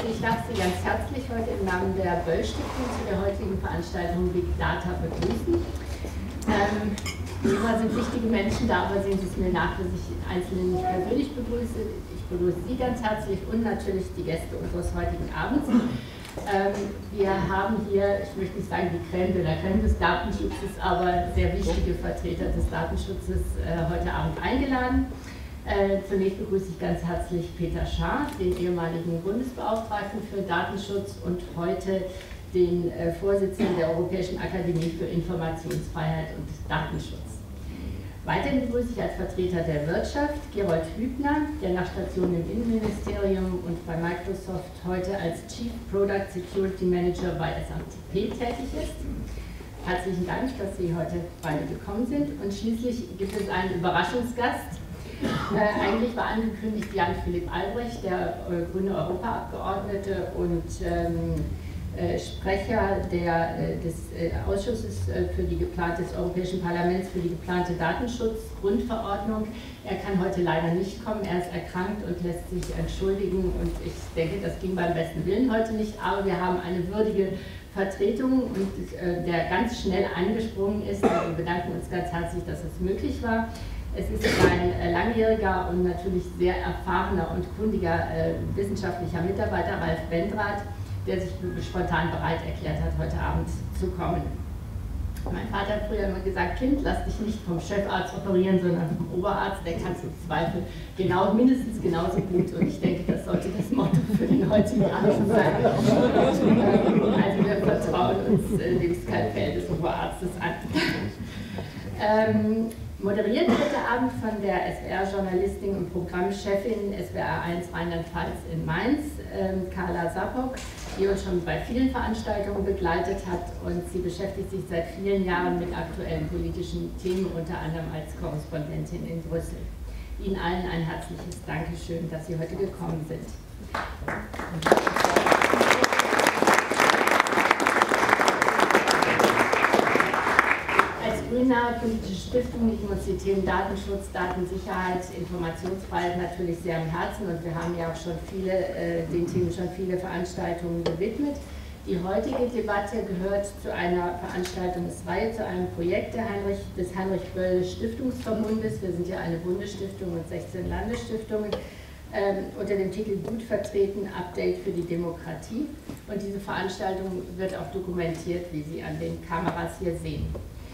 Also ich darf Sie ganz herzlich heute im Namen der Böll-Stiftung zu der heutigen Veranstaltung Big Data begrüßen. Immer sind wichtige Menschen da, aber sehen Sie es mir nach, dass ich Einzelne nicht persönlich begrüße. Ich begrüße Sie ganz herzlich und natürlich die Gäste unseres heutigen Abends. Wir haben hier, ich möchte nicht sagen die Crème de la Crème des Datenschutzes, aber sehr wichtige Vertreter des Datenschutzes heute Abend eingeladen. Zunächst begrüße ich ganz herzlich Peter Schaar, den ehemaligen Bundesbeauftragten für Datenschutz und heute den Vorsitzenden der Europäischen Akademie für Informationsfreiheit und Datenschutz. Weiterhin begrüße ich als Vertreter der Wirtschaft Gerold Hübner, der nach Station im Innenministerium und bei Microsoft heute als Chief Product Security Manager bei SAP tätig ist. Herzlichen Dank, dass Sie heute beide gekommen sind. Und schließlich gibt es einen Überraschungsgast. Eigentlich war angekündigt Jan-Philipp Albrecht, der grüne Europaabgeordnete und Sprecher des Ausschusses des Europäischen Parlaments für die geplante Datenschutzgrundverordnung. Er kann heute leider nicht kommen, er ist erkrankt und lässt sich entschuldigen und ich denke, das ging beim besten Willen heute nicht, aber wir haben eine würdige Vertretung und der ganz schnell eingesprungen ist. Wir bedanken uns ganz herzlich, dass es möglich war. Es ist ein langjähriger und natürlich sehr erfahrener und kundiger wissenschaftlicher Mitarbeiter, Ralf Bendrath, der sich spontan bereit erklärt hat, heute Abend zu kommen. Mein Vater hat früher immer gesagt, Kind, lass dich nicht vom Chefarzt operieren, sondern vom Oberarzt, der kann es im Zweifel mindestens genauso gut. Und ich denke, das sollte das Motto für den heutigen Abend sein. Also wir vertrauen uns dem Skalpell des Oberarztes an. Moderiert heute Abend von der SWR-Journalistin und Programmchefin SWR 1 Rheinland-Pfalz in Mainz, Carla Sapok, die uns schon bei vielen Veranstaltungen begleitet hat und sie beschäftigt sich seit vielen Jahren mit aktuellen politischen Themen, unter anderem als Korrespondentin in Brüssel. Ihnen allen ein herzliches Dankeschön, dass Sie heute gekommen sind. Grüner politische Stiftung liegen uns die Themen Datenschutz, Datensicherheit, Informationsfreiheit natürlich sehr am Herzen und wir haben ja auch schon den Themen schon viele Veranstaltungen gewidmet. Die heutige Debatte gehört zu einer Veranstaltungsreihe, zu einem Projekt des Heinrich-Böll-Stiftungsverbundes. Wir sind ja eine Bundesstiftung und 16 Landesstiftungen. Unter dem Titel Gut vertreten, Update für die Demokratie. Und diese Veranstaltung wird auch dokumentiert, wie Sie an den Kameras hier sehen.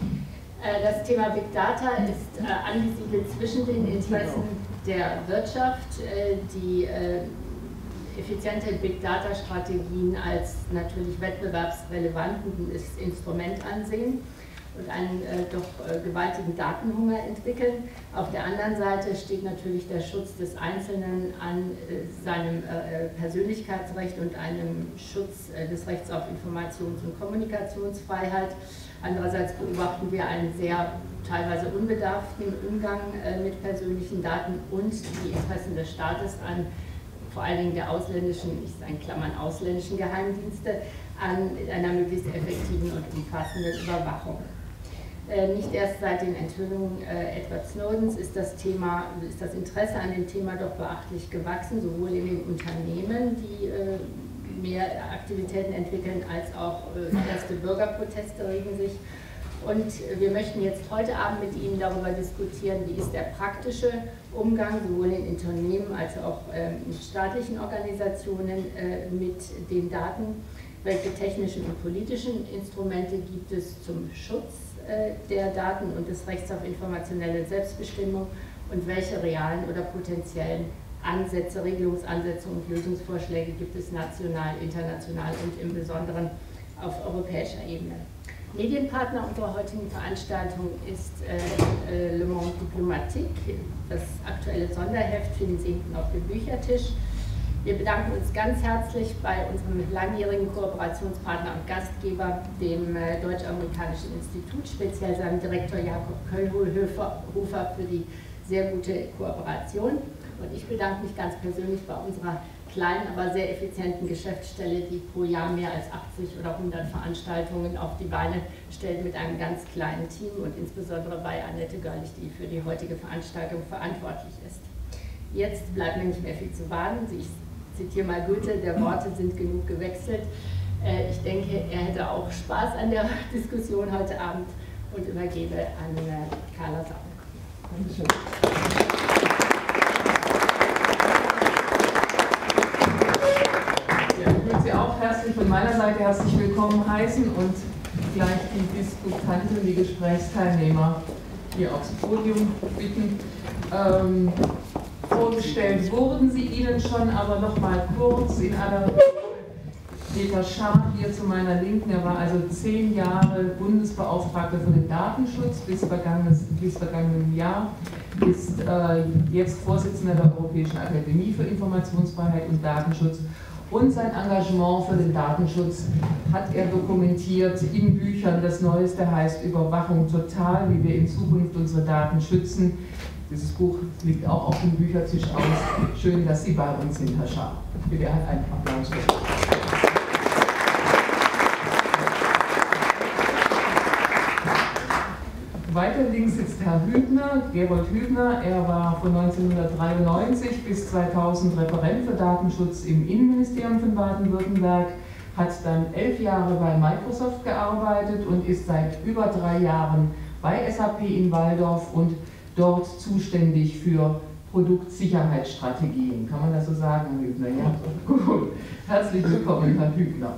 Das Thema Big Data ist angesiedelt zwischen den Interessen der Wirtschaft, die effiziente Big Data Strategien als natürlich wettbewerbsrelevantes Instrument ansehen und einen doch gewaltigen Datenhunger entwickeln. Auf der anderen Seite steht natürlich der Schutz des Einzelnen an seinem Persönlichkeitsrecht und einem Schutz des Rechts auf Informations- und Kommunikationsfreiheit. Andererseits beobachten wir einen sehr teilweise unbedarften Umgang mit persönlichen Daten und die Interessen des Staates an vor allen Dingen der ausländischen, ich sage in Klammern ausländischen Geheimdienste, an einer möglichst effektiven und umfassenden Überwachung. Nicht erst seit den Enthüllungen Edward Snowdens ist das Interesse an dem Thema doch beachtlich gewachsen, sowohl in den Unternehmen, die mehr Aktivitäten entwickeln, als auch erste Bürgerproteste regen sich. Und wir möchten jetzt heute Abend mit Ihnen darüber diskutieren, wie ist der praktische Umgang sowohl in Unternehmen als auch in staatlichen Organisationen mit den Daten, welche technischen und politischen Instrumente gibt es zum Schutz der Daten und des Rechts auf informationelle Selbstbestimmung und welche realen oder potenziellen Ansätze, Regelungsansätze und Lösungsvorschläge gibt es national, international und im Besonderen auf europäischer Ebene. Medienpartner unserer heutigen Veranstaltung ist Le Monde Diplomatique. Das aktuelle Sonderheft finden Sie hinten auf dem Büchertisch. Wir bedanken uns ganz herzlich bei unserem langjährigen Kooperationspartner und Gastgeber, dem Deutsch-Amerikanischen Institut, speziell seinem Direktor Jakob Köllhofer für die sehr gute Kooperation. Und ich bedanke mich ganz persönlich bei unserer kleinen, aber sehr effizienten Geschäftsstelle, die pro Jahr mehr als 80 oder 100 Veranstaltungen auf die Beine stellt mit einem ganz kleinen Team und insbesondere bei Annette Görlich, die für die heutige Veranstaltung verantwortlich ist. Jetzt bleibt mir nicht mehr viel zu warten. Ich zitiere mal Goethe, der Worte sind genug gewechselt. Ich denke, er hätte auch Spaß an der Diskussion heute Abend und übergebe an Carla Sauer. Dankeschön. Ja, ich würde Sie auch herzlich von meiner Seite herzlich willkommen heißen und gleich die Diskutanten, die Gesprächsteilnehmer hier aufs Podium bitten. Vorgestellt wurden sie Ihnen schon, aber noch mal kurz in aller Ruhe. Peter Schaar hier zu meiner Linken, er war also 10 Jahre Bundesbeauftragter für den Datenschutz bis vergangenen Jahr, ist jetzt Vorsitzender der Europäischen Akademie für Informationsfreiheit und Datenschutz. Und sein Engagement für den Datenschutz hat er dokumentiert in Büchern. Das Neueste heißt Überwachung total, wie wir in Zukunft unsere Daten schützen. Dieses Buch liegt auch auf dem Büchertisch aus. Schön, dass Sie bei uns sind, Herr Schaar. Bitte einen Applaus. Weiter links sitzt Herr Hübner, Gerold Hübner. Er war von 1993 bis 2000 Referent für Datenschutz im Innenministerium von Baden-Württemberg, hat dann 11 Jahre bei Microsoft gearbeitet und ist seit über 3 Jahren bei SAP in Walldorf und dort zuständig für Produktsicherheitsstrategien. Kann man das so sagen, Herr Hübner? Ja, gut. Herzlich willkommen, Herr Hübner.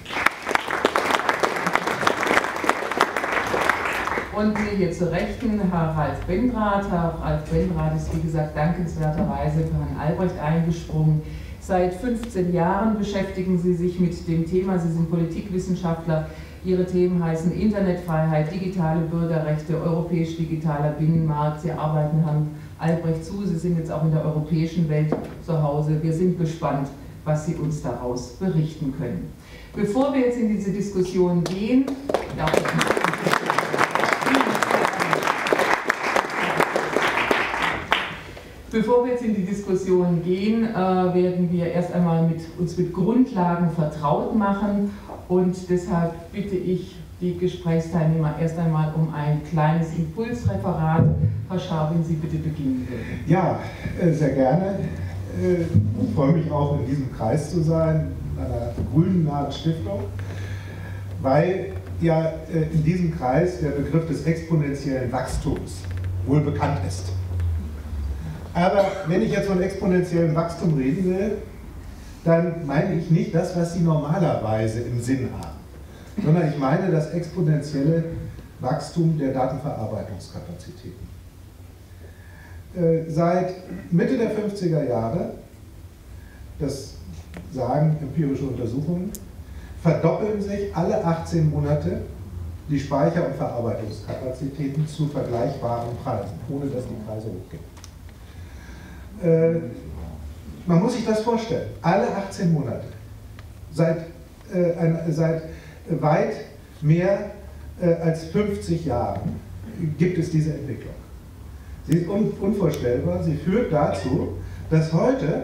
Und hier zur Rechten Herr Ralf Benrath. Herr Ralf Benrath ist, wie gesagt, dankenswerterweise für Herrn Albrecht eingesprungen. Seit 15 Jahren beschäftigen Sie sich mit dem Thema. Sie sind Politikwissenschaftler. Ihre Themen heißen Internetfreiheit, digitale Bürgerrechte, europäisch-digitaler Binnenmarkt. Sie arbeiten Herrn Albrecht zu. Sie sind jetzt auch in der europäischen Welt zu Hause. Wir sind gespannt, was Sie uns daraus berichten können. Bevor wir jetzt in diese Diskussion gehen, werden wir erst einmal uns mit Grundlagen vertraut machen und deshalb bitte ich die Gesprächsteilnehmer erst einmal um ein kleines Impulsreferat. Herr Schaar, wenn Sie bitte beginnen würden. Ja, sehr gerne. Ich freue mich auch, in diesem Kreis zu sein, einer grünnahen Stiftung, weil ja in diesem Kreis der Begriff des exponentiellen Wachstums wohl bekannt ist. Aber wenn ich jetzt von exponentiellem Wachstum reden will, dann meine ich nicht das, was Sie normalerweise im Sinn haben, sondern ich meine das exponentielle Wachstum der Datenverarbeitungskapazitäten. Seit Mitte der 50er Jahre, das sagen empirische Untersuchungen, verdoppeln sich alle 18 Monate die Speicher- und Verarbeitungskapazitäten zu vergleichbaren Preisen, ohne dass die Preise hochgehen. Man muss sich das vorstellen, alle 18 Monate, seit weit mehr als 50 Jahren gibt es diese Entwicklung. Sie ist unvorstellbar, sie führt dazu, dass heute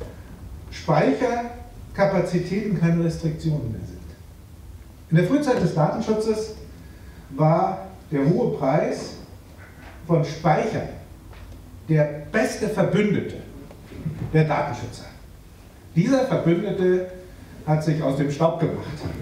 Speicherkapazitäten keine Restriktionen mehr sind. In der Frühzeit des Datenschutzes war der hohe Preis von Speichern der beste Verbündete der Datenschützer. Dieser Verbündete hat sich aus dem Staub gemacht.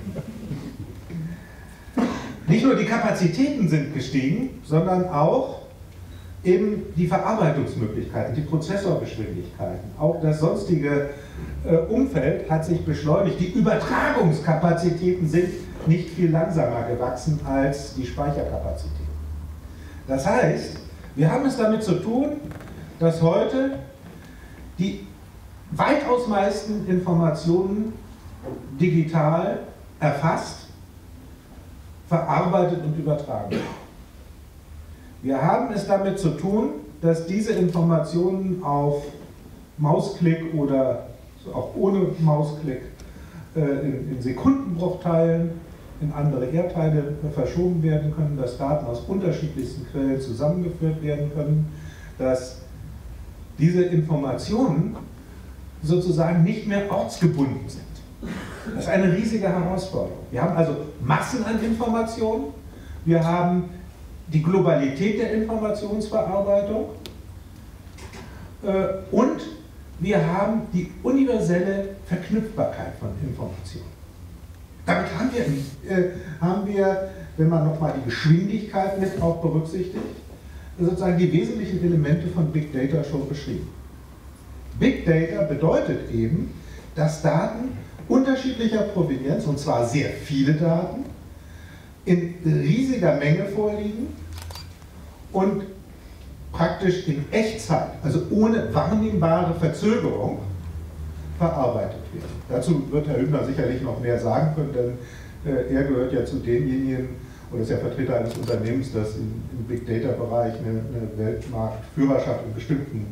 Nicht nur die Kapazitäten sind gestiegen, sondern auch eben die Verarbeitungsmöglichkeiten, die Prozessorgeschwindigkeiten, auch das sonstige Umfeld hat sich beschleunigt. Die Übertragungskapazitäten sind nicht viel langsamer gewachsen als die Speicherkapazitäten. Das heißt, wir haben es damit zu tun, dass heute die weitaus meisten Informationen digital erfasst, verarbeitet und übertragen werden. Wir haben es damit zu tun, dass diese Informationen auf Mausklick oder auch ohne Mausklick in Sekundenbruchteilen in andere Erdteile verschoben werden können, dass Daten aus unterschiedlichsten Quellen zusammengeführt werden können, dass diese Informationen sozusagen nicht mehr ortsgebunden sind. Das ist eine riesige Herausforderung. Wir haben also Massen an Informationen, wir haben die Globalität der Informationsverarbeitung und wir haben die universelle Verknüpfbarkeit von Informationen. Damit haben wir, wenn man nochmal die Geschwindigkeit mit auch berücksichtigt, sozusagen die wesentlichen Elemente von Big Data schon beschrieben. Big Data bedeutet eben, dass Daten unterschiedlicher Provenienz, und zwar sehr viele Daten, in riesiger Menge vorliegen und praktisch in Echtzeit, also ohne wahrnehmbare Verzögerung, verarbeitet werden. Dazu wird Herr Hübner sicherlich noch mehr sagen können, denn er gehört ja zu denjenigen, oder ist ja Vertreter eines Unternehmens, das im Big Data Bereich eine Weltmarktführerschaft in bestimmten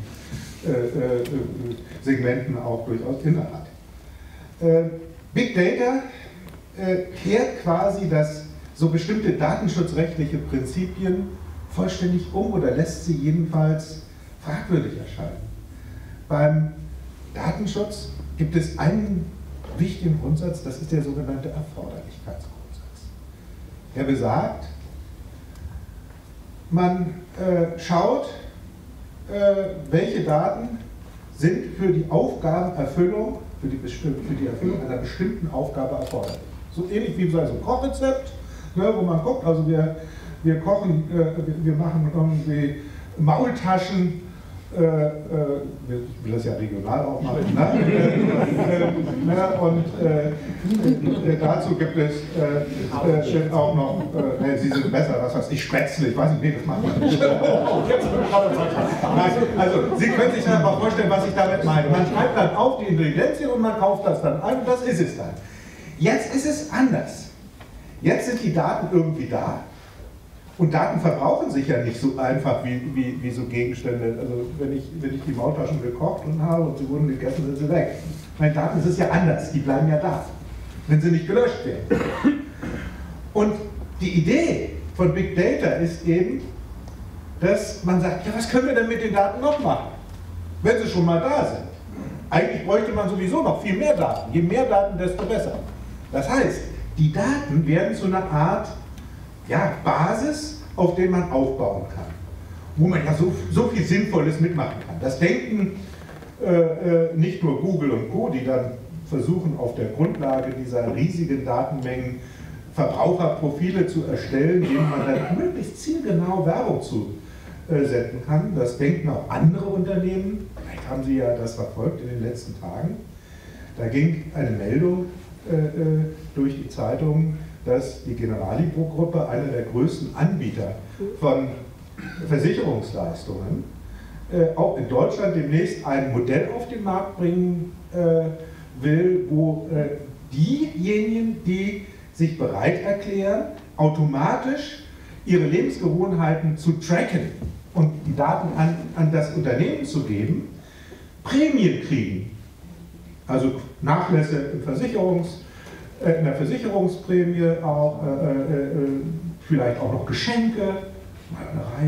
Segmenten auch durchaus innehat. Big Data kehrt quasi so bestimmte datenschutzrechtliche Prinzipien vollständig um oder lässt sie jedenfalls fragwürdig erscheinen. Beim Datenschutz gibt es einen wichtigen Grundsatz, das ist der sogenannte Erforderlichkeitsgrundsatz. Der besagt, man schaut, welche Daten sind für die Aufgabenerfüllung, für die Erfüllung einer bestimmten Aufgabe erforderlich. So ähnlich wie bei so einem Kochrezept, ne, wo man guckt, also wir kochen, wir machen irgendwie Maultaschen, ich will das ja regional auch machen, und dazu gibt es auch noch, Sie sind besser, was heißt ich Spätzle, ich weiß nicht, nee, das macht man nicht. Also Sie können sich dann mal vorstellen, was ich damit meine. Man schreibt dann auf die Ingredienzien und man kauft das dann ein und das ist es dann. Jetzt ist es anders. Jetzt sind die Daten irgendwie da. Und Daten verbrauchen sich ja nicht so einfach wie so Gegenstände. Also wenn ich die Maultaschen gekocht und habe und sie wurden gegessen, sind sie weg. Bei Daten ist es ja anders, die bleiben ja da, wenn sie nicht gelöscht werden. Und die Idee von Big Data ist eben, dass man sagt, ja, was können wir denn mit den Daten noch machen, wenn sie schon mal da sind? Eigentlich bräuchte man sowieso noch viel mehr Daten. Je mehr Daten, desto besser. Das heißt, die Daten werden zu einer Art Basis, auf der man aufbauen kann, wo man ja so viel Sinnvolles mitmachen kann. Das denken nicht nur Google und Co., die dann versuchen, auf der Grundlage dieser riesigen Datenmengen Verbraucherprofile zu erstellen, denen man dann möglichst zielgenau Werbung zusenden kann. Das denken auch andere Unternehmen. Vielleicht haben Sie ja das verfolgt in den letzten Tagen. Da ging eine Meldung durch die Zeitung, dass die Generali-Gruppe, einer der größten Anbieter von Versicherungsleistungen, auch in Deutschland demnächst ein Modell auf den Markt bringen will, wo diejenigen, die sich bereit erklären, automatisch ihre Lebensgewohnheiten zu tracken und die Daten an das Unternehmen zu geben, Prämien kriegen. Also Nachlässe in der Versicherungsprämie, auch, vielleicht auch noch Geschenke, mal eine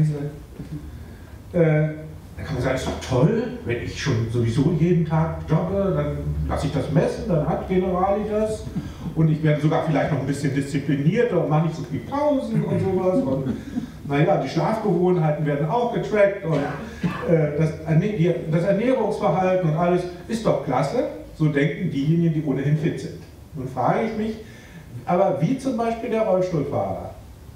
Reise. Da kann man sagen, ist doch toll, wenn ich schon sowieso jeden Tag jogge, dann lasse ich das messen, dann hat Generali das und ich werde sogar vielleicht noch ein bisschen disziplinierter und mache nicht so viel Pausen und sowas. Und naja, die Schlafgewohnheiten werden auch getrackt und das Ernährungsverhalten und alles ist doch klasse. So denken diejenigen, die ohnehin fit sind. Nun frage ich mich, aber wie zum Beispiel der Rollstuhlfahrer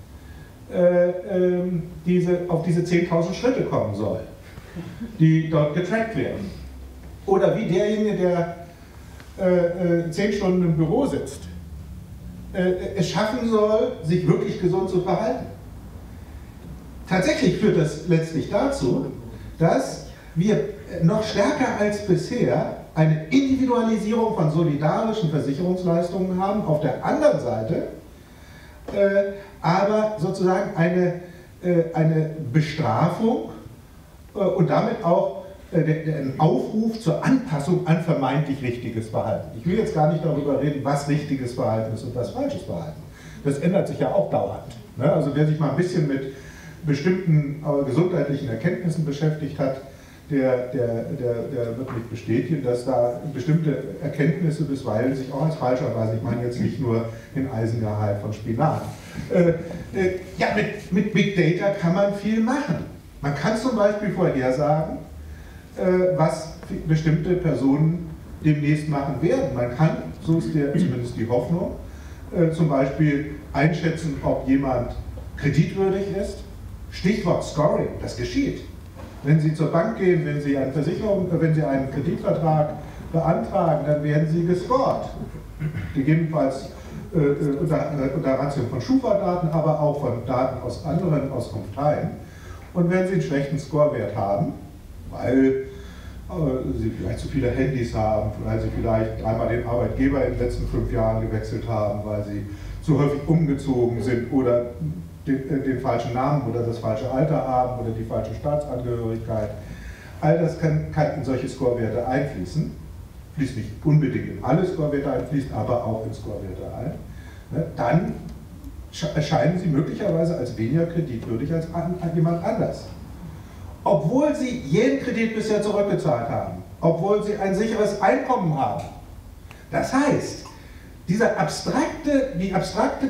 auf diese 10.000 Schritte kommen soll, die dort getrackt werden. Oder wie derjenige, der 10 Stunden im Büro sitzt, es schaffen soll, sich wirklich gesund zu verhalten. Tatsächlich führt das letztlich dazu, dass wir noch stärker als bisher eine Individualisierung von solidarischen Versicherungsleistungen haben, auf der anderen Seite aber sozusagen eine Bestrafung und damit auch ein Aufruf zur Anpassung an vermeintlich richtiges Verhalten. Ich will jetzt gar nicht darüber reden, was richtiges Verhalten ist und was falsches Verhalten. Das ändert sich ja auch dauernd. Ne? Also wer sich mal ein bisschen mit bestimmten gesundheitlichen Erkenntnissen beschäftigt hat, der wird mich bestätigen, dass da bestimmte Erkenntnisse bisweilen sich auch als falsch erweisen. Ich meine jetzt nicht nur den Eisengehalt von Spinat. Ja, mit Big Data kann man viel machen. Man kann zum Beispiel vorhersagen, was bestimmte Personen demnächst machen werden. Man kann, so ist zumindest die Hoffnung, zum Beispiel einschätzen, ob jemand kreditwürdig ist. Stichwort Scoring, das geschieht. Wenn Sie zur Bank gehen, wenn Sie eine Versicherung, wenn Sie einen Kreditvertrag beantragen, dann werden Sie gescored. Gegebenenfalls unter Ratio von Schufa-Daten, aber auch von Daten aus anderen Auskunftteilen. Und wenn Sie einen schlechten Scorewert haben, weil Sie vielleicht zu viele Handys haben, weil Sie vielleicht einmal den Arbeitgeber in den letzten 5 Jahren gewechselt haben, weil Sie zu häufig umgezogen sind oder den falschen Namen oder das falsche Alter haben oder die falsche Staatsangehörigkeit. All das kann in solche Scorewerte einfließen. Fließt nicht unbedingt in alle Scorewerte ein, fließt aber auch in Scorewerte ein. Dann erscheinen Sie möglicherweise als weniger kreditwürdig als jemand anders. Obwohl Sie jeden Kredit bisher zurückgezahlt haben, obwohl Sie ein sicheres Einkommen haben. Das heißt, die abstrakte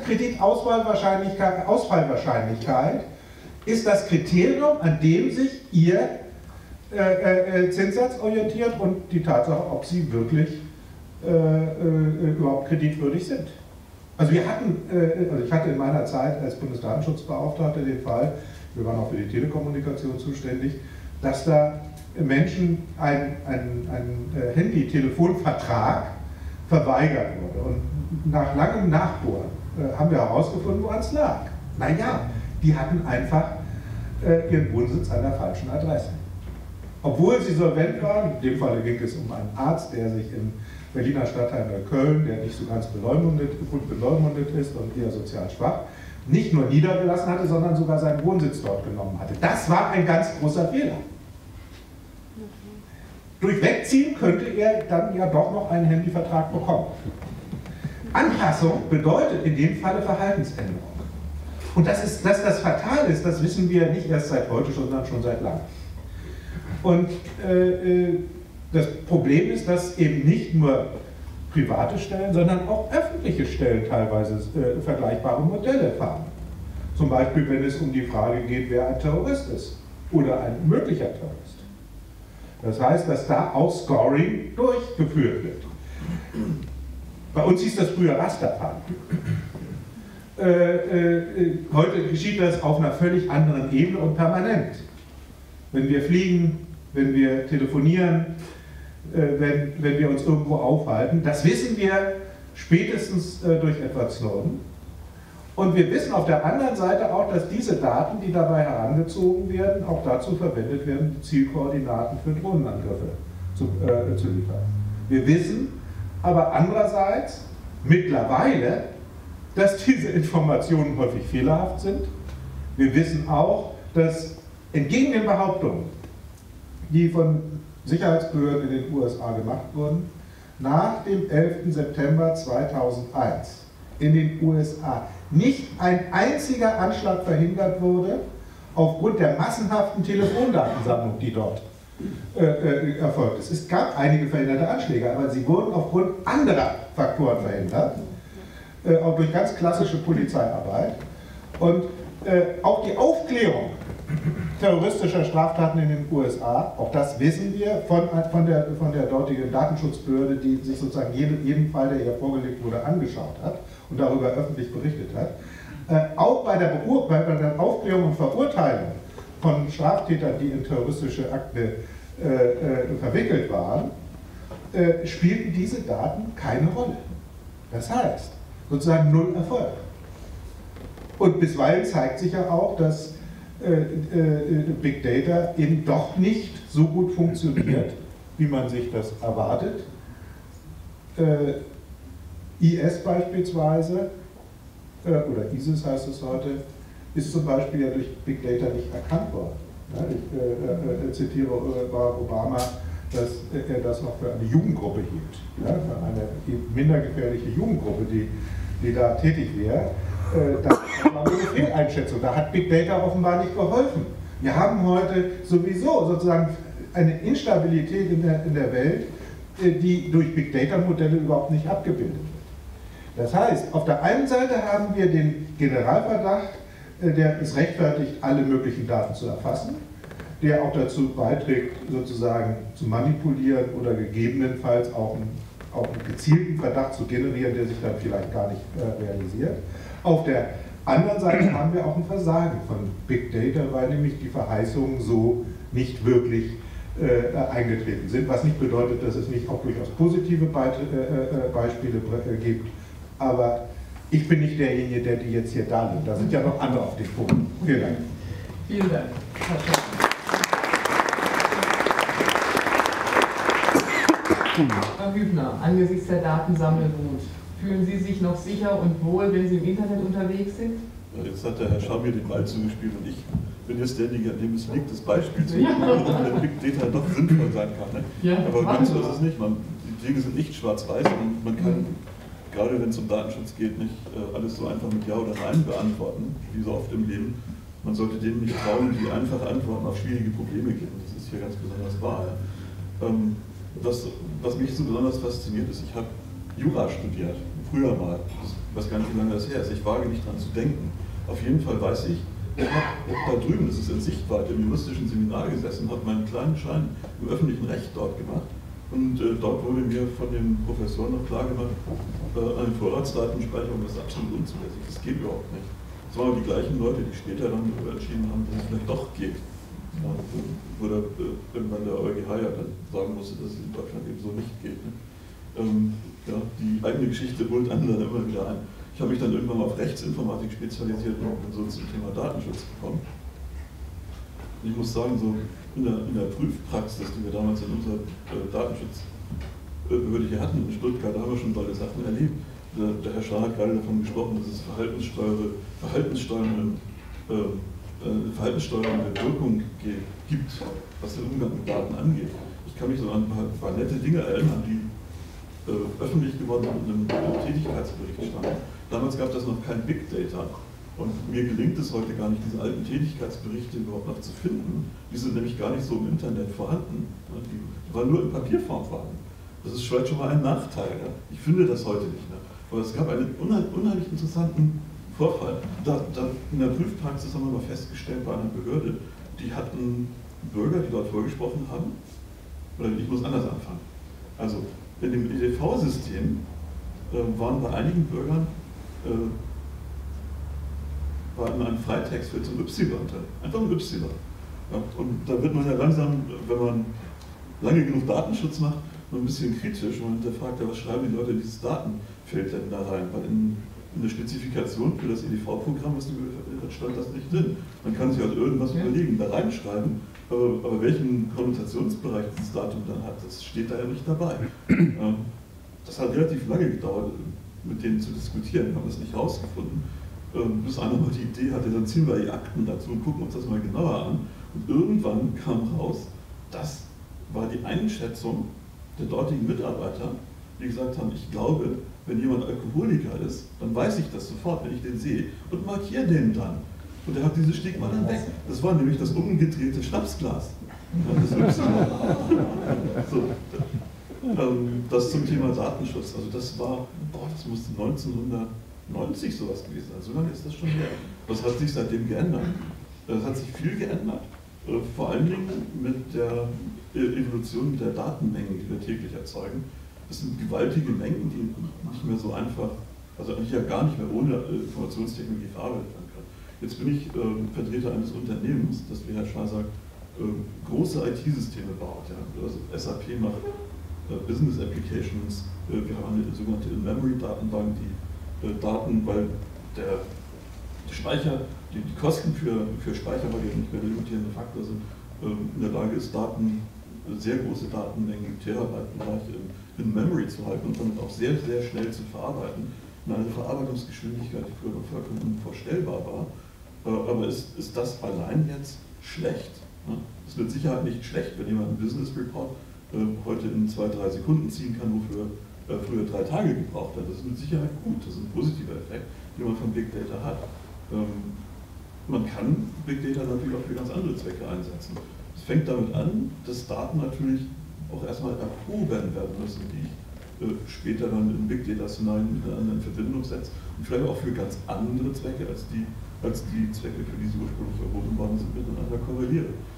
Kreditausfallwahrscheinlichkeit ist das Kriterium, an dem sich Ihr Zinssatz orientiert und die Tatsache, ob Sie wirklich überhaupt kreditwürdig sind. Also ich hatte in meiner Zeit als Bundesdatenschutzbeauftragter den Fall, wir waren auch für die Telekommunikation zuständig, dass da Menschen ein Handy-Telefonvertrag verweigert wurde. Und nach langem Nachbohren haben wir herausgefunden, woran es lag. Naja, die hatten einfach ihren Wohnsitz an der falschen Adresse. Obwohl sie solvent waren, in dem Fall ging es um einen Arzt, der sich im Berliner Stadtteil Neukölln, der nicht so ganz gut beleumundet ist und eher sozial schwach, nicht nur niedergelassen hatte, sondern sogar seinen Wohnsitz dort genommen hatte. Das war ein ganz großer Fehler. Durch Wegziehen könnte er dann ja doch noch einen Handyvertrag bekommen. Anpassung bedeutet in dem Falle Verhaltensänderung. Und dass das fatal ist, das wissen wir nicht erst seit heute, sondern schon seit langem. Und das Problem ist, dass eben nicht nur private Stellen, sondern auch öffentliche Stellen teilweise vergleichbare Modelle fahren. Zum Beispiel, wenn es um die Frage geht, wer ein Terrorist ist oder ein möglicher Terrorist. Das heißt, dass da auch Scoring durchgeführt wird. Bei uns hieß das früher Rasterfahren. Heute geschieht das auf einer völlig anderen Ebene und permanent. Wenn wir fliegen, wenn wir telefonieren, wenn wir uns irgendwo aufhalten, das wissen wir spätestens durch Edward Snowden. Und wir wissen auf der anderen Seite auch, dass diese Daten, die dabei herangezogen werden, auch dazu verwendet werden, Zielkoordinaten für Drohnenangriffe zu liefern. Wir wissen aber andererseits mittlerweile, dass diese Informationen häufig fehlerhaft sind. Wir wissen auch, dass entgegen den Behauptungen, die von Sicherheitsbehörden in den USA gemacht wurden, nach dem 11. September 2001 in den USA nicht ein einziger Anschlag verhindert wurde, aufgrund der massenhaften Telefondatensammlung, die dort erfolgt ist. Es gab einige verhinderte Anschläge, aber sie wurden aufgrund anderer Faktoren verhindert, auch durch ganz klassische Polizeiarbeit. Und auch die Aufklärung terroristischer Straftaten in den USA, auch das wissen wir von der dortigen Datenschutzbehörde, die sich sozusagen jeden Fall, der ihr vorgelegt wurde, angeschaut hat und darüber öffentlich berichtet hat. Auch bei der Aufklärung und Verurteilung von Straftätern, die in terroristische Akte verwickelt waren, spielten diese Daten keine Rolle. Das heißt, sozusagen null Erfolg. Und bisweilen zeigt sich ja auch, dass Big Data eben doch nicht so gut funktioniert, wie man sich das erwartet. IS beispielsweise, oder ISIS heißt es heute, ist zum Beispiel ja durch Big Data nicht erkannt worden. Ich zitiere Barack Obama, dass er das noch für eine Jugendgruppe hielt, ja, für eine minder gefährliche Jugendgruppe, die da tätig wäre. Das war eine Fehleinschätzung, da hat Big Data offenbar nicht geholfen. Wir haben heute sowieso sozusagen eine Instabilität in der Welt, die durch Big Data Modelle überhaupt nicht abgebildet wird. Das heißt, auf der einen Seite haben wir den Generalverdacht, der es rechtfertigt, alle möglichen Daten zu erfassen. der auch dazu beiträgt, sozusagen zu manipulieren oder gegebenenfalls auch einen gezielten Verdacht zu generieren, der sich dann vielleicht gar nicht realisiert. Auf der anderen Seite haben wir auch ein Versagen von Big Data, weil nämlich die Verheißungen so nicht wirklich eingetreten sind, was nicht bedeutet, dass es nicht auch durchaus positive Beispiele gibt, aber ich bin nicht derjenige, der die jetzt hier darlegt. Da sind ja noch andere auf dem Punkt. Vielen Dank. Vielen Dank. Herr Hübner, angesichts der Datensammelwut, fühlen Sie sich noch sicher und wohl, wenn Sie im Internet unterwegs sind? Ja, jetzt hat der Herr Schaar mir den Ball zugespielt und ich bin jetzt derjenige, an dem es liegt, das Beispiel zu geben, wenn Big Data doch sinnvoll sein kann. Ne? Ja, aber ganz so ist es nicht. Die Dinge sind nicht schwarz-weiß und man kann, gerade wenn es um Datenschutz geht, nicht alles so einfach mit Ja oder Nein beantworten, wie so oft im Leben. Man sollte denen nicht trauen, die einfache Antworten auf schwierige Probleme geben. Das ist hier ganz besonders wahr. Ja. Was mich so besonders fasziniert ist, ich habe Jura studiert, früher mal, ich weiß gar nicht, wie lange das her ist, ich wage nicht dran zu denken. Auf jeden Fall weiß ich, ich habe da drüben, das ist in Sichtweite, im juristischen Seminar gesessen, habe meinen kleinen Schein im öffentlichen Recht dort gemacht und dort wurde mir von den Professoren noch klar gemacht, eine Vorratsdatenspeicherung ist absolut unzulässig, das geht überhaupt nicht. Das waren die gleichen Leute, die später dann darüber entschieden haben, dass es vielleicht doch geht. Ja, oder irgendwann der EuGH ja dann sagen musste, dass es in Deutschland eben so nicht geht. Ne? Ja, die eigene Geschichte holt andere immer wieder ein. Ich habe mich dann irgendwann mal auf Rechtsinformatik spezialisiert und bin so zum Thema Datenschutz gekommen. Und ich muss sagen, so in der Prüfpraxis, die wir damals in unserer Datenschutzbehörde hier hatten, in Stuttgart, da haben wir schon tolle Sachen erlebt. Der Herr Schaar hat gerade davon gesprochen, dass es verhaltenssteuernde Wirkung gibt, was den Umgang mit Daten angeht. Ich kann mich so an ein paar nette Dinge erinnern, die öffentlich geworden sind und in einem Tätigkeitsbericht standen. Damals gab es noch kein Big Data und mir gelingt es heute gar nicht, diese alten Tätigkeitsberichte überhaupt noch zu finden. Die sind nämlich gar nicht so im Internet vorhanden. Die waren nur in Papierform vorhanden. Das ist vielleicht schon mal ein Nachteil. Ja? Ich finde das heute nicht mehr. Aber es gab einen unheimlich interessanten Vorfall. In der Prüfpraxis haben wir mal festgestellt bei einer Behörde, die hatten Bürger, die dort vorgesprochen haben, oder ich muss anders anfangen. Also in dem EDV-System waren bei einigen Bürgern war ein Freitextfeld zum Y drin, einfach ein Y. Ja, und da wird man ja langsam, wenn man lange genug Datenschutz macht, ein bisschen kritisch und hinterfragt, ja, was schreiben die Leute in dieses Datenfeld denn da rein? Weil in der Spezifikation für das EDV-Programm stand das nicht drin. Man kann sich also irgendwas überlegen, da reinschreiben, aber welchen Konnotationsbereich dieses Datum dann hat, das steht da ja nicht dabei. Das hat relativ lange gedauert, mit denen zu diskutieren, wir haben das nicht rausgefunden. Bis einer mal die Idee hatte, dann ziehen wir die Akten dazu und gucken uns das mal genauer an. Und irgendwann kam raus, das war die Einschätzung der dortigen Mitarbeiter, die gesagt haben, ich glaube, wenn jemand Alkoholiker ist, dann weiß ich das sofort, wenn ich den sehe und markiere den dann. Und er hat dieses Stigma dann weg. Das war nämlich das umgedrehte Schnapsglas. Das zum Thema Datenschutz. Also das war, das musste 1990 sowas gewesen sein. So lange ist das schon her. Was hat sich seitdem geändert? Es hat sich viel geändert. Vor allen Dingen mit der Evolution der Datenmengen, die wir täglich erzeugen. Das sind gewaltige Mengen, die nicht mehr so einfach, also eigentlich ja gar nicht mehr ohne Informationstechnologie verarbeitet werden kann. Jetzt bin ich Vertreter eines Unternehmens, das, wie Herr Schaar sagt, große IT-Systeme baut. Ja. Also SAP macht Business Applications, wir haben eine sogenannte In-Memory-Datenbank, die Daten, weil der Speicher, die Kosten für Speicher, weil die nicht mehr der limitierende Faktor sind, in der Lage ist, sehr große Datenmengen im Terabyte-Bereich in Memory zu halten und damit auch sehr, sehr schnell zu verarbeiten. Und eine Verarbeitungsgeschwindigkeit, die früher vollkommen unvorstellbar war. Aber ist das allein jetzt schlecht? Es wird Sicherheit nicht schlecht, wenn jemand einen Business Report heute in 2-3 Sekunden ziehen kann, wofür früher 3 Tage gebraucht hat. Das ist mit Sicherheit gut, das ist ein positiver Effekt, den man von Big Data hat. Man kann Big Data natürlich auch für ganz andere Zwecke einsetzen. Es fängt damit an, dass Daten natürlich auch erstmal erhoben werden müssen, die ich später dann in Big Data-Szenarien miteinander in Verbindung setze und vielleicht auch für ganz andere Zwecke als die Zwecke, für die sie ursprünglich erhoben worden sind, miteinander korreliere.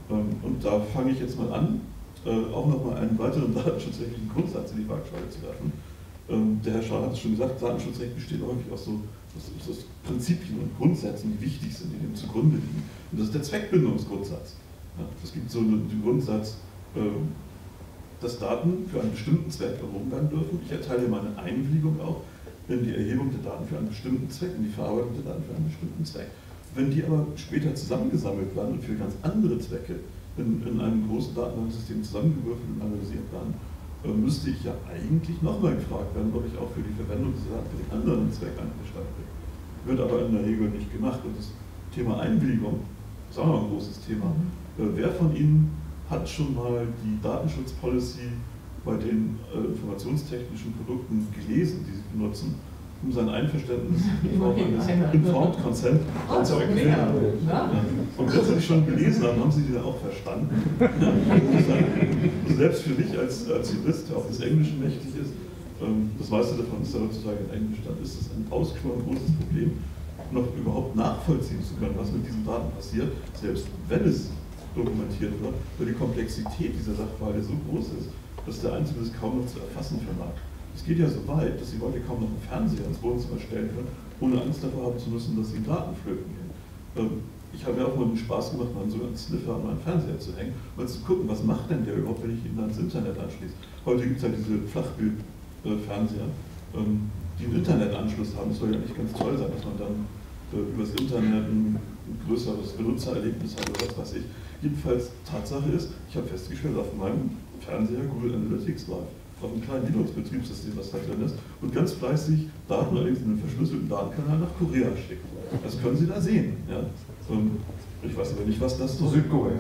Und da fange ich jetzt mal an, auch nochmal einen weiteren datenschutzrechtlichen Grundsatz in die Waagschale zu werfen. Der Herr Schaar hat es schon gesagt, Datenschutzrecht besteht häufig aus so Prinzipien und Grundsätzen, die wichtig sind, die dem zugrunde liegen. Und das ist der Zweckbindungsgrundsatz. Ja, es gibt so den Grundsatz, dass Daten für einen bestimmten Zweck erhoben werden dürfen. Ich erteile meine Einwilligung auch in die Erhebung der Daten für einen bestimmten Zweck, in die Verarbeitung der Daten für einen bestimmten Zweck. Wenn die aber später zusammengesammelt werden und für ganz andere Zwecke in einem großen Datenbanksystem zusammengewürfelt und analysiert werden, müsste ich ja eigentlich nochmal gefragt werden, ob ich auch für die Verwendung dieser Daten für den anderen Zweck einverstanden bin. Wird aber in der Regel nicht gemacht. Und das Thema Einwilligung ist auch noch ein großes Thema. Wer von Ihnen hat schon mal die Datenschutzpolicy bei den informationstechnischen Produkten gelesen, die Sie benutzen, um sein Einverständnis in Form eines Informed Consent zu erklären? Und wenn Sie die schon gelesen haben, haben Sie die dann auch verstanden? Also selbst für mich als Jurist, der auch des Englischen mächtig ist, das meiste davon ist ja heutzutage in Englisch, dann ist es ein ausgesprochen großes Problem, noch überhaupt nachvollziehen zu können, was mit diesen Daten passiert, selbst wenn es dokumentiert wird, weil die Komplexität dieser Sachverhalte so groß ist, dass der Einzelne es kaum noch zu erfassen vermag. Es geht ja so weit, dass Sie heute kaum noch einen Fernseher ins Wohnzimmer stellen können, ohne Angst davor haben zu müssen, dass Ihnen Daten flöten gehen. Ich habe mir auch mal den Spaß gemacht, mal einen sogenannten Sniffer an meinen Fernseher zu hängen, mal zu gucken, was macht denn der überhaupt, wenn ich ihn ans Internet anschließe. Heute gibt es ja diese Flachbildfernseher, die einen Internetanschluss haben. Das soll ja nicht ganz toll sein, dass man dann übers Internet ein größeres Benutzererlebnis hat oder was weiß ich. Jedenfalls, Tatsache ist, ich habe festgestellt, auf meinem Fernseher Google Analytics läuft, auf einem kleinen Linux-Betriebssystem, was da drin ist, und ganz fleißig Daten, allerdings in einem verschlüsselten Datenkanal nach Korea schickt. Das können Sie da sehen. Ja. Ich weiß aber nicht, was das ist. Südkorea.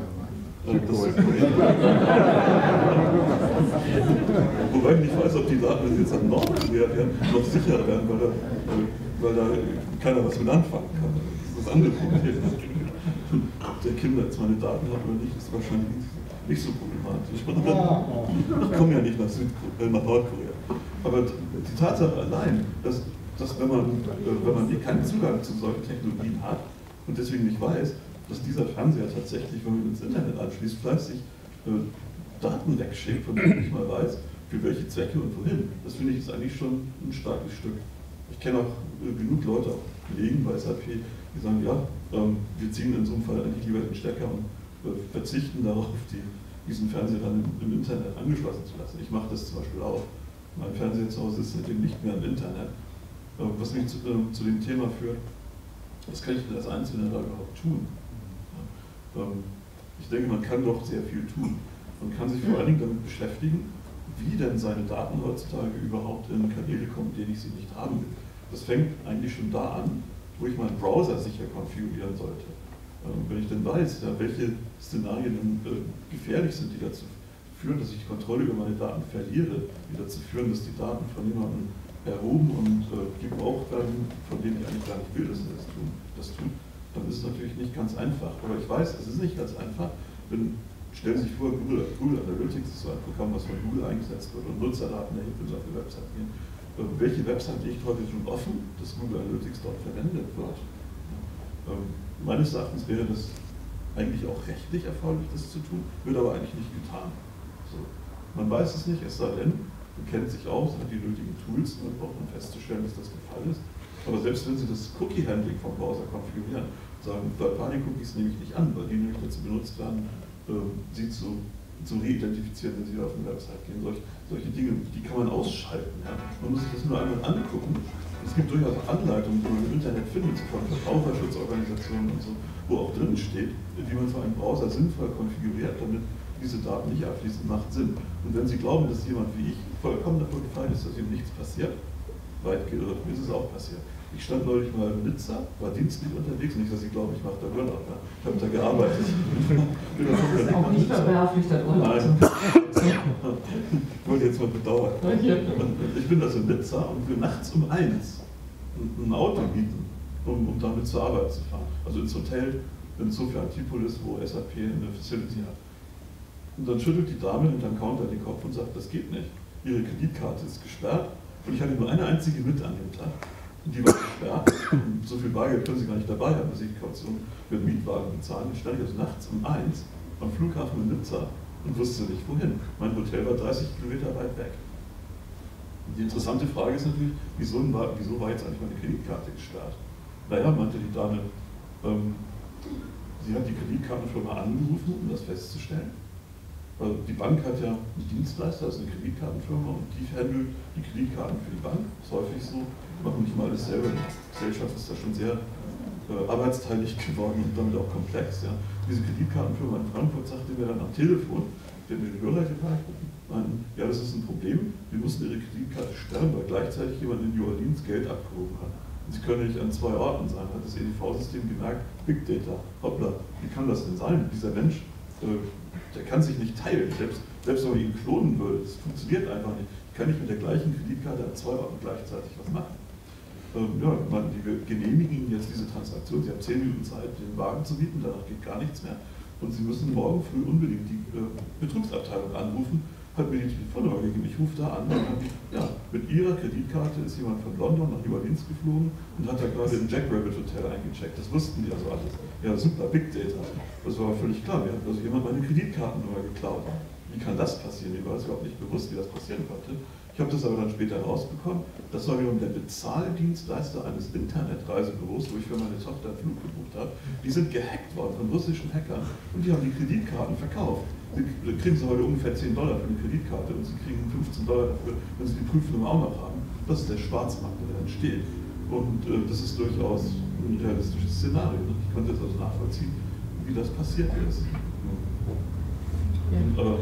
Wobei ich nicht weiß, ob die Daten, wenn sie jetzt an Nordkorea werden, noch sicherer werden, weil da keiner was mit anfangen kann. Das ist das andere Problem. Ob der Kinder jetzt meine Daten hat oder nicht, ist wahrscheinlich nicht so problematisch. Ich komme ja nicht nach Nordkorea. Aber die Tatsache allein, dass wenn man keinen Zugang zu solchen Technologien hat und deswegen nicht weiß, dass dieser Fernseher tatsächlich, wenn man ihn ins Internet anschließt, fleißig Daten wegschickt, von denen ich nicht mal weiß, für welche Zwecke und wohin. Das finde ich ist eigentlich schon ein starkes Stück. Ich kenne auch genug Leute, auch Kollegen bei SAP, die sagen, ja, wir ziehen in so einem Fall eigentlich lieber den Stecker und verzichten darauf, diesen Fernseher dann im Internet angeschlossen zu lassen. Ich mache das zum Beispiel auch. Mein Fernseher zu Hause ist seitdem nicht mehr im Internet. Was mich zu dem Thema führt, was kann ich denn als Einzelner da überhaupt tun? Ich denke, man kann doch sehr viel tun. Man kann sich vor allen Dingen damit beschäftigen, wie denn seine Daten heutzutage überhaupt in Kanäle kommen, denen ich sie nicht haben will. Das fängt eigentlich schon da an, wo ich meinen Browser sicher konfigurieren sollte. Wenn ich denn weiß, ja, welche Szenarien gefährlich sind, die dazu führen, dass ich die Kontrolle über meine Daten verliere, die dazu führen, dass die Daten von jemandem erhoben und gebraucht werden, von denen ich eigentlich gar nicht will, dass sie das tun, dann ist es natürlich nicht ganz einfach. Aber ich weiß, es ist nicht ganz einfach. Stellen Sie sich vor, Google Analytics ist so ein Programm, was von Google eingesetzt wird und Nutzerdaten erhebt, wenn Sie auf die Website gehen. Welche Website liegt heute schon offen, dass Google Analytics dort verwendet wird? Meines Erachtens wäre das eigentlich auch rechtlich erforderlich, das zu tun, wird aber eigentlich nicht getan. So. Man weiß es nicht, es sei denn, man kennt sich aus, hat die nötigen Tools, um festzustellen, dass das der Fall ist. Aber selbst wenn Sie das Cookie-Handling vom Browser konfigurieren, sagen, Third-Party-Cookies nehme ich nicht an, weil die nämlich dazu benutzt werden, sie zu reidentifizieren, wenn Sie auf eine Website gehen. Solche Dinge, die kann man ausschalten. Ja. Man muss sich das nur einmal angucken. Es gibt durchaus Anleitungen, die man im Internet findet, von Verbraucherschutzorganisationen und so, wo auch drin steht, wie man so einen Browser sinnvoll konfiguriert, damit diese Daten nicht abfließen, macht Sinn. Und wenn Sie glauben, dass jemand wie ich vollkommen davon gefallen ist, dass ihm nichts passiert, weit geirrt, mir ist es auch passiert. Ich stand neulich mal in Nizza, war dienstlich unterwegs, nicht, dass Sie glauben, ich mache da Burnout. Ich habe da gearbeitet. Das ist auch nicht verwerflich, da Urlaub. Nein. Ich wollte jetzt mal bedauern. Ich bin also in Nizza und will nachts um 1 ein Auto mieten, um damit zur Arbeit zu fahren. Also ins Hotel in Sofia Antipolis, wo SAP eine Facility hat. Und dann schüttelt die Dame hinterm Counter den Kopf und sagt, das geht nicht. Ihre Kreditkarte ist gesperrt und ich hatte nur eine einzige mit an dem Tag. Und die war gesperrt. Und so viel Bargeld können Sie gar nicht dabei haben, dass Sie die Kaution für den Mietwagen bezahlen. Dann stand ich also nachts um 1 am Flughafen in Nizza und wusste nicht wohin. Mein Hotel war 30 Kilometer weit weg. Und die interessante Frage ist natürlich, wieso war jetzt eigentlich meine Kreditkarte gesperrt? Naja, meinte die Dame, sie hat die Kreditkartenfirma angerufen, um das festzustellen. Die Bank hat ja einen Dienstleister, das ist eine Kreditkartenfirma, und die handelt die Kreditkarten für die Bank. Das ist häufig so, machen nicht mal alles selber. Die Gesellschaft ist da schon sehr arbeitsteilig geworden und damit auch komplex. Ja. Diese Kreditkartenfirma in Frankfurt sagte mir dann am Telefon, die hat mir die Hörer gefragt, meinten, ja, das ist ein Problem, wir mussten ihre Kreditkarte sperren, weil gleichzeitig jemand in New Orleans Geld abgehoben hat. Und sie können nicht an 2 Orten sein, hat das EDV-System gemerkt, Big Data, hoppla, wie kann das denn sein? Dieser Mensch, der kann sich nicht teilen, selbst wenn man ihn klonen würde, das funktioniert einfach nicht. Ich kann nicht mit der gleichen Kreditkarte an 2 Orten gleichzeitig was machen. Ja, die genehmigen Ihnen jetzt diese Transaktion, Sie haben 10 Minuten Zeit, den Wagen zu bieten, danach geht gar nichts mehr. Und Sie müssen morgen früh unbedingt die Betrugsabteilung anrufen, hat mir die Telefonnummer gegeben, ich rufe da an, und ja, mit Ihrer Kreditkarte ist jemand von London nach New Orleans geflogen und hat da gerade im Jackrabbit Hotel eingecheckt. Das wussten die also alles. Ja, super, Big Data. Das war völlig klar, mir hat also jemand meine Kreditkartennummer geklaut. Wie kann das passieren? Mir war es überhaupt nicht bewusst, wie das passieren konnte. Ich habe das aber dann später herausbekommen. Das war wiederum der Bezahldienstleister eines Internetreisebüros, wo ich für meine Tochter einen Flug gebucht habe. Die sind gehackt worden von russischen Hackern und die haben die Kreditkarten verkauft. Sie kriegen heute ungefähr $10 für eine Kreditkarte und sie kriegen $15 dafür, wenn sie die Prüfnummer auch noch haben. Das ist der Schwarzmarkt, der entsteht. Und das ist durchaus ein realistisches Szenario. Ich konnte jetzt also nachvollziehen, wie das passiert ist. Aber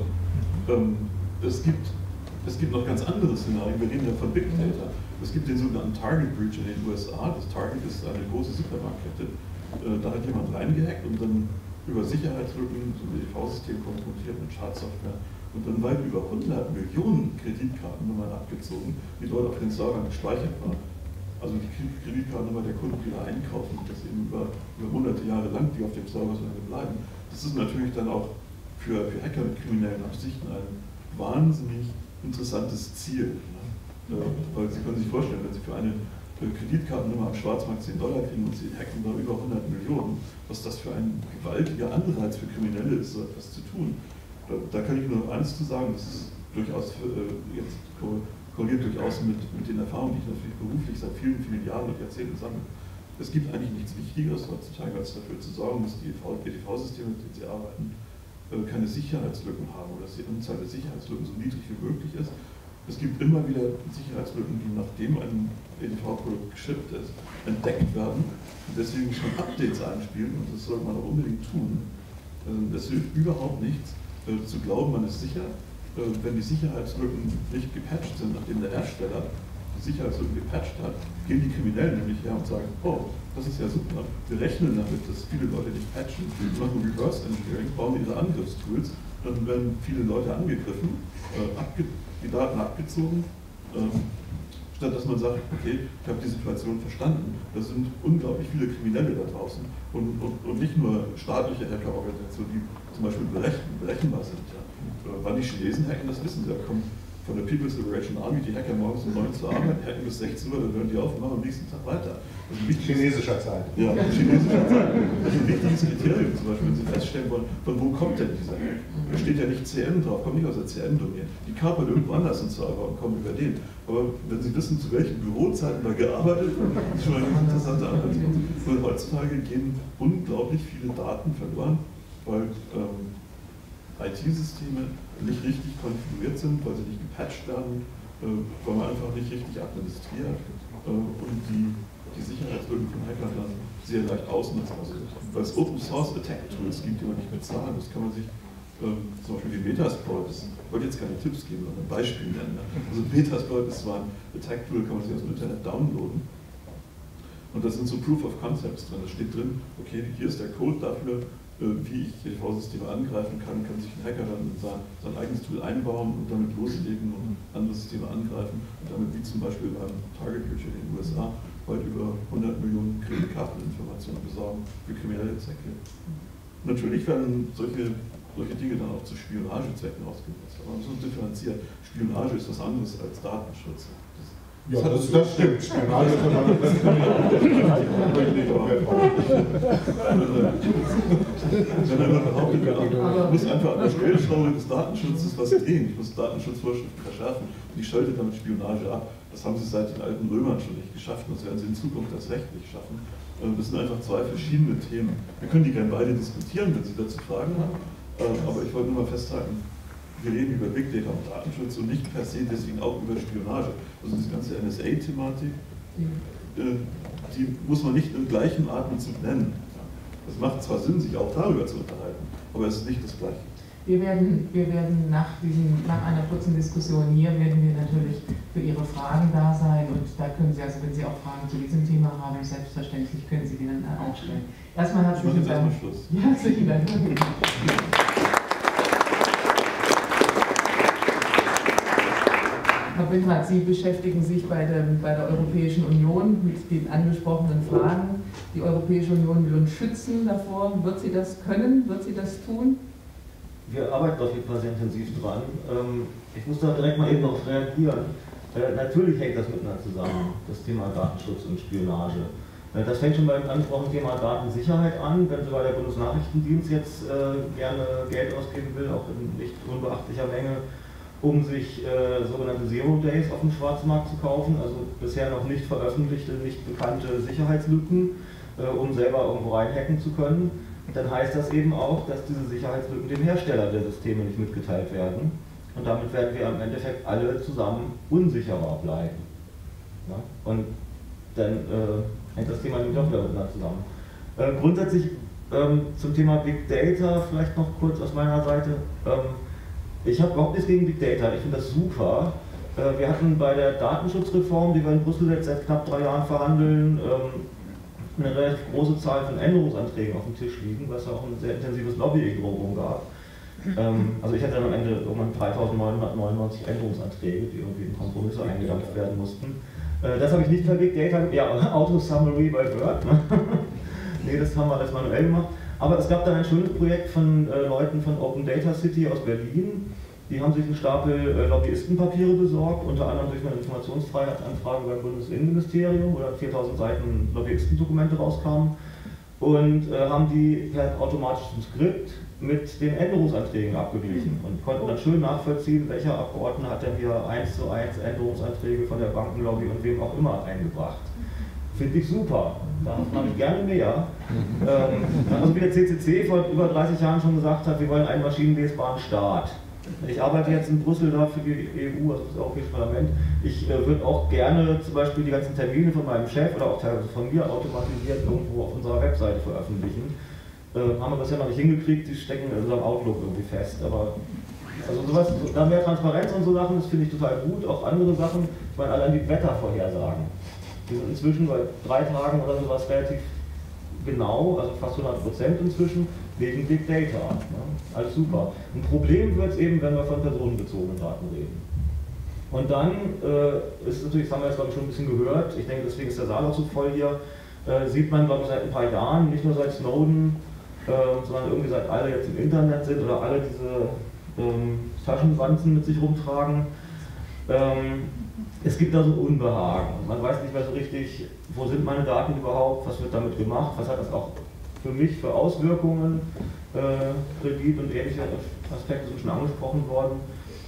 es gibt noch ganz andere Szenarien. Wir reden ja von Big Data. Es gibt den sogenannten Target Breach in den USA. Das Target ist eine große Supermarktkette. Da hat jemand reingehackt und dann über Sicherheitslücken so ein EDV-System konfrontiert mit Schadsoftware und dann weit über 100 Millionen Kreditkartennummern abgezogen, die dort auf den Servern gespeichert waren. Also die Kreditkartennummer der Kunden, die da einkaufen, das eben über hunderte Jahre lang, die auf dem Server so lange bleiben. Das ist natürlich dann auch für Hacker mit kriminellen Absichten ein wahnsinnig interessantes Ziel. Ne? Weil Sie können sich vorstellen, wenn Sie für eine Kreditkartennummer am Schwarzmarkt $10 kriegen und Sie hacken da über 100 Millionen, was das für ein gewaltiger Anreiz für Kriminelle ist, so etwas zu tun. Da kann ich nur eines zu sagen, das ist durchaus, jetzt korreliert durchaus mit den Erfahrungen, die ich natürlich beruflich seit vielen, vielen Jahren und Jahrzehnten sammle. Es gibt eigentlich nichts Wichtigeres heutzutage, als dafür zu sorgen, dass die EDV-Systeme, mit denen Sie arbeiten, keine Sicherheitslücken haben oder dass die Anzahl der Sicherheitslücken so niedrig wie möglich ist. Es gibt immer wieder Sicherheitslücken, die nachdem ein EDV-Produkt geschippt ist, entdeckt werden und deswegen schon Updates einspielen und das sollte man auch unbedingt tun. Es hilft überhaupt nichts, zu glauben, man ist sicher, wenn die Sicherheitslücken nicht gepatcht sind, nachdem der Hersteller die Sicherheitslücken gepatcht hat, gehen die Kriminellen nämlich her und sagen, oh, das ist ja super, wir rechnen damit, dass viele Leute nicht patchen, wir machen Reverse Engineering, bauen ihre Angriffstools, dann werden viele Leute angegriffen, die Daten abgezogen, statt dass man sagt, okay, ich habe die Situation verstanden. Da sind unglaublich viele Kriminelle da draußen und nicht nur staatliche Hackerorganisationen, die zum Beispiel berechenbar sind. Ja. Wann die Chinesen hacken, das wissen sie. Da kommen von der People's Liberation Army die Hacker morgens um 9 zur Arbeit, hacken bis 16 Uhr, dann hören die auf und machen am nächsten Tag weiter. Chinesischer Zeit. Ja, chinesischer Zeit. Das ist ein wichtiges Kriterium, zum Beispiel, wenn Sie feststellen wollen, von wo kommt denn dieser Hack? Da steht ja nicht CN drauf, kommt nicht aus der CN-Domain. Die kapern irgendwo anders ins Server und kommen über den. Aber wenn Sie wissen, zu welchen Bürozeiten da gearbeitet wird, ist schon eine interessante Anwendung. Und heutzutage gehen unglaublich viele Daten verloren, weil IT-Systeme nicht richtig konfiguriert sind, weil sie nicht gepatcht werden, weil man einfach nicht richtig administriert und die Sicherheitslücken von Hackern dann sehr leicht ausnutzen. Also, weil es Open Source Attack Tools gibt, die man nicht bezahlen. Das kann man sich zum Beispiel wie Metasploit, ich wollte jetzt keine Tipps geben, sondern ein Beispiel nennen. Also Metasploit ist zwar ein Attack Tool, kann man sich aus dem Internet downloaden. Und da sind so Proof of Concepts drin. Da steht drin, okay, hier ist der Code dafür, wie ich EDV-Systeme angreifen kann sich ein Hacker dann sein eigenes Tool einbauen und damit loslegen und andere Systeme angreifen und damit wie zum Beispiel beim Target Breach in den USA weit über 100 Millionen Kreditkarteninformationen besorgen für kriminelle Zwecke. Natürlich werden solche Dinge dann auch zu Spionagezwecken ausgenutzt, aber man muss differenzieren. Spionage ist was anderes als Datenschutz. Ja, das stimmt. Spionage kann man das Ich muss einfach an der Stellschraube des Datenschutzes was drehen. Ich muss Datenschutzvorschriften verschärfen und ich schalte damit Spionage ab. Das haben sie seit den alten Römern schon nicht geschafft und das werden sie in Zukunft als rechtlich schaffen. Das sind einfach zwei verschiedene Themen. Wir können die gerne beide diskutieren, wenn Sie dazu Fragen haben, aber ich wollte nur mal festhalten, wir reden über Big Data und Datenschutz und nicht per se deswegen auch über Spionage. Also diese ganze NSA-Thematik, die muss man nicht im gleichen Atemzug nennen. Es macht zwar Sinn, sich auch darüber zu unterhalten, aber es ist nicht das Gleiche. Wir werden nach einer kurzen Diskussion hier, werden wir natürlich für Ihre Fragen da sein und da können Sie, also wenn Sie auch Fragen zu diesem Thema haben, selbstverständlich können Sie die dann auch stellen. Erstmal herzlichen Dank. Schluss. Ja, herzlichen Dank. Herr Bindrath, Sie beschäftigen sich bei der Europäischen Union mit den angesprochenen Fragen. Die Europäische Union will uns schützen davor. Wird sie das können? Wird sie das tun? Wir arbeiten auf jeden Fall sehr intensiv dran. Ich muss da direkt mal eben darauf reagieren. Natürlich hängt das miteinander zusammen, das Thema Datenschutz und Spionage. Das fängt schon beim angesprochenen Thema Datensicherheit an. Wenn sogar der Bundesnachrichtendienst jetzt gerne Geld ausgeben will, auch in nicht unbeachtlicher Menge, um sich sogenannte Zero Days auf dem Schwarzmarkt zu kaufen, also bisher noch nicht veröffentlichte, nicht bekannte Sicherheitslücken, um selber irgendwo reinhacken zu können, dann heißt das eben auch, dass diese Sicherheitslücken dem Hersteller der Systeme nicht mitgeteilt werden. Und damit werden wir im Endeffekt alle zusammen unsicherer bleiben. Ja? Und dann hängt das Thema nämlich auch wieder miteinander zusammen. Grundsätzlich zum Thema Big Data, vielleicht noch kurz aus meiner Seite. Ich habe überhaupt nichts gegen Big Data, ich finde das super. Wir hatten bei der Datenschutzreform, die wir in Brüssel jetzt seit knapp 3 Jahren verhandeln, eine relativ große Zahl von Änderungsanträgen auf dem Tisch liegen, was auch ein sehr intensives Lobbying drumherum gab. Also ich hatte dann am Ende irgendwann 3.999 Änderungsanträge, die irgendwie in Kompromisse eingedampft werden mussten. Das habe ich nicht per Big Data, ja, Auto-Summary bei Word. Ne? Nee, das haben wir alles manuell gemacht. Aber es gab dann ein schönes Projekt von Leuten von Open Data City aus Berlin. Die haben sich einen Stapel Lobbyistenpapiere besorgt, unter anderem durch eine Informationsfreiheitsanfrage beim Bundesinnenministerium, wo dann 4000 Seiten Lobbyistendokumente rauskamen, und haben die per automatischem Skript mit den Änderungsanträgen abgeglichen und konnten dann schön nachvollziehen, welcher Abgeordnete hat denn hier 1:1 Änderungsanträge von der Bankenlobby und wem auch immer eingebracht. Finde ich super. Davon habe ich gerne mehr. Also wie der CCC vor über 30 Jahren schon gesagt hat, wir wollen einen maschinenlesbaren Staat. Ich arbeite jetzt in Brüssel da für die EU, also das Europäische Parlament. Ich würde auch gerne zum Beispiel die ganzen Termine von meinem Chef oder auch teilweise von mir automatisiert irgendwo auf unserer Webseite veröffentlichen. Haben wir bisher noch nicht hingekriegt, die stecken in unserem Outlook irgendwie fest. Aber also sowas, da mehr Transparenz und so Sachen, das finde ich total gut. Auch andere Sachen, ich meine allein die Wettervorhersagen. Die sind inzwischen bei 3 Tagen oder sowas relativ genau, also fast 100% inzwischen, wegen Big Data. Ne? Alles super. Ein Problem wird es eben, wenn wir von personenbezogenen Daten reden. Und dann ist natürlich, das haben wir jetzt glaube ich schon ein bisschen gehört, ich denke deswegen ist der Saal auch so voll hier, sieht man glaube ich seit ein paar Jahren, nicht nur seit Snowden, sondern irgendwie seit alle jetzt im Internet sind oder alle diese Taschenwanzen mit sich rumtragen. Es gibt da so ein Unbehagen. Man weiß nicht mehr so richtig, wo sind meine Daten überhaupt, was wird damit gemacht, was hat das auch für mich für Auswirkungen, Kredit und ähnliche Aspekte sind schon angesprochen worden.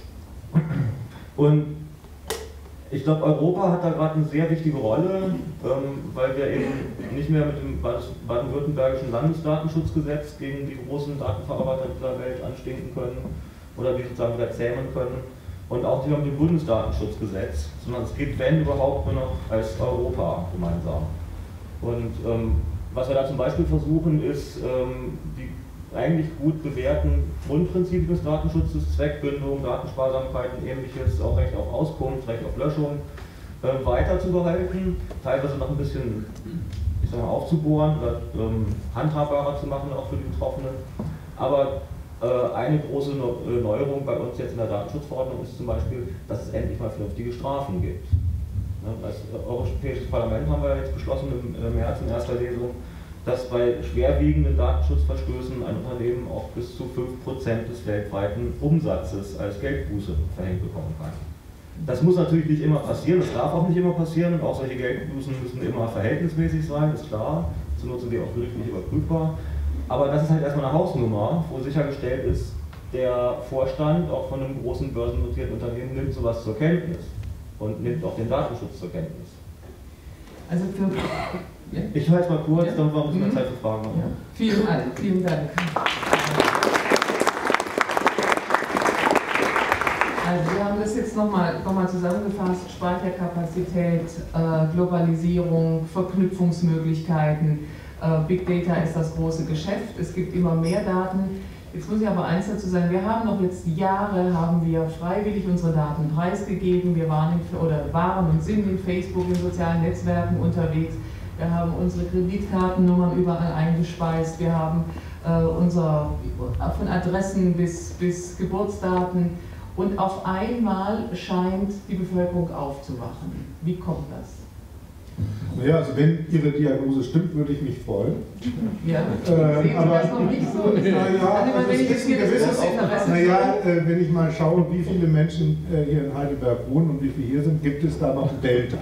Und ich glaube, Europa hat da gerade eine sehr wichtige Rolle, weil wir eben nicht mehr mit dem baden-württembergischen Landesdatenschutzgesetz gegen die großen Datenverarbeiter dieser Welt anstinken können oder die sozusagen wieder zähmen können. Und auch nicht mehr mit dem Bundesdatenschutzgesetz, sondern es geht, wenn überhaupt, nur noch als Europa gemeinsam. Und was wir da zum Beispiel versuchen, ist, die eigentlich gut bewährten Grundprinzipien des Datenschutzes, Zweckbindung, Datensparsamkeit und ähnliches, auch Recht auf Auskunft, Recht auf Löschung, weiter zu behalten, teilweise noch ein bisschen, ich sag mal, aufzubohren oder handhabbarer zu machen, auch für die Betroffenen. Aber eine große Neuerung bei uns jetzt in der Datenschutzverordnung ist zum Beispiel, dass es endlich mal vernünftige Strafen gibt. Als Europäisches Parlament haben wir jetzt beschlossen im März in erster Lesung, dass bei schwerwiegenden Datenschutzverstößen ein Unternehmen auch bis zu 5% des weltweiten Umsatzes als Geldbuße verhängt bekommen kann. Das muss natürlich nicht immer passieren, das darf auch nicht immer passieren. Auch solche Geldbußen müssen immer verhältnismäßig sein, ist klar. Zur Not sind die auch gerichtlich überprüfbar. Aber das ist halt erstmal eine Hausnummer, wo sichergestellt ist, der Vorstand auch von einem großen börsennotierten Unternehmen nimmt sowas zur Kenntnis und nimmt auch den Datenschutz zur Kenntnis. Also für, ja. Ich höre jetzt mal kurz, dann müssen wir Zeit für Fragen haben. Ja. Vielen Dank. Also wir haben das jetzt nochmal zusammengefasst: Speicherkapazität, Globalisierung, Verknüpfungsmöglichkeiten, Big Data ist das große Geschäft, es gibt immer mehr Daten. Jetzt muss ich aber eins dazu sagen, wir haben noch jetzt Jahre, haben wir freiwillig unsere Daten preisgegeben, wir waren und sind in Facebook, in sozialen Netzwerken unterwegs, wir haben unsere Kreditkartennummern überall eingespeist, wir haben von Adressen bis Geburtsdaten. Und auf einmal scheint die Bevölkerung aufzuwachen. Wie kommt das? Naja, also wenn Ihre Diagnose stimmt, würde ich mich freuen. Ja, sehen Sie das noch nicht so? Wenn ich mal schaue, wie viele Menschen hier in Heidelberg wohnen und wie viele hier sind, gibt es da noch ein Delta.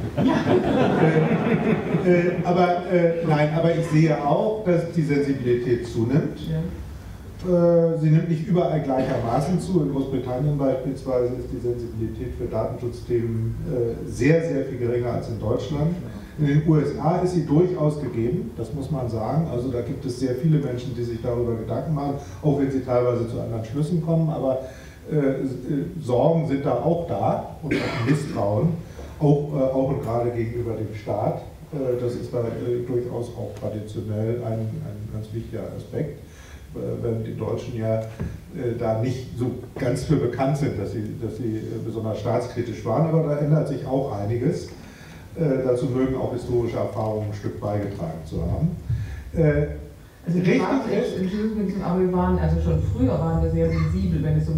Aber ich sehe auch, dass die Sensibilität zunimmt. Ja. Sie nimmt nicht überall gleichermaßen zu. In Großbritannien beispielsweise ist die Sensibilität für Datenschutzthemen sehr, sehr viel geringer als in Deutschland. In den USA ist sie durchaus gegeben, das muss man sagen. Also da gibt es sehr viele Menschen, die sich darüber Gedanken machen, auch wenn sie teilweise zu anderen Schlüssen kommen. Aber Sorgen sind da auch da und auch Misstrauen, auch und gerade gegenüber dem Staat. Das ist da durchaus auch traditionell ein ganz wichtiger Aspekt. Während die Deutschen ja da nicht so ganz für bekannt sind, dass sie besonders staatskritisch waren, aber da ändert sich auch einiges. Dazu mögen auch historische Erfahrungen ein Stück beigetragen zu haben. Also wir waren, also schon früher waren wir sehr sensibel, wenn es um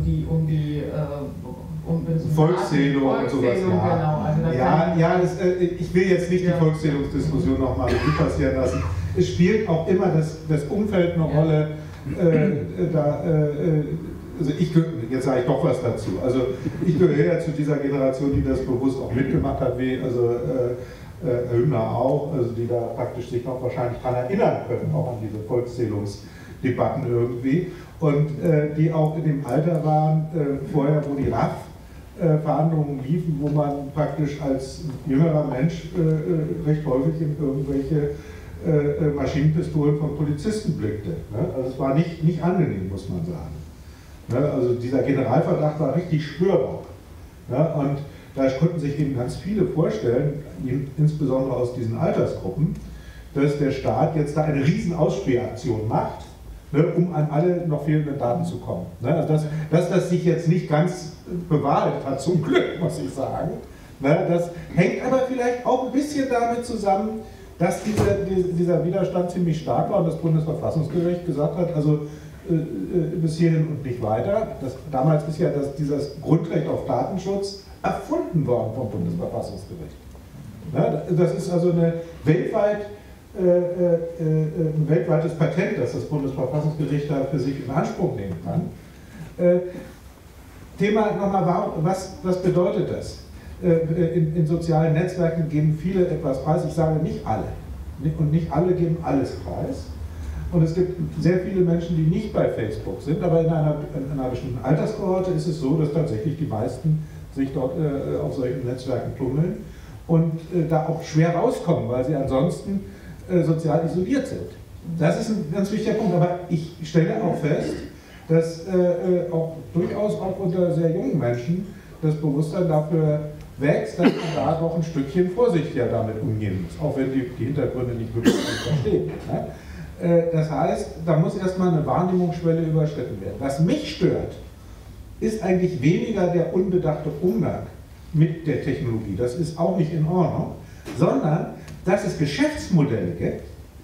Volkszählung und sowas. Genau, also ich will jetzt nicht die Volkszählungsdiskussion nochmal Revue passieren lassen. Es spielt auch immer das Umfeld eine Rolle. Also jetzt sage ich doch was dazu. Also ich gehöre ja zu dieser Generation, die das bewusst auch mitgemacht hat, wie Herr Hübner auch, also die da praktisch sich noch wahrscheinlich daran erinnern können, auch an diese Volkszählungsdebatten irgendwie. Und die auch in dem Alter waren, vorher, wo die RAF-Verhandlungen liefen, wo man praktisch als jüngerer Mensch recht häufig in irgendwelche Maschinenpistolen von Polizisten blickte. Ne? Also es war nicht angenehm, muss man sagen. Ne? Also dieser Generalverdacht war richtig spürbar. Ne? Und da konnten sich eben ganz viele vorstellen, insbesondere aus diesen Altersgruppen, dass der Staat jetzt da eine riesen Ausspähaktion macht, ne, um an alle noch fehlenden Daten zu kommen. Ne? Also dass das sich jetzt nicht ganz bewahrheitet hat, zum Glück, muss ich sagen. Ne? Das hängt aber vielleicht auch ein bisschen damit zusammen, dass dieser Widerstand ziemlich stark war und das Bundesverfassungsgericht gesagt hat, also bis hierhin und nicht weiter. Damals ist ja dieses Grundrecht auf Datenschutz erfunden worden vom Bundesverfassungsgericht. Ja, das ist also ein weltweites Patent, das das Bundesverfassungsgericht da für sich in Anspruch nehmen kann. Thema nochmal, was bedeutet das? In sozialen Netzwerken geben viele etwas preis, ich sage nicht alle. Und nicht alle geben alles preis. Und es gibt sehr viele Menschen, die nicht bei Facebook sind, aber in einer bestimmten Alterskohorte ist es so, dass tatsächlich die meisten sich dort auf solchen Netzwerken tummeln und da auch schwer rauskommen, weil sie ansonsten sozial isoliert sind. Das ist ein ganz wichtiger Punkt, aber ich stelle auch fest, dass auch durchaus auch unter sehr jungen Menschen das Bewusstsein dafür wächst, dass man da doch ein Stückchen vorsichtiger damit umgehen muss, auch wenn die Hintergründe nicht wirklich verstehen. Ne? Das heißt, da muss erstmal eine Wahrnehmungsschwelle überschritten werden. Was mich stört, ist eigentlich weniger der unbedachte Umgang mit der Technologie, das ist auch nicht in Ordnung, sondern dass es Geschäftsmodelle gibt,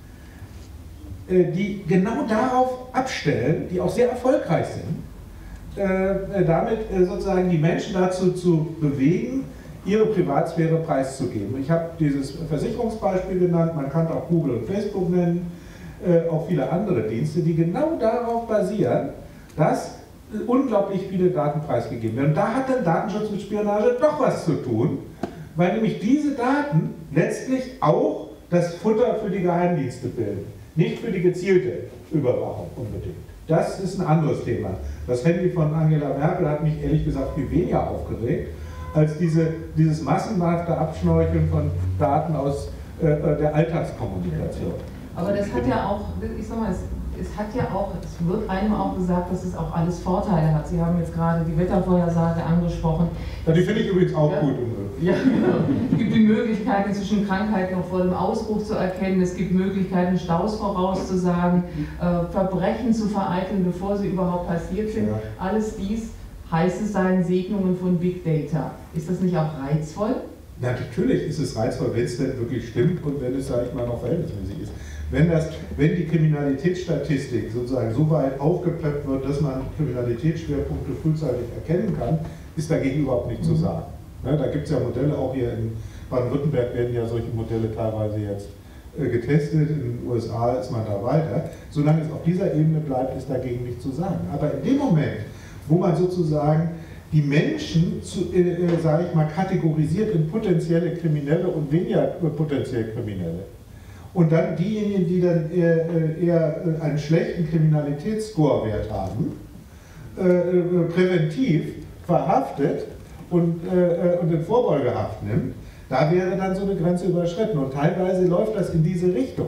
die genau darauf abstellen, die auch sehr erfolgreich sind, damit sozusagen die Menschen dazu zu bewegen, ihre Privatsphäre preiszugeben. Ich habe dieses Versicherungsbeispiel genannt, man kann auch Google und Facebook nennen, auch viele andere Dienste, die genau darauf basieren, dass unglaublich viele Daten preisgegeben werden. Und da hat dann Datenschutz mit Spionage doch was zu tun, weil nämlich diese Daten letztlich auch das Futter für die Geheimdienste bilden, nicht für die gezielte Überwachung unbedingt. Das ist ein anderes Thema. Das Handy von Angela Merkel hat mich ehrlich gesagt viel weniger aufgeregt, als dieses massenhafte Abschnorcheln von Daten aus der Alltagskommunikation. Aber das hat ja auch, ich sag mal, es wird einem auch gesagt, dass es auch alles Vorteile hat. Sie haben jetzt gerade die Wettervorhersage angesprochen. Ja, die finde ich übrigens auch ja, gut. Ja, genau. Es gibt die Möglichkeit, inzwischen Krankheiten noch vor dem Ausbruch zu erkennen. Es gibt Möglichkeiten, Staus vorauszusagen, Verbrechen zu vereiteln, bevor sie überhaupt passiert sind. Ja. Alles dies heißt es seien Segnungen von Big Data. Ist das nicht auch reizvoll? Na, natürlich ist es reizvoll, wenn es denn wirklich stimmt und wenn es, sage ich mal, noch verhältnismäßig ist. Wenn die Kriminalitätsstatistik sozusagen so weit aufgeplöppt wird, dass man Kriminalitätsschwerpunkte frühzeitig erkennen kann, ist dagegen überhaupt nicht zu sagen. Ne, da gibt es ja Modelle, auch hier in Baden-Württemberg werden ja solche Modelle teilweise jetzt getestet, in den USA ist man da weiter. Solange es auf dieser Ebene bleibt, ist dagegen nicht zu sagen. Aber in dem Moment, wo man sozusagen die Menschen, sage ich mal, kategorisiert in potenzielle Kriminelle und weniger potenziell Kriminelle, und dann diejenigen, die dann eher einen schlechten Kriminalitätsscorewert haben, präventiv verhaftet und in Vorbeugehaft nimmt, da wäre dann so eine Grenze überschritten. Und teilweise läuft das in diese Richtung,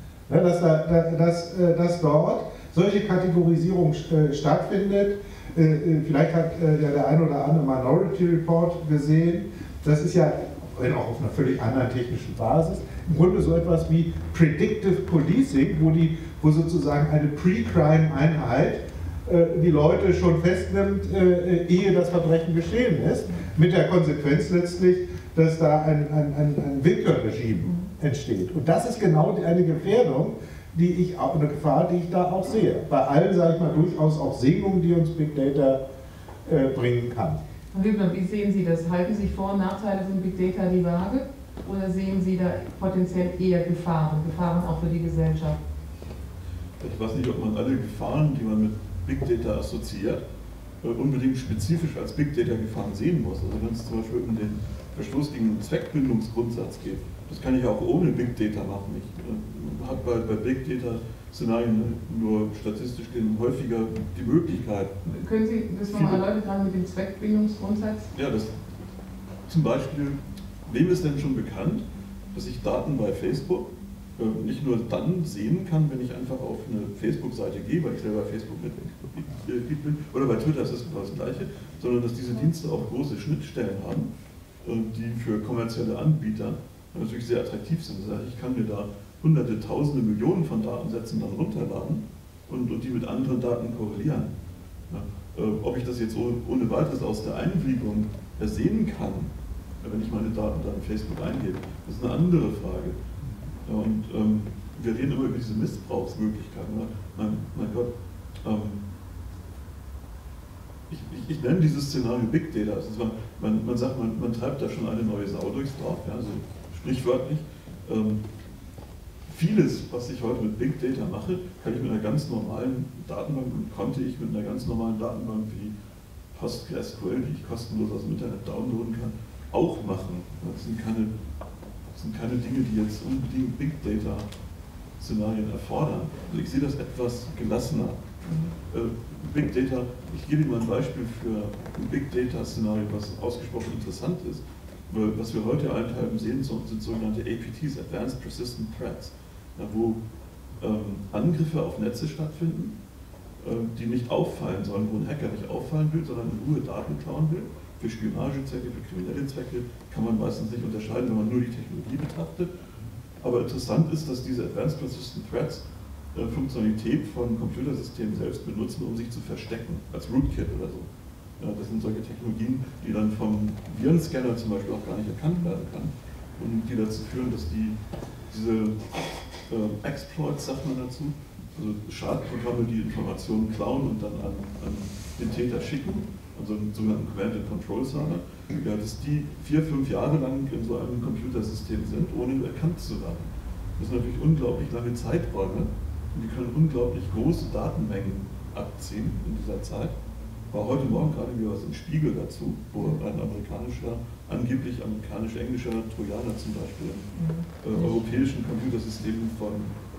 dass dort solche Kategorisierung stattfindet. Vielleicht hat ja der ein oder andere Minority Report gesehen, das ist ja, wenn auch auf einer völlig anderen technischen Basis, im Grunde so etwas wie Predictive Policing, wo sozusagen eine Pre-Crime-Einheit die Leute schon festnimmt, ehe das Verbrechen geschehen ist, mit der Konsequenz letztlich, dass da ein Willkürregime entsteht. Und das ist genau eine Gefährdung, eine Gefahr, die ich da auch sehe. Bei allen, sage ich mal, durchaus auch Segnungen, die uns Big Data bringen kann. Herr Hübner, wie sehen Sie das? Halten sich Vor- und Nachteile von Big Data die Waage? Oder sehen Sie da potenziell eher Gefahren auch für die Gesellschaft? Ich weiß nicht, ob man alle Gefahren, die man mit Big Data assoziiert, unbedingt spezifisch als Big Data Gefahren sehen muss. Also wenn es zum Beispiel um den Verstoß gegen den Zweckbindungsgrundsatz geht, das kann ich auch ohne Big Data machen. Ich habe bei Big Data Szenarien nur statistisch häufiger die Möglichkeit. Können Sie das nochmal erläutern mit dem Zweckbindungsgrundsatz? Ja, das zum Beispiel, wem ist denn schon bekannt, dass ich Daten bei Facebook nicht nur dann sehen kann, wenn ich einfach auf eine Facebook-Seite gehe, weil ich selber Facebook-Mitglied bin, oder bei Twitter ist das genau das Gleiche, sondern dass diese Dienste auch große Schnittstellen haben, die für kommerzielle Anbieter natürlich sehr attraktiv sind. Das heißt, ich kann mir da Hunderte, Tausende, Millionen von Datensätzen dann runterladen und die mit anderen Daten korrelieren. Ja, ob ich das jetzt ohne weiteres aus der Einwilligung ersehen kann, wenn ich meine Daten dann in Facebook eingebe, das ist eine andere Frage. Ja, und wir reden immer über diese Missbrauchsmöglichkeiten. Ne? Mein Gott, ich nenne dieses Szenario Big Data. Also man sagt, man treibt da schon eine neue Sau durchs Dorf, ja, also sprichwörtlich. Vieles, was ich heute mit Big Data mache, kann ich mit einer ganz normalen Datenbank und konnte ich mit einer ganz normalen Datenbank wie PostgreSQL, die ich kostenlos aus dem Internet downloaden kann, auch machen. Das sind keine Dinge, die jetzt unbedingt Big Data Szenarien erfordern. Also ich sehe das etwas gelassener. Big Data, ich gebe Ihnen mal ein Beispiel für ein Big Data Szenario, was ausgesprochen interessant ist. Was wir heute allenthalben sehen, sind sogenannte APTs, Advanced Persistent Threats, wo Angriffe auf Netze stattfinden, die nicht auffallen sollen, wo ein Hacker nicht auffallen will, sondern in Ruhe Daten klauen will. Für Spionagezwecke, für kriminelle Zwecke kann man meistens nicht unterscheiden, wenn man nur die Technologie betrachtet. Aber interessant ist, dass diese Advanced Persistent Threats Funktionalität von Computersystemen selbst benutzen, um sich zu verstecken, als Rootkit oder so. Ja, das sind solche Technologien, die dann vom Virenscanner zum Beispiel auch gar nicht erkannt werden kann und die dazu führen, dass diese Exploits, sagt man dazu, also Schadprogramme, die Informationen klauen und dann an den Täter schicken, also einen sogenannten Command-and-Control-Server, ja, dass die 4-5 Jahre lang in so einem Computersystem sind, ohne erkannt zu werden. Das sind natürlich unglaublich lange Zeiträume und die können unglaublich große Datenmengen abziehen in dieser Zeit. war heute Morgen gerade wieder was im Spiegel dazu, wo ein angeblich amerikanisch-englischer Trojaner zum Beispiel in europäischen Computersystemen von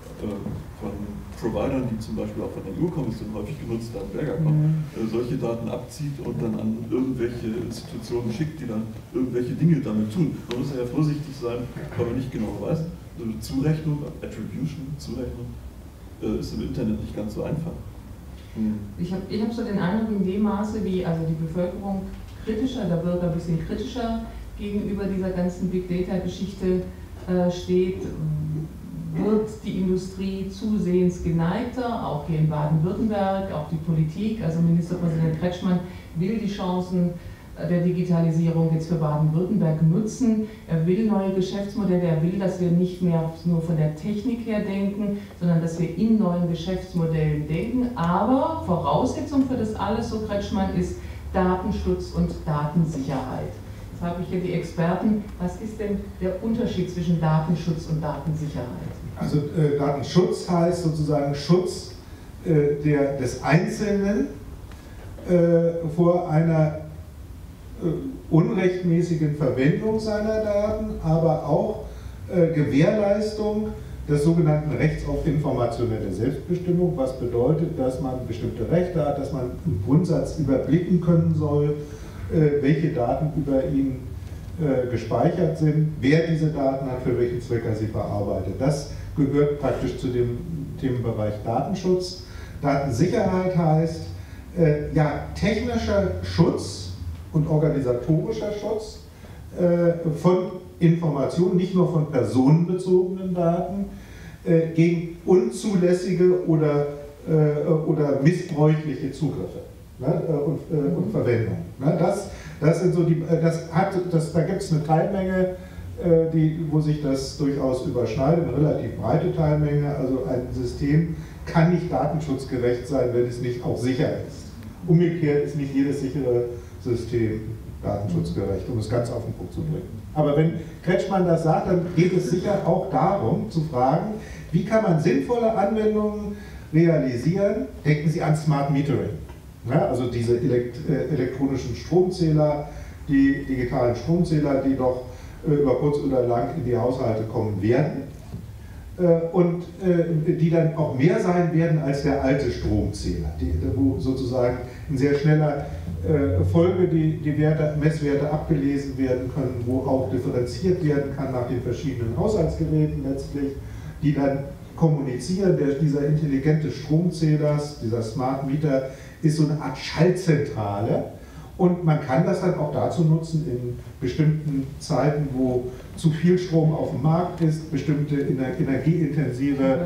Providern, die zum Beispiel auch von der EU-Kommission häufig genutzt werden, Bergercom, solche Daten abzieht und dann an irgendwelche Institutionen schickt, die dann irgendwelche Dinge damit tun. Man muss ja vorsichtig sein, weil man nicht genau weiß. Also Zurechnung, Attribution, Zurechnung ist im Internet nicht ganz so einfach. Ich hab so den Eindruck, in dem Maße, wie also die Bevölkerung kritischer, der Bürger ein bisschen kritischer gegenüber dieser ganzen Big Data-Geschichte steht, wird die Industrie zusehends geneigter, auch hier in Baden-Württemberg, auch die Politik. Also Ministerpräsident Kretschmann will die Chancen der Digitalisierung jetzt für Baden-Württemberg nutzen. Er will neue Geschäftsmodelle, er will, dass wir nicht mehr nur von der Technik her denken, sondern dass wir in neuen Geschäftsmodellen denken. Aber Voraussetzung für das alles, so Kretschmann, ist Datenschutz und Datensicherheit. Jetzt habe ich hier die Experten. Was ist denn der Unterschied zwischen Datenschutz und Datensicherheit? Also Datenschutz heißt sozusagen Schutz des Einzelnen vor einer unrechtmäßigen Verwendung seiner Daten, aber auch Gewährleistung des sogenannten Rechts auf informationelle Selbstbestimmung, was bedeutet, dass man bestimmte Rechte hat, dass man im Grundsatz überblicken können soll, welche Daten über ihn gespeichert sind, wer diese Daten hat, für welchen Zweck er sie verarbeitet. Das gehört praktisch zu dem Themenbereich Datenschutz. Datensicherheit heißt technischer Schutz und organisatorischer Schutz von Informationen, nicht nur von personenbezogenen Daten, gegen unzulässige oder missbräuchliche Zugriffe, ne, und Verwendung. Ne, das sind so da gibt es eine Teilmenge, wo sich das durchaus überschneidet, eine relativ breite Teilmenge. Also ein System kann nicht datenschutzgerecht sein, wenn es nicht auch sicher ist. Umgekehrt ist nicht jedes sichere System datenschutzgerecht, um es ganz auf den Punkt zu bringen. Aber wenn Kretschmann das sagt, dann geht es sicher auch darum zu fragen, wie kann man sinnvolle Anwendungen realisieren? Denken Sie an Smart Metering, ja, also diese elektronischen Stromzähler, die digitalen Stromzähler, die doch über kurz oder lang in die Haushalte kommen werden und die dann auch mehr sein werden als der alte Stromzähler, wo sozusagen in sehr schneller Folge die Messwerte abgelesen werden können, wo auch differenziert werden kann nach den verschiedenen Haushaltsgeräten letztlich, die dann kommunizieren. Dieser intelligente Stromzähler, dieser Smart Meter, ist so eine Art Schaltzentrale. Und man kann das dann auch dazu nutzen, in bestimmten Zeiten, wo zu viel Strom auf dem Markt ist, bestimmte energieintensive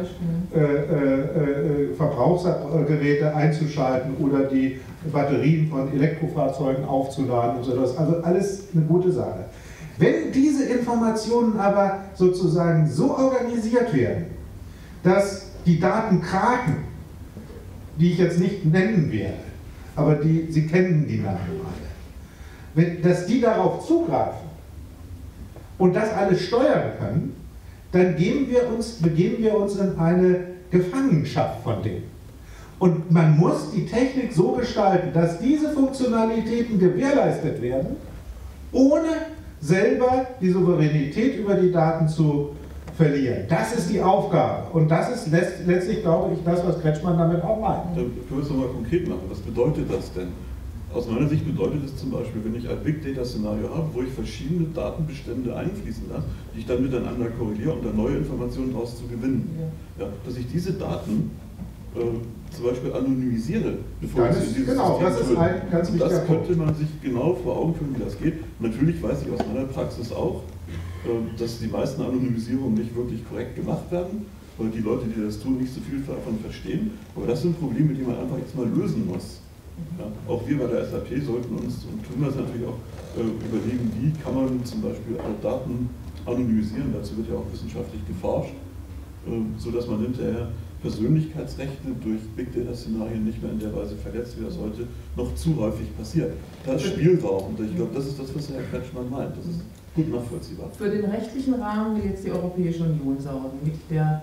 Verbrauchsgeräte einzuschalten oder die Batterien von Elektrofahrzeugen aufzuladen und so. Das ist also alles eine gute Sache. Wenn diese Informationen aber sozusagen so organisiert werden, dass die Datenkraken, die ich jetzt nicht nennen werde, aber Sie kennen die Namen alle, dass die darauf zugreifen und das alles steuern können, dann begeben wir uns in eine Gefangenschaft von denen. Und man muss die Technik so gestalten, dass diese Funktionalitäten gewährleistet werden, ohne selber die Souveränität über die Daten zu verlieren. Das ist die Aufgabe. Und das ist letztlich, glaube ich, das, was Kretschmann damit auch meint. Dann können wir es nochmal konkret machen. Was bedeutet das denn? Aus meiner Sicht bedeutet es zum Beispiel, wenn ich ein Big Data Szenario habe, wo ich verschiedene Datenbestände einfließen lasse, die ich dann miteinander korreliere, um dann neue Informationen daraus zu gewinnen. Ja, dass ich diese Daten zum Beispiel anonymisiere, bevor ich sie in dieses System das ist ein ganz wichtiger Das könnte Punkt. man sich genau vor Augen führen, wie das geht. Natürlich weiß ich aus meiner Praxis auch, dass die meisten Anonymisierungen nicht wirklich korrekt gemacht werden, weil die Leute, die das tun, nicht so viel davon verstehen. Aber das sind Probleme, die man einfach jetzt mal lösen muss. Ja, auch wir bei der SAP sollten uns, und tun das natürlich auch, überlegen, wie kann man zum Beispiel alle Daten anonymisieren. Dazu wird ja auch wissenschaftlich geforscht, sodass man hinterher Persönlichkeitsrechte durch Big Data Szenarien nicht mehr in der Weise verletzt, wie das heute noch zu häufig passiert. Da ist Spielraum, und ich glaube, das ist das, was Herr Kretschmann meint. Das ist gut nachvollziehbar. Für den rechtlichen Rahmen will jetzt die Europäische Union sorgen mit der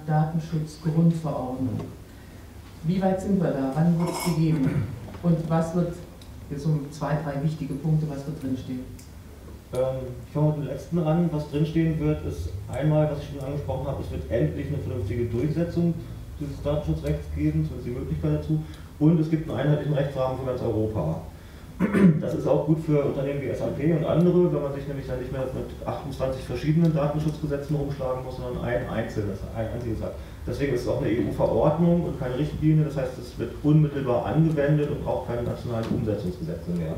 Datenschutzgrundverordnung. Wie weit sind wir da? Wann wird es gegeben? Und was wird Hier so 2, 3 wichtige Punkte, was da drin steht. Ich fange mit dem letzten an. Was drinstehen wird, ist einmal, was ich schon angesprochen habe, es wird endlich eine vernünftige Durchsetzung dieses Datenschutzrechts geben, zumindest die Möglichkeit dazu. Und es gibt einen einheitlichen Rechtsrahmen für ganz Europa. Das ist auch gut für Unternehmen wie SAP und andere, wenn man sich nämlich dann nicht mehr mit 28 verschiedenen Datenschutzgesetzen rumschlagen muss, sondern ein einziges hat. Deswegen ist es auch eine EU-Verordnung und keine Richtlinie, das heißt, es wird unmittelbar angewendet und braucht keine nationalen Umsetzungsgesetze mehr.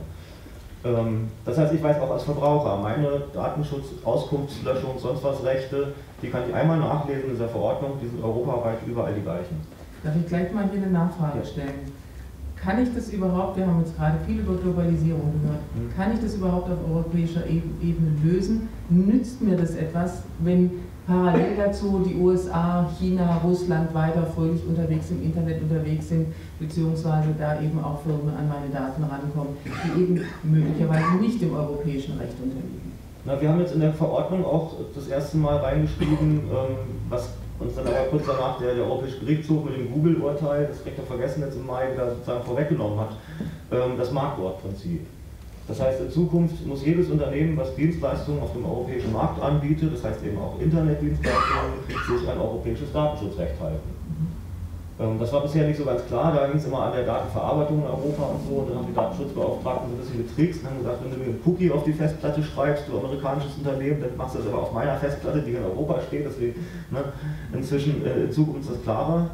Das heißt, ich weiß auch als Verbraucher, meine Datenschutz, Auskunftslöschung, sonst was Rechte, die kann ich einmal nachlesen in dieser Verordnung, die sind europaweit überall die gleichen. Darf ich gleich mal hier eine Nachfrage stellen? Kann ich das überhaupt, wir haben jetzt gerade viel über Globalisierung gehört, kann ich das überhaupt auf europäischer Ebene lösen? Nützt mir das etwas, wenn parallel dazu die USA, China, Russland weiter fröhlich unterwegs im Internet unterwegs sind, beziehungsweise da eben auch Firmen an meine Daten rankommen, die eben möglicherweise nicht dem europäischen Recht unterliegen? Na, wir haben jetzt in der Verordnung auch das erste Mal reingeschrieben, was uns dann aber kurz danach der Europäische Gerichtshof mit dem Google-Urteil, das Recht auf Vergessen jetzt im Mai wieder sozusagen vorweggenommen hat, das Marktwortprinzip. Das heißt, in Zukunft muss jedes Unternehmen, was Dienstleistungen auf dem europäischen Markt anbietet, das heißt eben auch Internetdienstleistungen, sich an europäisches Datenschutzrecht halten. Das war bisher nicht so ganz klar, da ging es immer an der Datenverarbeitung in Europa und so, und dann haben die Datenschutzbeauftragten so ein bisschen getrickst und haben gesagt, wenn du mir einen Cookie auf die Festplatte schreibst, du amerikanisches Unternehmen, dann machst du das aber auf meiner Festplatte, die in Europa steht, deswegen, ne, inzwischen, in Zukunft ist das klarer.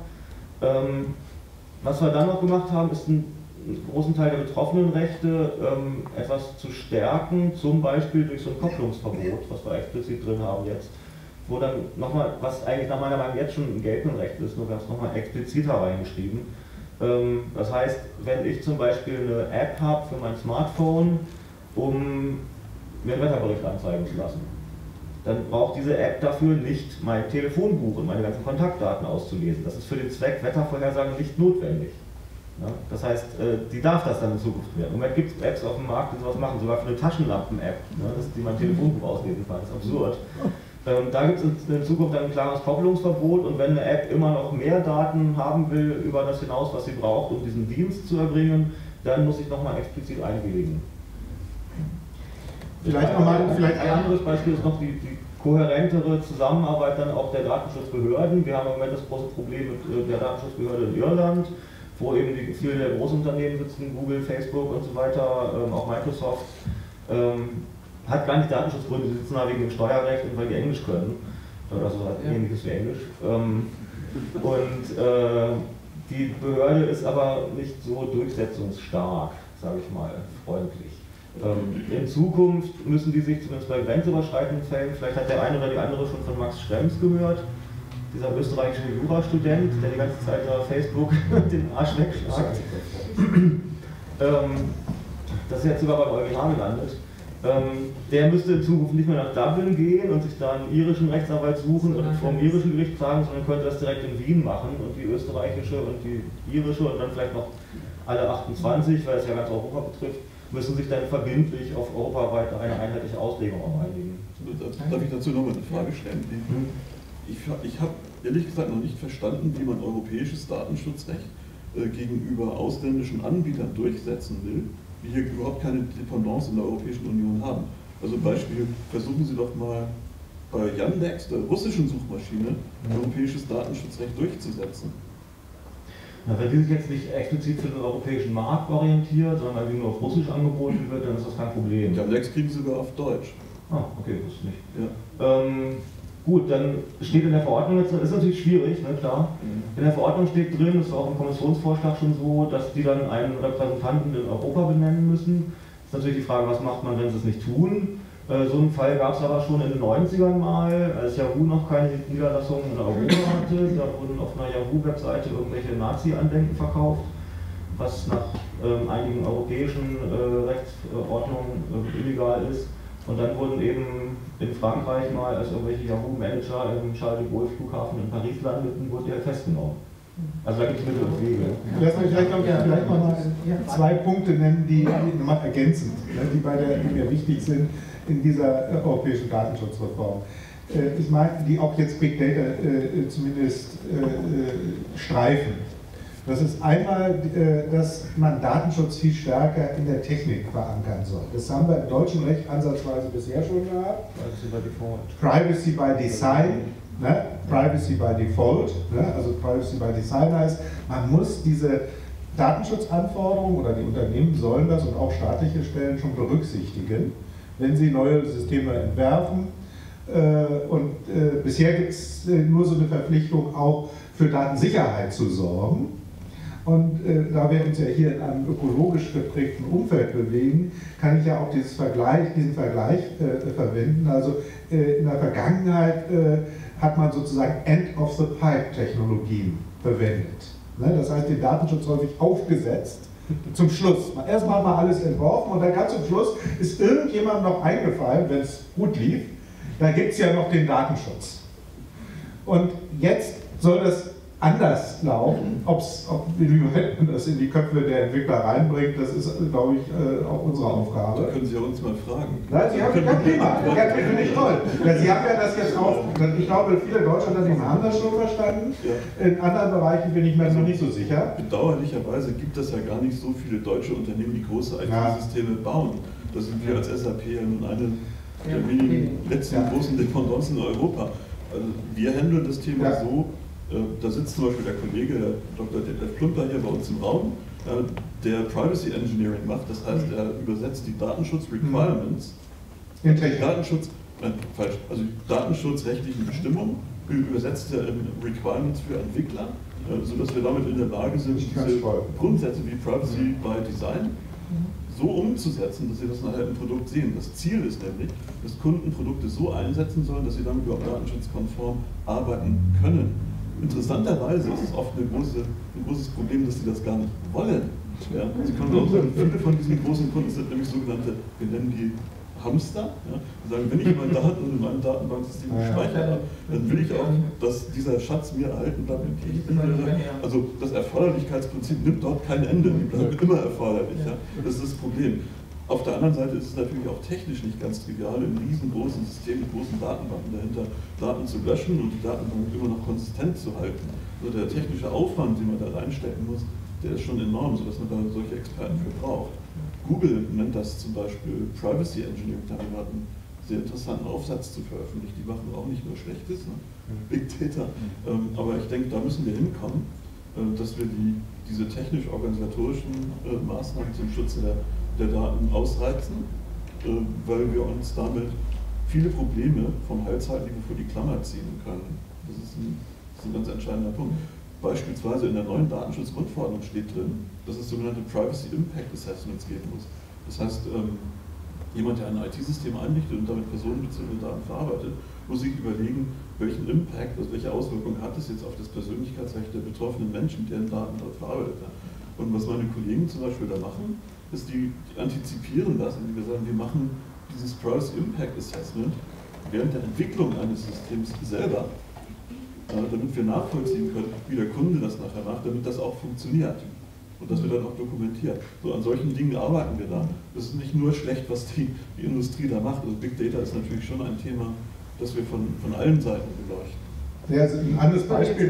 Was wir dann noch gemacht haben, ist einen großen Teil der betroffenen Rechte etwas zu stärken, zum Beispiel durch so ein Kopplungsverbot, was wir explizit drin haben jetzt, wo dann nochmal, was eigentlich nach meiner Meinung jetzt schon ein geltendes Recht ist, nur ganz nochmal expliziter reingeschrieben. Das heißt, wenn ich zum Beispiel eine App habe für mein Smartphone, um mir einen Wetterbericht anzeigen zu lassen, dann braucht diese App dafür nicht mein Telefonbuch und meine ganzen Kontaktdaten auszulesen. Das ist für den Zweck Wettervorhersagen nicht notwendig. Ja, das heißt, die darf das dann in Zukunft werden. Im Moment gibt es Apps auf dem Markt, die sowas machen, sogar für eine Taschenlampen-App, ne, die mein Telefonbuch auslesen kann. Das ist absurd. Da gibt es in Zukunft ein klares Kopplungsverbot, und wenn eine App immer noch mehr Daten haben will über das hinaus, was sie braucht, um diesen Dienst zu erbringen, dann muss ich nochmal explizit einwilligen. Vielleicht ein anderes Beispiel ist noch die kohärentere Zusammenarbeit dann auch der Datenschutzbehörden. Wir haben im Moment das große Problem mit der Datenschutzbehörde in Irland, wo eben viele der Großunternehmen sitzen, Google, Facebook und so weiter, auch Microsoft. Hat gar nicht Datenschutzgründe, die sitzen da wegen dem Steuerrecht und weil die Englisch können, oder so ähnliches wie Englisch. Die Behörde ist aber nicht so durchsetzungsstark, sage ich mal, freundlich. In Zukunft müssen die sich zumindest bei grenzüberschreitenden Fällen, vielleicht hat der eine oder die andere schon von Max Schrems gehört, dieser österreichische Jurastudent, der die ganze Zeit da Facebook den Arsch wegschlagt. Das ist jetzt sogar beim EuGH gelandet. Der müsste in Zukunft nicht mehr nach Dublin gehen und sich da einen irischen Rechtsanwalt suchen und vom irischen Gericht klagen, sondern könnte das direkt in Wien machen, und die österreichische und die irische und dann vielleicht noch alle 28, weil es ja ganz Europa betrifft, müssen sich dann verbindlich auf europaweit eine einheitliche Auslegung auch einigen. Darf ich dazu nochmal eine Frage stellen? Ich habe ehrlich gesagt noch nicht verstanden, wie man europäisches Datenschutzrecht gegenüber ausländischen Anbietern durchsetzen will, die hier überhaupt keine Dependance in der Europäischen Union haben. Also Beispiel, versuchen Sie doch mal bei Yandex, der russischen Suchmaschine, europäisches Datenschutzrecht durchzusetzen. Na, wenn die sich jetzt nicht explizit für den europäischen Markt orientiert, sondern weil die nur auf Russisch angeboten wird, dann ist das kein Problem. Yandex kriegen Sie sogar auf Deutsch. Ah, okay, das ist nicht. Ja. Gut, dann steht in der Verordnung jetzt, ist natürlich schwierig, ne, klar. In der Verordnung steht drin, das ist auch im Kommissionsvorschlag schon so, dass die dann einen Repräsentanten in Europa benennen müssen. Das ist natürlich die Frage, was macht man, wenn sie es nicht tun. So einen Fall gab es aber schon in den 90ern mal, als Yahoo noch keine Niederlassung in Europa hatte. Da wurden auf einer Yahoo-Webseite irgendwelche Nazi-Andenken verkauft, was nach einigen europäischen Rechtsordnungen illegal ist. Und dann wurden eben in Frankreich mal, als irgendwelche Yahoo-Manager im Charles de Gaulle Flughafen in Paris landeten, wurde die halt festgenommen. Also da gibt es Mittel und Wege. Lass mich vielleicht noch mal zwei Punkte nennen, die nochmal ergänzend, die mir wichtig sind in dieser europäischen Datenschutzreform. Ich meine, die auch jetzt Big Data zumindest streifen. Das ist einmal, dass man Datenschutz viel stärker in der Technik verankern soll. Das haben wir im deutschen Recht ansatzweise bisher schon gehabt. Privacy by Design, ne? Privacy by Default, ne? Also Privacy by Design heißt, man muss diese Datenschutzanforderungen oder die Unternehmen sollen das und auch staatliche Stellen schon berücksichtigen, wenn sie neue Systeme entwerfen. Bisher gibt es nur so eine Verpflichtung, auch für Datensicherheit zu sorgen. Und da wir uns ja hier in einem ökologisch geprägten Umfeld bewegen, kann ich ja auch diesen Vergleich verwenden. Also in der Vergangenheit hat man sozusagen End-of-the-Pipe-Technologien verwendet. Ne? Das heißt, den Datenschutz häufig aufgesetzt zum Schluss. Erstmal hat man alles entworfen und dann ganz zum Schluss ist irgendjemandem noch eingefallen, wenn es gut lief, da gibt es ja noch den Datenschutz. Und jetzt soll das anders laufen. Inwieweit man das in die Köpfe der Entwickler reinbringt, das ist, glaube ich, auch unsere Aufgabe. Da können Sie ja uns mal fragen. Nein, Sie haben kein Thema. Ja, finde ich toll. Ja, Sie haben ja das jetzt auch, ich glaube, viele deutsche Unternehmen haben das schon verstanden. Ja. In anderen Bereichen bin ich mir noch nicht so sicher. Bedauerlicherweise gibt es ja gar nicht so viele deutsche Unternehmen, die große IT-Systeme bauen. Da sind wir als SAP ja nun eine der wenigen letzten großen Dependancen in Europa. Also wir handeln das Thema so. Da sitzt zum Beispiel der Kollege, der Dr. Detlef Plumper hier bei uns im Raum, der Privacy Engineering macht. Das heißt, er übersetzt die Datenschutz-Requirements, datenschutzrechtlichen Bestimmungen, übersetzt er in Requirements für Entwickler, sodass wir damit in der Lage sind, diese Grundsätze wie Privacy by Design so umzusetzen, dass sie das nachher im Produkt sehen. Das Ziel ist nämlich, dass Kunden Produkte so einsetzen sollen, dass sie damit überhaupt datenschutzkonform arbeiten können. Interessanterweise ist es oft ein großes Problem, dass sie das gar nicht wollen. Ja? Sie können auch sagen, viele von diesen großen Kunden sind nämlich sogenannte, wir nennen die Hamster. Ja? Die sagen, wenn ich meine Daten in meinem Datenbanksystem gespeichert habe, dann will ich auch, dass dieser Schatz mir erhalten bleibt. Also das Erforderlichkeitsprinzip nimmt dort kein Ende, die bleiben immer erforderlich. Ja? Das ist das Problem. Auf der anderen Seite ist es natürlich auch technisch nicht ganz trivial, in riesengroßen Systemen, großen Datenbanken dahinter Daten zu löschen und die Datenbank immer noch konsistent zu halten. Also der technische Aufwand, den man da reinstecken muss, der ist schon enorm, sodass man da solche Experten für braucht. Google nennt das zum Beispiel Privacy Engineering, da haben wir einen sehr interessanten Aufsatz zu veröffentlichen. Die machen auch nicht nur Schlechtes, ne? Big Data. Aber ich denke, da müssen wir hinkommen, dass wir diese technisch-organisatorischen Maßnahmen zum Schutz der Daten ausreizen, weil wir uns damit viele Probleme vom Hals halten, die wir vor die Klammer ziehen können. Das ist ein ganz entscheidender Punkt. Beispielsweise in der neuen Datenschutzgrundverordnung steht drin, dass es sogenannte Privacy Impact Assessments geben muss. Das heißt, jemand, der ein IT-System einrichtet und damit personenbezogene Daten verarbeitet, muss sich überlegen, welchen Impact, also welche Auswirkungen hat es jetzt auf das Persönlichkeitsrecht der betroffenen Menschen, deren Daten dort verarbeitet werden. Und was meine Kollegen zum Beispiel da machen, ist, die antizipieren das, indem wir sagen, wir machen dieses Privacy Impact Assessment während der Entwicklung eines Systems selber, damit wir nachvollziehen können, wie der Kunde das nachher macht, damit das auch funktioniert. Und das wird dann auch dokumentiert. So, an solchen Dingen arbeiten wir da. Das ist nicht nur schlecht, was die Industrie da macht. Also Big Data ist natürlich schon ein Thema, das wir von allen Seiten beleuchten. Ja, also ein anderes Beispiel.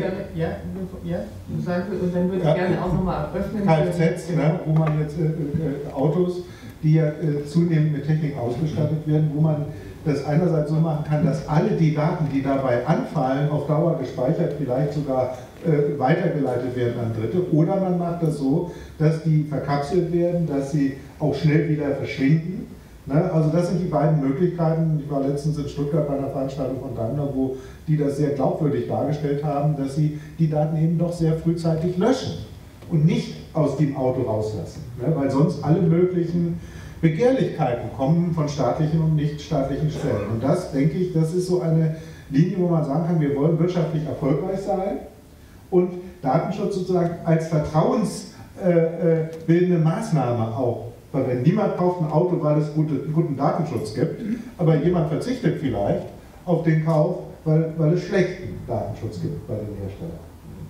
Und dann würde ich gerne auch nochmal eröffnen. Kfz, ne, wo man jetzt Autos, die ja zunehmend mit Technik ausgestattet werden, wo man das einerseits so machen kann, dass alle die Daten, die dabei anfallen, auf Dauer gespeichert, vielleicht sogar weitergeleitet werden an Dritte. Oder man macht das so, dass die verkapselt werden, dass sie auch schnell wieder verschwinden. Ne? Also das sind die beiden Möglichkeiten. Ich war letztens in Stuttgart bei einer Veranstaltung von Daimler, wo die das sehr glaubwürdig dargestellt haben, dass sie die Daten eben doch sehr frühzeitig löschen und nicht aus dem Auto rauslassen. Ne? Weil sonst alle möglichen Begehrlichkeiten kommen von staatlichen und nichtstaatlichen Stellen. Und das, denke ich, das ist so eine Linie, wo man sagen kann, wir wollen wirtschaftlich erfolgreich sein und Datenschutz sozusagen als vertrauensbildende Maßnahme auch verwenden. Niemand kauft ein Auto, weil es guten Datenschutz gibt, aber jemand verzichtet vielleicht auf den Kauf, weil es schlechten Datenschutz gibt bei den Herstellern.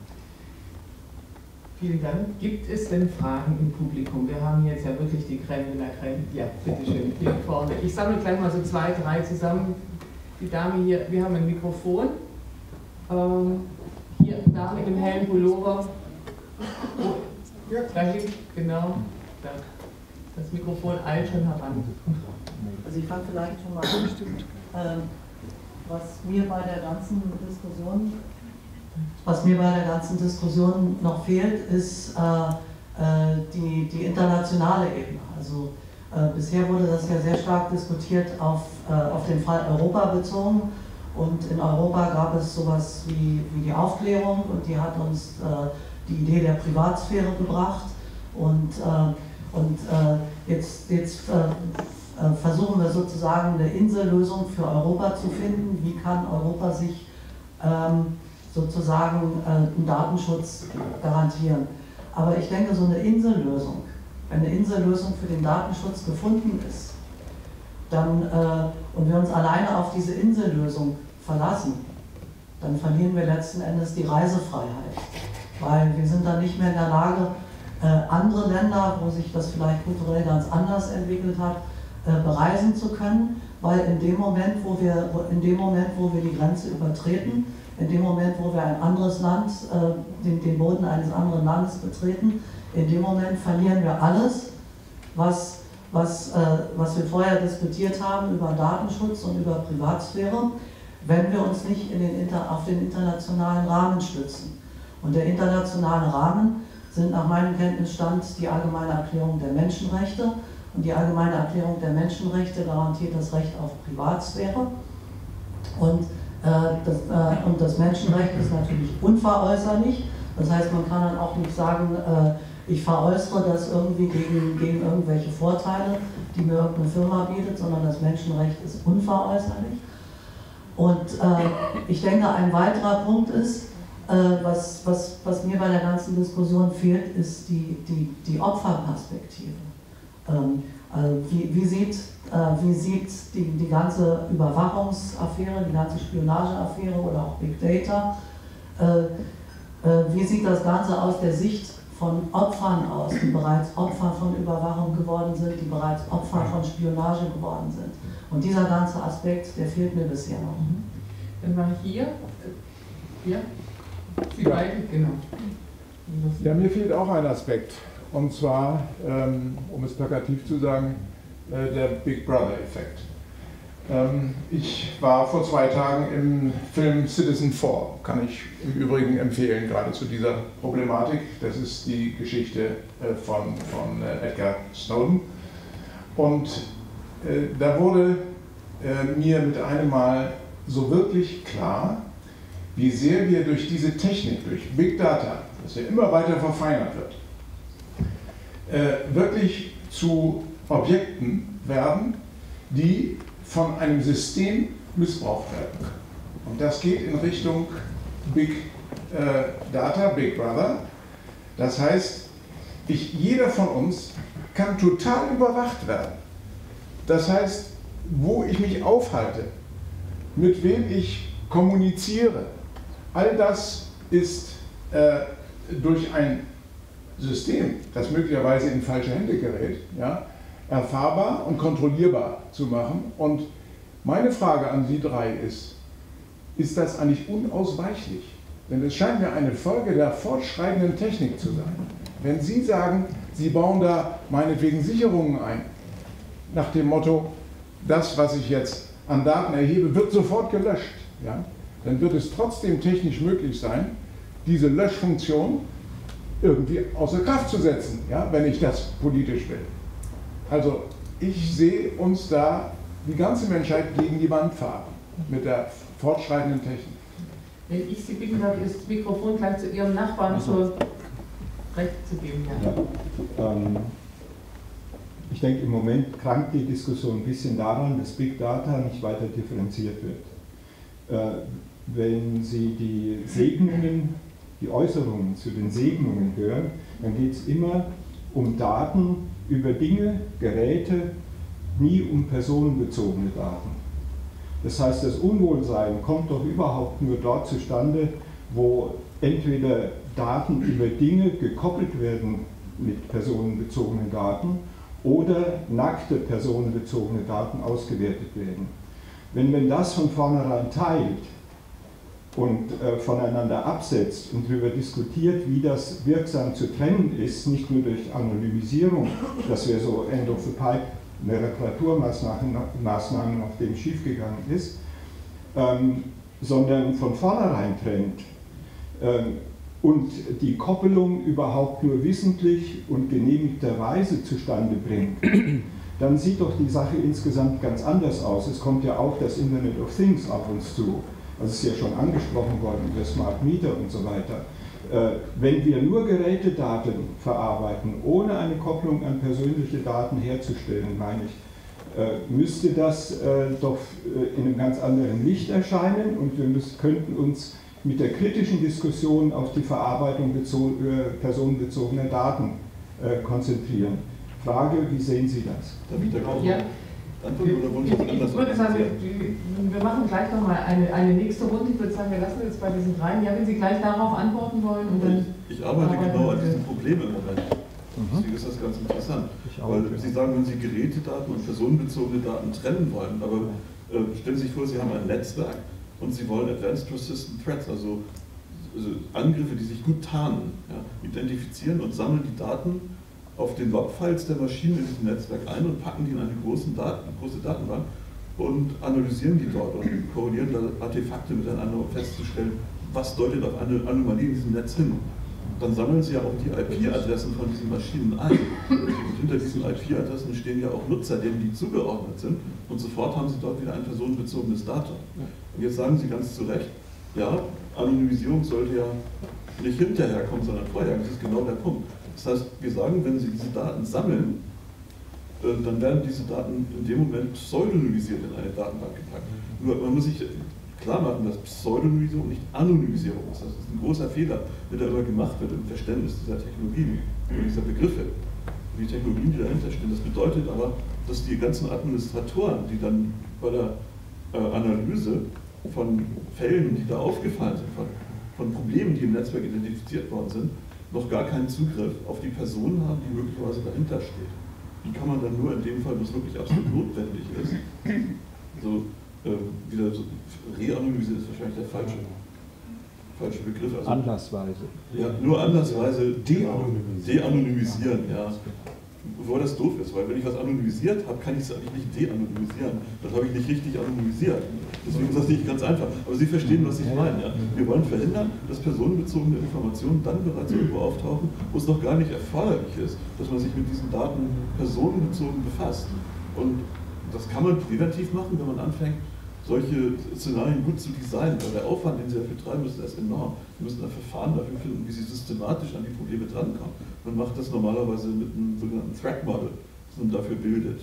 Vielen Dank. Gibt es denn Fragen im Publikum? Wir haben jetzt ja wirklich die Crème de la Crème. Ja, bitteschön, hier vorne. Ich sammle gleich mal so 2, 3 zusammen. Die Dame hier, wir haben ein Mikrofon. Hier, Dame im hellen Pullover. Ja, da hinten, genau. Da. Das Mikrofon eilt schon heran. Also ich fange vielleicht schon mal an, was mir bei der ganzen Diskussion noch fehlt, ist die internationale Ebene. Also bisher wurde das ja sehr stark diskutiert auf den Fall Europa bezogen, und in Europa gab es sowas wie die Aufklärung, und die hat uns die Idee der Privatsphäre gebracht, und jetzt versuchen wir sozusagen eine Insellösung für Europa zu finden. Wie kann Europa sich sozusagen einen Datenschutz garantieren? Aber ich denke, so eine Insellösung, wenn eine Insellösung für den Datenschutz gefunden ist, dann, und wir uns alleine auf diese Insellösung verlassen, dann verlieren wir letzten Endes die Reisefreiheit. Weil wir sind dann nicht mehr in der Lage, andere Länder, wo sich das vielleicht kulturell ganz anders entwickelt hat, bereisen zu können, weil in dem Moment, wo wir die Grenze übertreten, in dem Moment, wo wir ein anderes Land, den Boden eines anderen Landes betreten, in dem Moment verlieren wir alles, was wir vorher diskutiert haben über Datenschutz und über Privatsphäre, wenn wir uns nicht auf den internationalen Rahmen stützen. Und der internationale Rahmen sind nach meinem Kenntnisstand die Allgemeine Erklärung der Menschenrechte. Und die Allgemeine Erklärung der Menschenrechte garantiert das Recht auf Privatsphäre. Und das Menschenrecht ist natürlich unveräußerlich. Das heißt, man kann dann auch nicht sagen, ich veräußere das irgendwie gegen irgendwelche Vorteile, die mir irgendeine Firma bietet, sondern das Menschenrecht ist unveräußerlich. Und ich denke, ein weiterer Punkt ist, was mir bei der ganzen Diskussion fehlt, ist die Opferperspektive. Wie sieht die ganze Überwachungsaffäre, die ganze Spionageaffäre oder auch Big Data, wie sieht das Ganze aus der Sicht von Opfern aus, die bereits Opfer von Überwachung geworden sind, die bereits Opfer von Spionage geworden sind? Und dieser ganze Aspekt, der fehlt mir bisher noch. Dann war hier, Sie beide, genau. Ja, mir fehlt auch ein Aspekt, und zwar, um es plakativ zu sagen, der Big Brother-Effekt. Ich war vor 2 Tagen im Film Citizen 4, kann ich im Übrigen empfehlen, gerade zu dieser Problematik. Das ist die Geschichte von Edward Snowden. Und da wurde mir mit einem Mal so wirklich klar, wie sehr wir durch diese Technik, durch Big Data, das ja immer weiter verfeinert wird, wirklich zu Objekten werden, die von einem System missbraucht werden können. Und das geht in Richtung Big Data, Big Brother. Das heißt, jeder von uns kann total überwacht werden. Das heißt, wo ich mich aufhalte, mit wem ich kommuniziere, all das ist durch ein System, das möglicherweise in falsche Hände gerät, ja, erfahrbar und kontrollierbar zu machen. Und meine Frage an Sie drei ist das eigentlich unausweichlich? Denn es scheint mir eine Folge der fortschreitenden Technik zu sein. Wenn Sie sagen, Sie bauen da meinetwegen Sicherungen ein, nach dem Motto, das, was ich jetzt an Daten erhebe, wird sofort gelöscht, ja, dann wird es trotzdem technisch möglich sein, diese Löschfunktion irgendwie außer Kraft zu setzen, ja, wenn ich das politisch will. Also ich sehe uns da die ganze Menschheit gegen die Wand fahren mit der fortschreitenden Technik. Wenn ich Sie bitten darf, das Mikrofon gleich zu Ihrem Nachbarn zur Recht zu geben. Ja. Ich denke, im Moment krankt die Diskussion ein bisschen daran, dass Big Data nicht weiter differenziert wird. Wenn Sie die Segnungen, die Äußerungen zu den Segnungen hören, dann geht es immer um Daten über Dinge, Geräte, nie um personenbezogene Daten. Das heißt, das Unwohlsein kommt doch überhaupt nur dort zustande, wo entweder Daten über Dinge gekoppelt werden mit personenbezogenen Daten oder nackte personenbezogene Daten ausgewertet werden. Wenn das von vornherein teilt und voneinander absetzt und darüber diskutiert, wie das wirksam zu trennen ist, nicht nur durch Anonymisierung, das wäre so End of the Pipe, eine Reparaturmaßnahme, nachdem schiefgegangen ist, sondern von vornherein trennt und die Koppelung überhaupt nur wissentlich und genehmigterweise zustande bringt, dann sieht doch die Sache insgesamt ganz anders aus. Es kommt ja auch das Internet of Things auf uns zu. Also es ist ja schon angesprochen worden über Smart Meter und so weiter. Wenn wir nur Gerätedaten verarbeiten, ohne eine Kopplung an persönliche Daten herzustellen, meine ich, müsste das doch in einem ganz anderen Licht erscheinen und wir könnten uns mit der kritischen Diskussion auf die Verarbeitung personenbezogener Daten konzentrieren. Frage, wie sehen Sie das? Darf ich da gleich Ja. antworten oder wollen Sie das anders Ich würde sagen, organisieren? wir machen gleich nochmal eine nächste Runde. Ich würde sagen, wir lassen jetzt bei diesen dreien. Ja, wenn Sie gleich darauf antworten wollen. Und dann Ich arbeite genau an wir- diesem Problem im Moment. Deswegen ist das ganz interessant. Weil Sie sagen, wenn Sie Gerätedaten und personenbezogene Daten trennen wollen, aber stellen Sie sich vor, Sie haben ein Netzwerk und Sie wollen Advanced Persistent Threats, also Angriffe, die sich gut tarnen, ja, identifizieren und sammeln die Daten auf den Logfiles der Maschinen in diesem Netzwerk ein und packen die in eine große Datenbank und analysieren die dort und korrelieren da Artefakte miteinander, um festzustellen, was deutet auf eine Anomalie in diesem Netz hin. Dann sammeln Sie ja auch die IP-Adressen von diesen Maschinen ein. Und hinter diesen IP-Adressen stehen ja auch Nutzer, denen die zugeordnet sind. Und sofort haben Sie dort wieder ein personenbezogenes Datum. Und jetzt sagen Sie ganz zu Recht, ja, Anonymisierung sollte ja nicht hinterher kommen, sondern vorher. Das ist genau der Punkt. Das heißt, wir sagen, wenn Sie diese Daten sammeln, dann werden diese Daten in dem Moment pseudonymisiert in eine Datenbank gepackt. Nur man muss sich klar machen, dass Pseudonymisierung nicht Anonymisierung ist. Das ist ein großer Fehler, der da immer gemacht wird im Verständnis dieser Technologie, dieser Begriffe, die Technologien, die dahinter stehen. Das bedeutet aber, dass die ganzen Administratoren, die dann bei der Analyse von Fällen, die da aufgefallen sind, von Problemen, die im Netzwerk identifiziert worden sind, noch gar keinen Zugriff auf die Person haben, die möglicherweise dahinter steht. Die kann man dann nur in dem Fall, wo es wirklich absolut notwendig ist, so wieder so re-anonymisieren ist wahrscheinlich der falsche Begriff. Also, Anlassweise. ja, nur anlassweise de-anonymisieren, ja. Wobei das doof ist, weil wenn ich was anonymisiert habe, kann ich es eigentlich nicht de-anonymisieren. Dann habe ich nicht richtig anonymisiert. Deswegen ist das nicht ganz einfach. Aber Sie verstehen, was ich meine. Ja? Wir wollen verhindern, dass personenbezogene Informationen dann bereits irgendwo auftauchen, wo es noch gar nicht erforderlich ist, dass man sich mit diesen Daten personenbezogen befasst. Und das kann man präventiv machen, wenn man anfängt, solche Szenarien gut zu designen, weil der Aufwand, den Sie dafür treiben müssen, ist enorm. Sie müssen ein Verfahren dafür finden, wie Sie systematisch an die Probleme drankommen. Man macht das normalerweise mit einem sogenannten Threat Model, das man dafür bildet.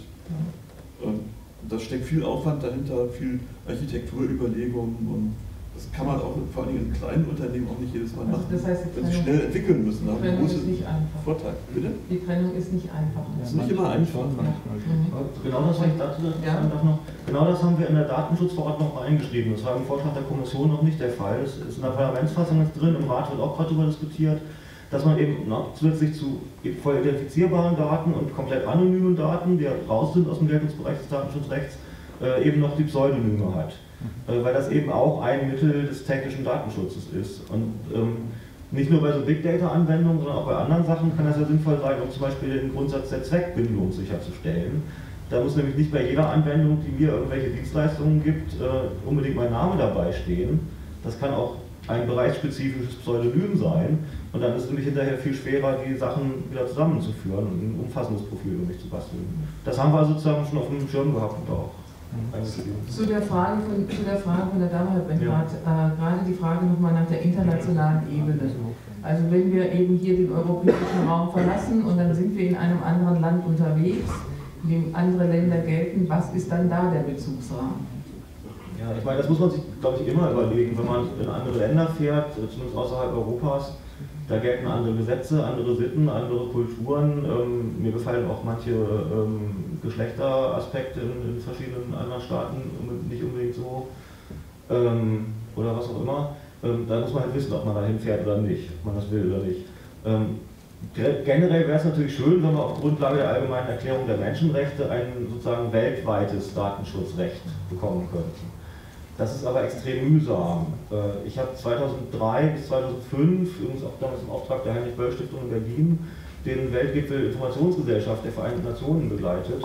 Da steckt viel Aufwand dahinter, viel Architekturüberlegungen und das kann man auch vor allem in kleinen Unternehmen auch nicht jedes Mal machen. Das heißt, wenn sie schnell entwickeln müssen, haben die Trennung große ist nicht einfach. Vorteile. Bitte? Die Trennung ist nicht einfach. Das ist nicht immer einfach. Genau das, was ich dazu sagen darf noch, genau das haben wir in der Datenschutzverordnung auch eingeschrieben. Das war im Vorschlag der Kommission noch nicht der Fall. Es ist in der Parlamentsfassung jetzt drin, im Rat wird auch gerade darüber diskutiert, dass man eben zusätzlich zu voll identifizierbaren Daten und komplett anonymen Daten, die raus sind aus dem Geltungsbereich des Datenschutzrechts, eben noch die Pseudonyme hat. Weil das eben auch ein Mittel des technischen Datenschutzes ist. Und nicht nur bei so Big Data Anwendungen, sondern auch bei anderen Sachen kann das ja sinnvoll sein, um zum Beispiel den Grundsatz der Zweckbindung sicherzustellen. Da muss nämlich nicht bei jeder Anwendung, die mir irgendwelche Dienstleistungen gibt, unbedingt mein Name dabei stehen. Das kann auch ein bereichsspezifisches Pseudonym sein. Und dann ist es nämlich hinterher viel schwerer, die Sachen wieder zusammenzuführen und ein umfassendes Profil über mich zu basteln. Das haben wir sozusagen schon auf dem Schirm gehabt und auch. Zu der Frage von der Dame, Herr Benrath, gerade die Frage nochmal nach der internationalen Ebene. Also wenn wir eben hier den europäischen Raum verlassen und dann sind wir in einem anderen Land unterwegs, in dem andere Länder gelten, was ist dann da der Bezugsrahmen? Ja, ich meine, das muss man sich, glaube ich, immer überlegen, wenn man in andere Länder fährt, zumindest außerhalb Europas. Da gelten andere Gesetze, andere Sitten, andere Kulturen. Mir gefallen auch manche Geschlechteraspekte in verschiedenen anderen Staaten nicht unbedingt so. Oder was auch immer. Da muss man halt wissen, ob man dahin fährt oder nicht, ob man das will oder nicht. Generell wäre es natürlich schön, wenn wir auf Grundlage der Allgemeinen Erklärung der Menschenrechte ein sozusagen weltweites Datenschutzrecht bekommen könnten. Das ist aber extrem mühsam. Ich habe 2003 bis 2005, übrigens auch damals im Auftrag der Heinrich-Böll-Stiftung in Berlin, den Weltgipfel Informationsgesellschaft der Vereinten Nationen begleitet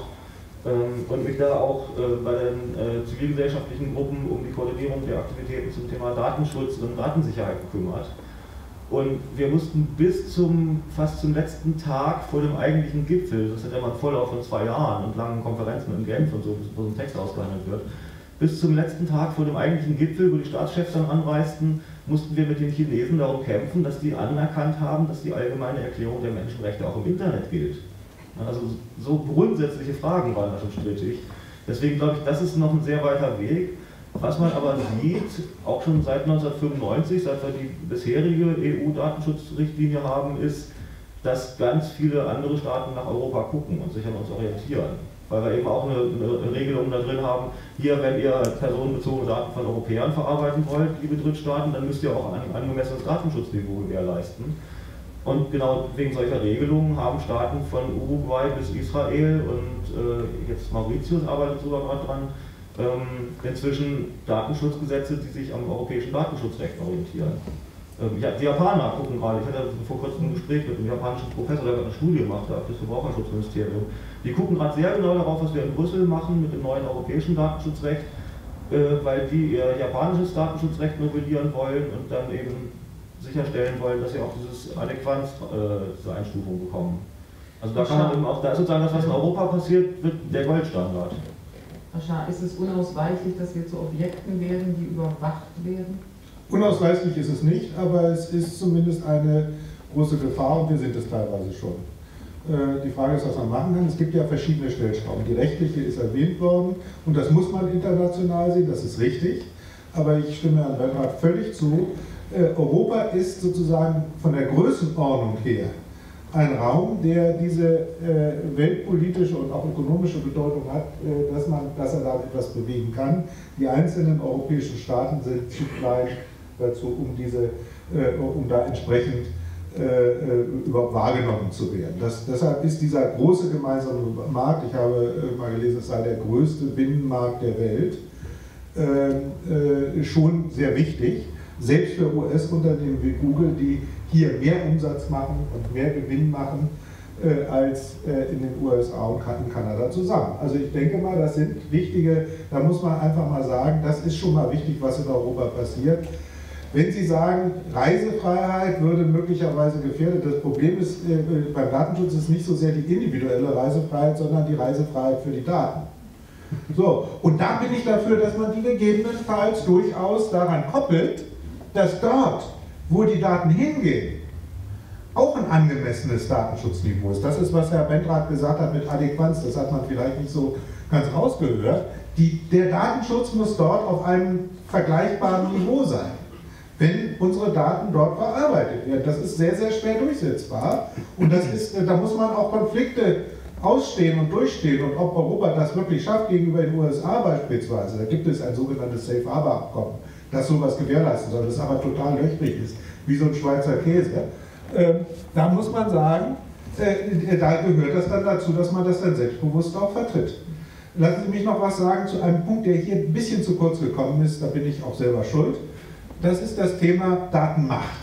und mich da auch bei den zivilgesellschaftlichen Gruppen um die Koordinierung der Aktivitäten zum Thema Datenschutz und Datensicherheit gekümmert. Und wir mussten fast zum letzten Tag vor dem eigentlichen Gipfel, das hat ja mal einen Vorlauf von 2 Jahren und langen Konferenzen in Genf und so, wo so ein Text ausgehandelt wird, bis zum letzten Tag vor dem eigentlichen Gipfel, wo die Staatschefs dann anreisten, mussten wir mit den Chinesen darum kämpfen, dass die anerkannt haben, dass die allgemeine Erklärung der Menschenrechte auch im Internet gilt. Also so grundsätzliche Fragen waren da schon strittig. Deswegen glaube ich, das ist noch ein sehr weiter Weg. Was man aber sieht, auch schon seit 1995, seit wir die bisherige EU-Datenschutzrichtlinie haben, ist, dass ganz viele andere Staaten nach Europa gucken und sich an uns orientieren. Weil wir eben auch eine Regelung da drin haben, hier, wenn ihr personenbezogene Daten von Europäern verarbeiten wollt, liebe Drittstaaten, dann müsst ihr auch ein angemessenes Datenschutzniveau gewährleisten. Und genau wegen solcher Regelungen haben Staaten von Uruguay bis Israel und jetzt Mauritius arbeitet sogar gerade dran, inzwischen Datenschutzgesetze, die sich am europäischen Datenschutzrecht orientieren. Ja, die Japaner gucken gerade, ich hatte vor kurzem ein Gespräch mit einem japanischen Professor, der eine Studie gemacht hat, das Verbraucherschutzministerium. Die gucken gerade sehr genau darauf, was wir in Brüssel machen mit dem neuen europäischen Datenschutzrecht, weil die ihr japanisches Datenschutzrecht novellieren wollen und dann eben sicherstellen wollen, dass sie auch diese Einstufung bekommen. Also da kann man eben auch, da ist sozusagen das, was in Europa passiert, wird der Goldstandard. Ascha, ist es unausweichlich, dass wir zu Objekten werden, die überwacht werden? Unausweichlich ist es nicht, aber es ist zumindest eine große Gefahr und wir sind es teilweise schon. Die Frage ist, was man machen kann. Es gibt ja verschiedene Stellschrauben. Die rechtliche ist erwähnt worden und das muss man international sehen, das ist richtig. Aber ich stimme Herrn Bernhard völlig zu. Europa ist sozusagen von der Größenordnung her ein Raum, der diese weltpolitische und auch ökonomische Bedeutung hat, dass er da etwas bewegen kann. Die einzelnen europäischen Staaten sind zu klein dazu, um da entsprechend überhaupt wahrgenommen zu werden. Deshalb ist dieser große gemeinsame Markt, ich habe mal gelesen, es sei der größte Binnenmarkt der Welt, schon sehr wichtig, selbst für US-Unternehmen wie Google, die hier mehr Umsatz machen und mehr Gewinn machen als in den USA und in Kanada zusammen. Also ich denke mal, das sind wichtige, da muss man einfach mal sagen, das ist schon mal wichtig, was in Europa passiert. Wenn Sie sagen, Reisefreiheit würde möglicherweise gefährdet, das Problem ist, beim Datenschutz ist nicht so sehr die individuelle Reisefreiheit, sondern die Reisefreiheit für die Daten. So, und da bin ich dafür, dass man die gegebenenfalls durchaus daran koppelt, dass dort, wo die Daten hingehen, auch ein angemessenes Datenschutzniveau ist. Das ist, was Herr Bendrath gesagt hat mit Adäquanz, das hat man vielleicht nicht so ganz rausgehört. Der Datenschutz muss dort auf einem vergleichbaren Niveau sein, wenn unsere Daten dort verarbeitet werden. Das ist sehr, sehr schwer durchsetzbar und da muss man auch Konflikte ausstehen und durchstehen und ob Europa das wirklich schafft gegenüber den USA beispielsweise, da gibt es ein sogenanntes Safe Harbor Abkommen, das sowas gewährleisten soll, das aber total löchrig ist, wie so ein Schweizer Käse. Da muss man sagen, da gehört das dann dazu, dass man das dann selbstbewusst auch vertritt. Lassen Sie mich noch was sagen zu einem Punkt, der hier ein bisschen zu kurz gekommen ist, da bin ich auch selber schuld. Das ist das Thema Datenmacht.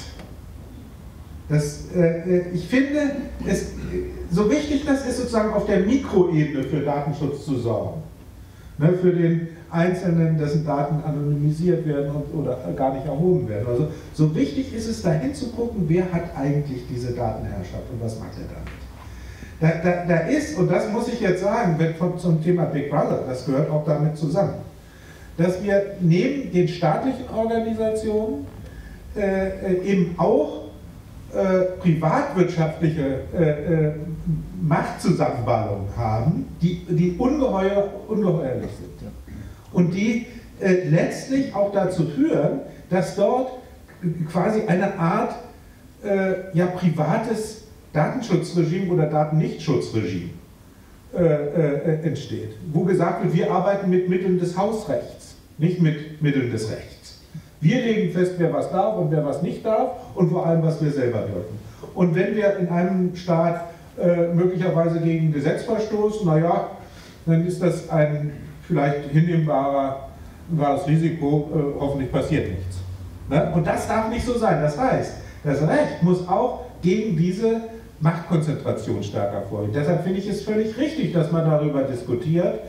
Ich finde, so wichtig das ist, sozusagen auf der Mikroebene für Datenschutz zu sorgen. Ne, für den Einzelnen, dessen Daten anonymisiert werden oder gar nicht erhoben werden. Also so wichtig ist es, da hinzugucken, wer hat eigentlich diese Datenherrschaft und was macht er damit. Da ist, und das muss ich jetzt sagen, zum Thema Big Brother, das gehört auch damit zusammen, dass wir neben den staatlichen Organisationen eben auch privatwirtschaftliche Machtzusammenballungen haben, die ungeheuerlich sind. Und die letztlich auch dazu führen, dass dort quasi eine Art privates Datenschutzregime oder Datennichtschutzregime entsteht, wo gesagt wird, wir arbeiten mit Mitteln des Hausrechts, nicht mit Mitteln des Rechts. Wir legen fest, wer was darf und wer was nicht darf und vor allem, was wir selber dürfen. Und wenn wir in einem Staat möglicherweise gegen ein Gesetz verstoßen, naja, dann ist das ein vielleicht hinnehmbarer war das Risiko, hoffentlich passiert nichts. Ne? Und das darf nicht so sein. Das heißt, das Recht muss auch gegen diese Machtkonzentration stärker vorgehen. Deshalb finde ich es völlig richtig, dass man darüber diskutiert,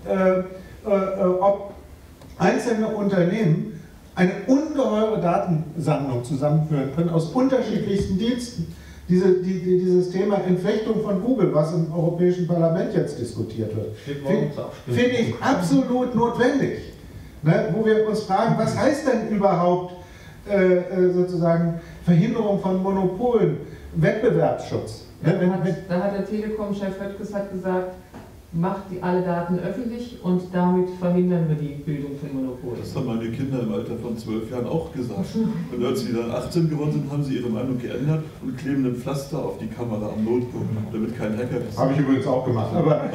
ob einzelne Unternehmen eine ungeheure Datensammlung zusammenführen können aus unterschiedlichsten Diensten. Dieses Thema Entflechtung von Google, was im Europäischen Parlament jetzt diskutiert wird, finde ich absolut notwendig. Ne? Wo wir uns fragen, was heißt denn überhaupt sozusagen Verhinderung von Monopolen, Wettbewerbsschutz? Ja, da hat der Telekom-Chef Höttges gesagt, macht alle Daten öffentlich und damit verhindern wir die Bildung von Monopolen. Das haben meine Kinder im Alter von 12 Jahren auch gesagt. Und als sie dann 18 geworden sind, haben sie ihre Meinung geändert und kleben ein Pflaster auf die Kamera am Notebook, damit kein Hacker das. Habe ich übrigens auch gemacht. Aber,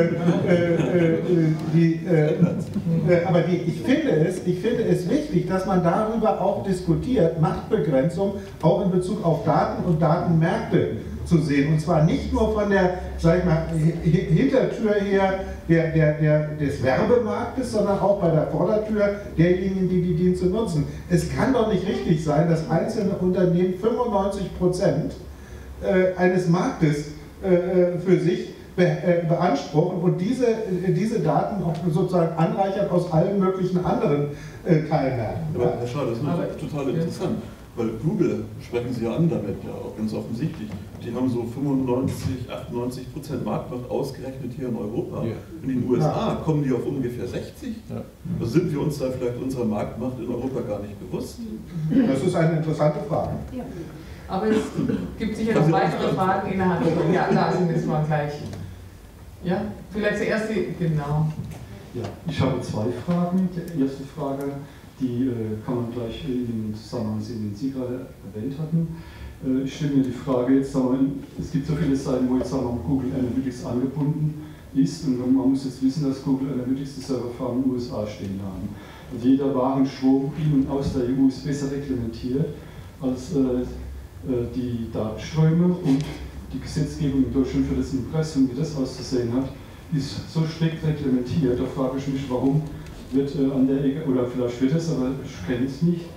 ich finde es wichtig, dass man darüber auch diskutiert, Machtbegrenzung auch in Bezug auf Daten und Datenmärkte zu sehen. Und zwar nicht nur von der, sag ich mal, Hintertür her des Werbemarktes, sondern auch bei der Vordertür derjenigen, die die Dienste nutzen. Es kann doch nicht richtig sein, dass einzelne Unternehmen 95% eines Marktes für sich beanspruchen und diese Daten auch sozusagen anreichern aus allen möglichen anderen Teilmärkten. Aber Herr Schade, das ist natürlich total interessant. Weil Google sprechen Sie ja an damit, ja auch ganz offensichtlich. Die haben so 95, 98% Marktmacht ausgerechnet hier in Europa. Ja. In den USA kommen die auf ungefähr 60. Ja. Da sind wir uns da vielleicht unserer Marktmacht in Europa gar nicht bewusst. Das ist eine interessante Frage. Ja. Aber es gibt sicher noch weitere Fragen innerhalb der. Ja, da sind wir jetzt mal gleich. Ja, vielleicht zuerst die, genau. Ja, ich habe zwei Fragen. Die erste Frage, die kann man gleich in dem Zusammenhang sehen, den Sie gerade erwähnt hatten. Ich stelle mir die Frage, jetzt sagen wir, es gibt so viele Seiten, wo jetzt sagen wir, Google Analytics angebunden ist und man muss jetzt wissen, dass Google Analytics die Serverfarm in den USA stehen haben. Und jeder Warenstrom in und aus der EU ist besser reglementiert als die Datenströme und die Gesetzgebung in Deutschland für das Impressum, wie das auszusehen hat, ist so strikt reglementiert. Da frage ich mich, warum wird an der Ecke, oder vielleicht wird es, aber ich kenne es nicht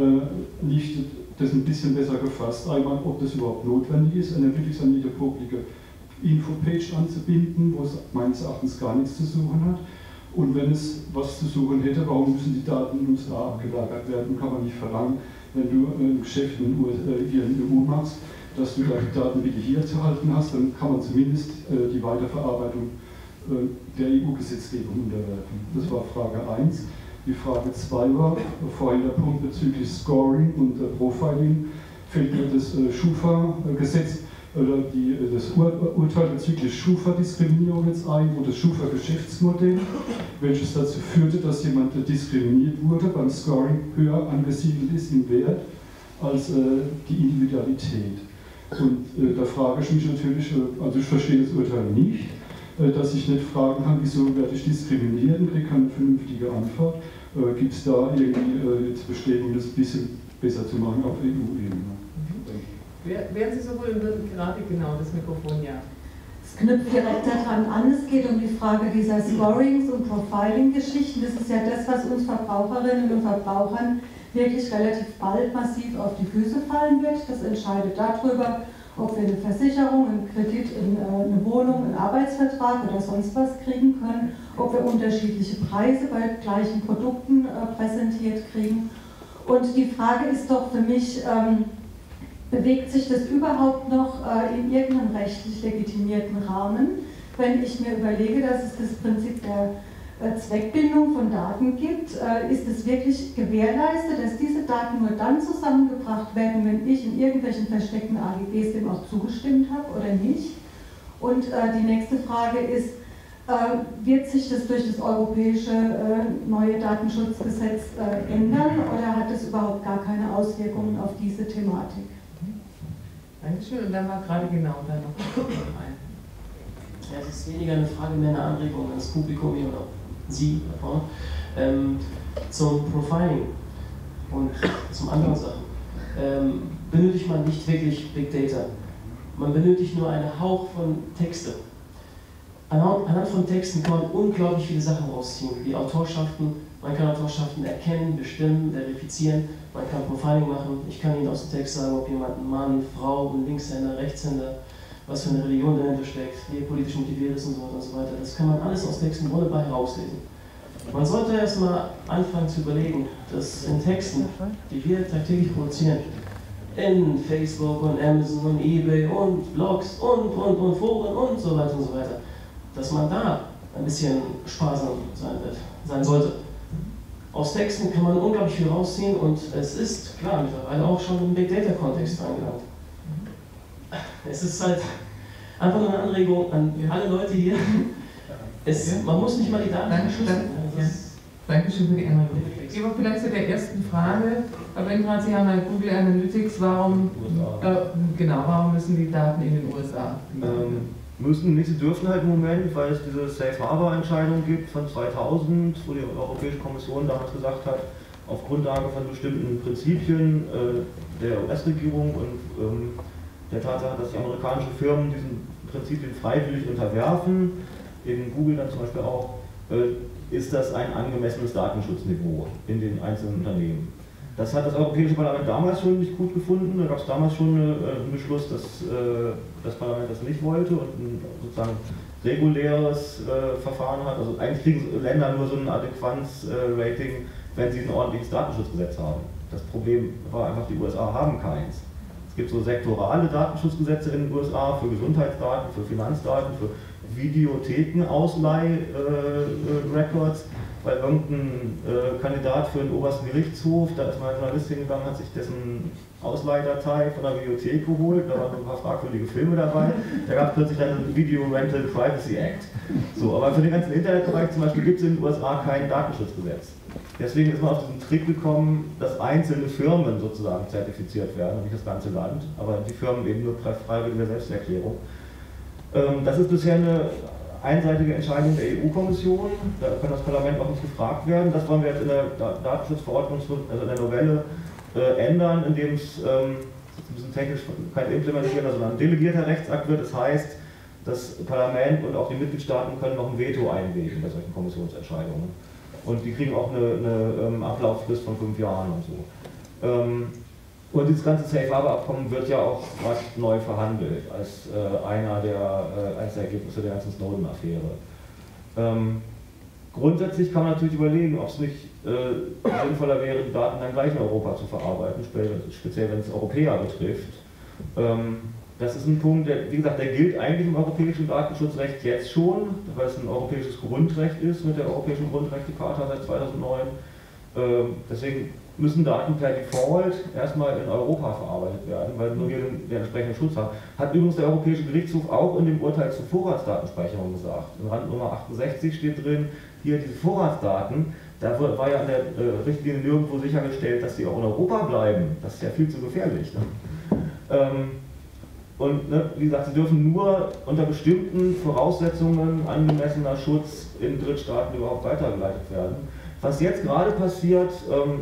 das ein bisschen besser gefasst. Einmal, ob das überhaupt notwendig ist, Analytics an jede publike Infopage anzubinden, wo es meines Erachtens gar nichts zu suchen hat. Und wenn es was zu suchen hätte, warum müssen die Daten in den USA abgelagert werden? Kann man nicht verlangen, wenn du ein Geschäft hier in der EU machst, dass du da die Daten wieder hier zu halten hast, dann kann man zumindest die Weiterverarbeitung der EU-Gesetzgebung unterwerfen. Das war Frage 1. Die Frage 2 war vorhin der Punkt bezüglich Scoring und Profiling. Fällt mir das Schufa-Gesetz oder das Urteil bezüglich Schufa-Diskriminierung jetzt ein, wo das Schufa-Geschäftsmodell, welches dazu führte, dass jemand diskriminiert wurde, beim Scoring höher angesiedelt ist im Wert als die Individualität. Und da frage ich mich natürlich, also ich verstehe das Urteil nicht, dass ich nicht fragen kann, wieso werde ich diskriminiert und kriege keine vernünftige Antwort. Gibt es da irgendwie jetzt Bestrebungen, das ein bisschen besser zu machen auf EU-Ebene? Wären Sie so wohl und würden gerade genau das Mikrofon, ja. Es knüpft direkt daran an, es geht um die Frage dieser Scorings- und Profiling-Geschichten. Das ist ja das, was uns Verbraucherinnen und Verbrauchern wirklich relativ bald massiv auf die Füße fallen wird. Das entscheidet darüber, ob wir eine Versicherung, einen Kredit, eine Wohnung, einen Arbeitsvertrag oder sonst was kriegen können, ob wir unterschiedliche Preise bei gleichen Produkten präsentiert kriegen. Und die Frage ist doch für mich, bewegt sich das überhaupt noch in irgendeinem rechtlich legitimierten Rahmen, wenn ich mir überlege, dass es das Prinzip der Zweckbindung von Daten gibt, ist es wirklich gewährleistet, dass diese Daten nur dann zusammengebracht werden, wenn ich in irgendwelchen versteckten AGBs dem auch zugestimmt habe oder nicht? Und die nächste Frage ist, wird sich das durch das europäische neue Datenschutzgesetz ändern oder hat es überhaupt gar keine Auswirkungen auf diese Thematik? Dankeschön, und dann war gerade genau da noch ein. Ja, es ist weniger eine Frage, mehr eine Anregung an das Publikum hier oder Sie davon, zum Profiling und zum anderen Sachen. Benötigt man nicht wirklich Big Data. Man benötigt nur einen Hauch von Texte. anhand von Texten kann man unglaublich viele Sachen rausziehen, wie Autorschaften. Man kann Autorschaften erkennen, bestimmen, verifizieren. Man kann Profiling machen. Ich kann Ihnen aus dem Text sagen, ob jemand ein Mann, Frau, ein Linkshänder, Rechtshänder, was für eine Religion dahinter steckt, wie er politisch motiviert ist und so weiter und so weiter. Das kann man alles aus Texten wunderbar herauslesen. Man sollte erstmal anfangen zu überlegen, dass in Texten, die wir tagtäglich produzieren, in Facebook und Amazon und eBay und Blogs und Foren und so weiter, dass man da ein bisschen sparsam sein sollte. Aus Texten kann man unglaublich viel rausziehen und es ist klar mittlerweile auch schon im Big Data Kontext angelangt. Es ist halt einfach nur eine Anregung an alle Leute hier. Man muss nicht mal die Daten verschlüsseln. Dankeschön für die Anregung. Ich gehe vielleicht zu der ersten Frage. Aber gerade Sie haben ja Google Analytics, warum müssen die Daten in den USA? Müssen nicht, sie dürfen halt im Moment, weil es diese Safe Harbor Entscheidung gibt von 2000, wo die Europäische Kommission damals gesagt hat, auf Grundlage von bestimmten Prinzipien der US-Regierung und der Tatsache, dass die amerikanischen Firmen diesen Prinzipien freiwillig unterwerfen, eben Google dann zum Beispiel auch, ist das ein angemessenes Datenschutzniveau in den einzelnen Unternehmen. Das hat das Europäische Parlament damals schon nicht gut gefunden. Da gab es damals schon einen Beschluss, dass das Parlament das nicht wollte und ein sozusagen reguläres Verfahren hat. Also eigentlich kriegen Länder nur so ein Adäquanz-Rating, wenn sie ein ordentliches Datenschutzgesetz haben. Das Problem war einfach, die USA haben keins. Es gibt so sektorale Datenschutzgesetze in den USA für Gesundheitsdaten, für Finanzdaten, für Videothekenausleih-Records, weil irgendein Kandidat für den obersten Gerichtshof, da ist mal ein Journalist hingegangen, hat sich dessen Ausleihdatei von der Videothek geholt, da waren ein paar fragwürdige Filme dabei, da gab es plötzlich dann einen Video Rental Privacy Act. So, aber für den ganzen Internetbereich zum Beispiel gibt es in den USA kein Datenschutzgesetz. Deswegen ist man auf diesen Trick gekommen, dass einzelne Firmen sozusagen zertifiziert werden, nicht das ganze Land, aber die Firmen eben nur freiwillige Selbsterklärung. Das ist bisher eine einseitige Entscheidung der EU-Kommission, da kann das Parlament auch nicht gefragt werden. Das wollen wir jetzt in der Datenschutzverordnung, also in der Novelle, ändern, indem es ein bisschen technisch kein implementierender, sondern ein delegierter Rechtsakt wird. Das heißt, das Parlament und auch die Mitgliedstaaten können noch ein Veto einlegen bei solchen Kommissionsentscheidungen. Und die kriegen auch eine Ablauffrist von 5 Jahren und so. Und dieses ganze Safe Harbor Abkommen wird ja auch gerade neu verhandelt, als eines der Ergebnisse der ganzen Snowden-Affäre. Grundsätzlich kann man natürlich überlegen, ob es nicht sinnvoller wäre, die Daten dann gleich in Europa zu verarbeiten, speziell wenn es Europäer betrifft. Das ist ein Punkt, der, wie gesagt, der gilt eigentlich im europäischen Datenschutzrecht jetzt schon, weil es ein europäisches Grundrecht ist mit der Europäischen Grundrechtecharta seit 2009. Deswegen müssen Daten per Default erstmal in Europa verarbeitet werden, weil nur wir den entsprechenden Schutz haben. Hat übrigens der Europäische Gerichtshof auch in dem Urteil zur Vorratsdatenspeicherung gesagt. In Randnummer 68 steht drin, hier diese Vorratsdaten, da war ja an der Richtlinie nirgendwo sichergestellt, dass sie auch in Europa bleiben. Das ist ja viel zu gefährlich. Ne? Und wie gesagt, sie dürfen nur unter bestimmten Voraussetzungen angemessener Schutz in Drittstaaten überhaupt weitergeleitet werden. Was jetzt gerade passiert,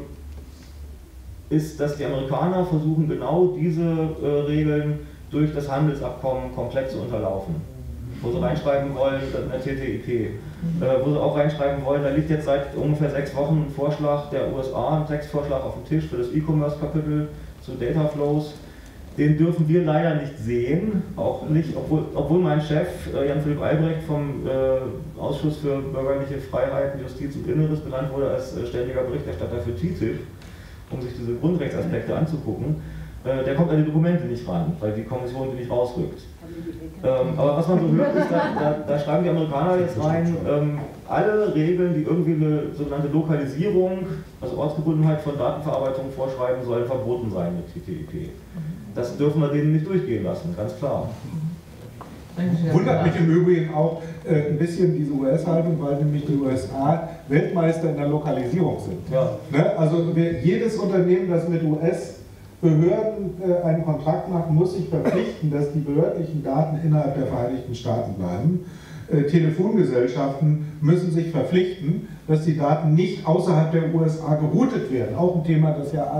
ist, dass die Amerikaner versuchen, genau diese Regeln durch das Handelsabkommen komplett zu unterlaufen. Wo sie reinschreiben wollen, in der TTIP, wo sie auch reinschreiben wollen, da liegt jetzt seit ungefähr 6 Wochen ein Vorschlag der USA, ein Textvorschlag auf dem Tisch für das E-Commerce-Kapitel zu Data Flows. Den dürfen wir leider nicht sehen, auch nicht, obwohl mein Chef Jan-Philipp Albrecht vom Ausschuss für bürgerliche Freiheiten, Justiz und Inneres benannt wurde als ständiger Berichterstatter für TTIP, um sich diese Grundrechtsaspekte anzugucken. Der kommt an die Dokumente nicht ran, weil die Kommission die nicht rausrückt. Aber was man so hört, ist, da schreiben die Amerikaner jetzt rein, alle Regeln, die irgendwie eine sogenannte Lokalisierung, also Ortsgebundenheit von Datenverarbeitung vorschreiben, sollen verboten sein mit TTIP. Das dürfen wir denen nicht durchgehen lassen, ganz klar. Wundert mich im Übrigen auch ein bisschen diese US-Haltung, weil nämlich die USA Weltmeister in der Lokalisierung sind. Ja. Ne? Also jedes Unternehmen, das mit US-Behörden einen Kontrakt macht, muss sich verpflichten, dass die behördlichen Daten innerhalb der Vereinigten Staaten bleiben. Telefongesellschaften müssen sich verpflichten, dass die Daten nicht außerhalb der USA geroutet werden. Auch ein Thema, das ja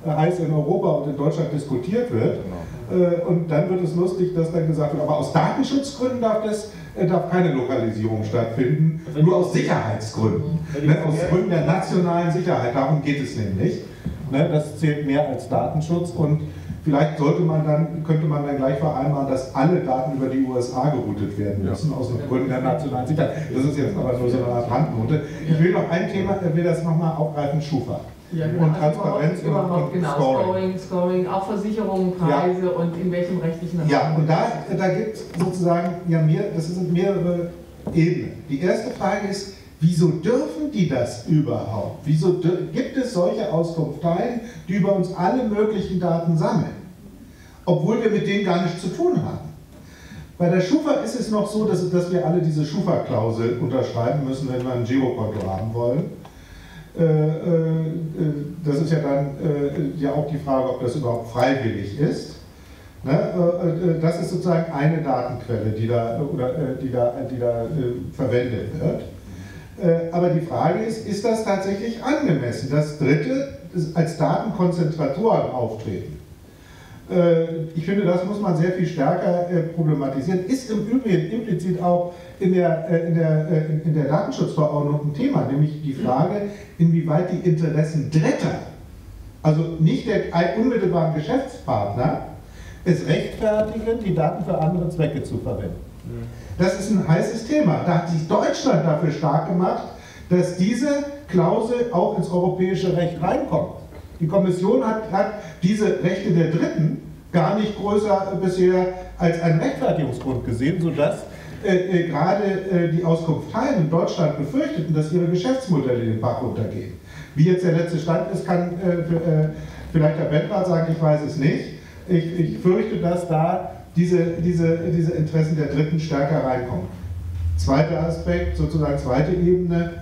heiß in Europa und in Deutschland diskutiert wird. Und dann wird es lustig, dass dann gesagt wird, aber aus Datenschutzgründen darf keine Lokalisierung stattfinden, nur aus Sicherheitsgründen. Aus Gründen der nationalen Sicherheit, darum geht es nämlich. Das zählt mehr als Datenschutz und vielleicht könnte man dann gleich vereinbaren, dass alle Daten über die USA geroutet werden müssen, aus Gründen der nationalen Sicherheit. Das ist jetzt aber nur so eine Art Randnote. Ich will noch ein Thema, will das nochmal aufgreifen, Schufa. Ja, genau. Und Transparenz und genau, Scoring, auch Versicherungen, Preise und in welchem rechtlichen Rahmen. Ja, und da gibt es sozusagen, das sind mehrere Ebenen. Die erste Frage ist, wieso dürfen die das überhaupt? Wieso gibt es solche Auskunfteien, die über uns alle möglichen Daten sammeln, obwohl wir mit denen gar nichts zu tun haben? Bei der Schufa ist es noch so, dass wir alle diese Schufa-Klausel unterschreiben müssen, wenn wir ein Girokonto haben wollen. Das ist ja dann ja auch die Frage, ob das überhaupt freiwillig ist. Das ist sozusagen eine Datenquelle, die da verwendet wird. Aber die Frage ist das tatsächlich angemessen? Das Dritte ist als Datenkonzentratoren auftreten. Ich finde, das muss man sehr viel stärker problematisieren. Ist im Übrigen implizit auch in der Datenschutzverordnung ein Thema, nämlich die Frage, inwieweit die Interessen Dritter, also nicht der unmittelbaren Geschäftspartner, es rechtfertigen, die Daten für andere Zwecke zu verwenden. Das ist ein heißes Thema. Da hat sich Deutschland dafür stark gemacht, dass diese Klausel auch ins europäische Recht reinkommt. Die Kommission hat diese Rechte der Dritten gar nicht größer bisher als einen Rechtfertigungsgrund gesehen, sodass gerade die Auskunfteien in Deutschland befürchteten, dass ihre Geschäftsmodelle den Bach runtergehen. Wie jetzt der letzte Stand ist, kann vielleicht der Bentrad sagen, ich weiß es nicht. Ich fürchte, dass da diese Interessen der Dritten stärker reinkommen. Zweiter Aspekt, sozusagen zweite Ebene,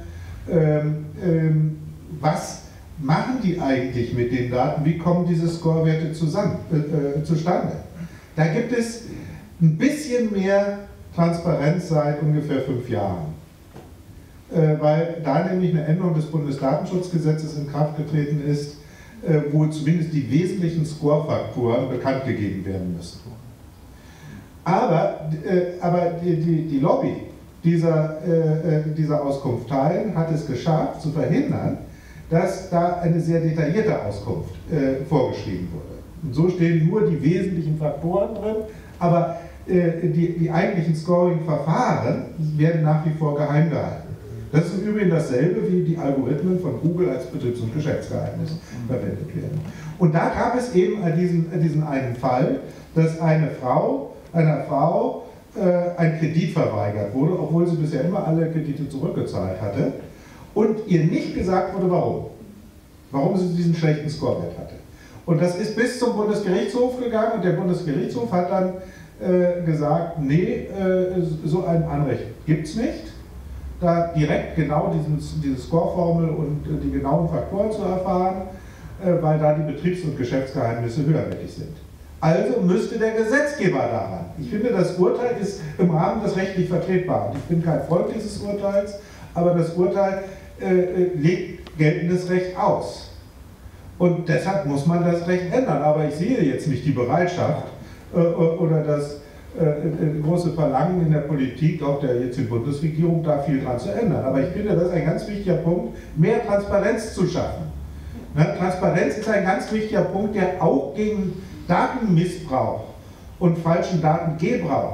was machen die eigentlich mit den Daten? Wie kommen diese Scorewerte zustande? Da gibt es ein bisschen mehr Transparenz seit ungefähr 5 Jahren, weil da nämlich eine Änderung des Bundesdatenschutzgesetzes in Kraft getreten ist, wo zumindest die wesentlichen Score-Faktoren bekannt gegeben werden müssen. Aber die Lobby dieser Auskunfteien hat es geschafft, zu verhindern, dass da eine sehr detaillierte Auskunft vorgeschrieben wurde. Und so stehen nur die wesentlichen Faktoren drin, aber die eigentlichen Scoring-Verfahren werden nach wie vor geheim gehalten. Das ist im Übrigen dasselbe, wie die Algorithmen von Google als Betriebs- und Geschäftsgeheimnis verwendet werden. Und da gab es eben diesen einen Fall, dass einer Frau ein Kredit verweigert wurde, obwohl sie bisher immer alle Kredite zurückgezahlt hatte. Und ihr nicht gesagt wurde, warum sie diesen schlechten Scorewert hatte. Und das ist bis zum Bundesgerichtshof gegangen und der Bundesgerichtshof hat dann gesagt, nee, so ein Anrecht gibt es nicht, da direkt genau diese Scoreformel und die genauen Faktoren zu erfahren, weil da die Betriebs- und Geschäftsgeheimnisse höherwertig sind. Also müsste der Gesetzgeber daran. Ich finde, das Urteil ist im Rahmen des rechtlich Vertretbaren. Ich bin kein Freund dieses Urteils, aber das Urteil legt geltendes Recht aus. Und deshalb muss man das Recht ändern. Aber ich sehe jetzt nicht die Bereitschaft oder das große Verlangen in der Politik, auch der jetzigen Bundesregierung, da viel dran zu ändern. Aber ich finde, das ist ein ganz wichtiger Punkt, mehr Transparenz zu schaffen. Transparenz ist ein ganz wichtiger Punkt, der auch gegen Datenmissbrauch und falschen Datengebrauch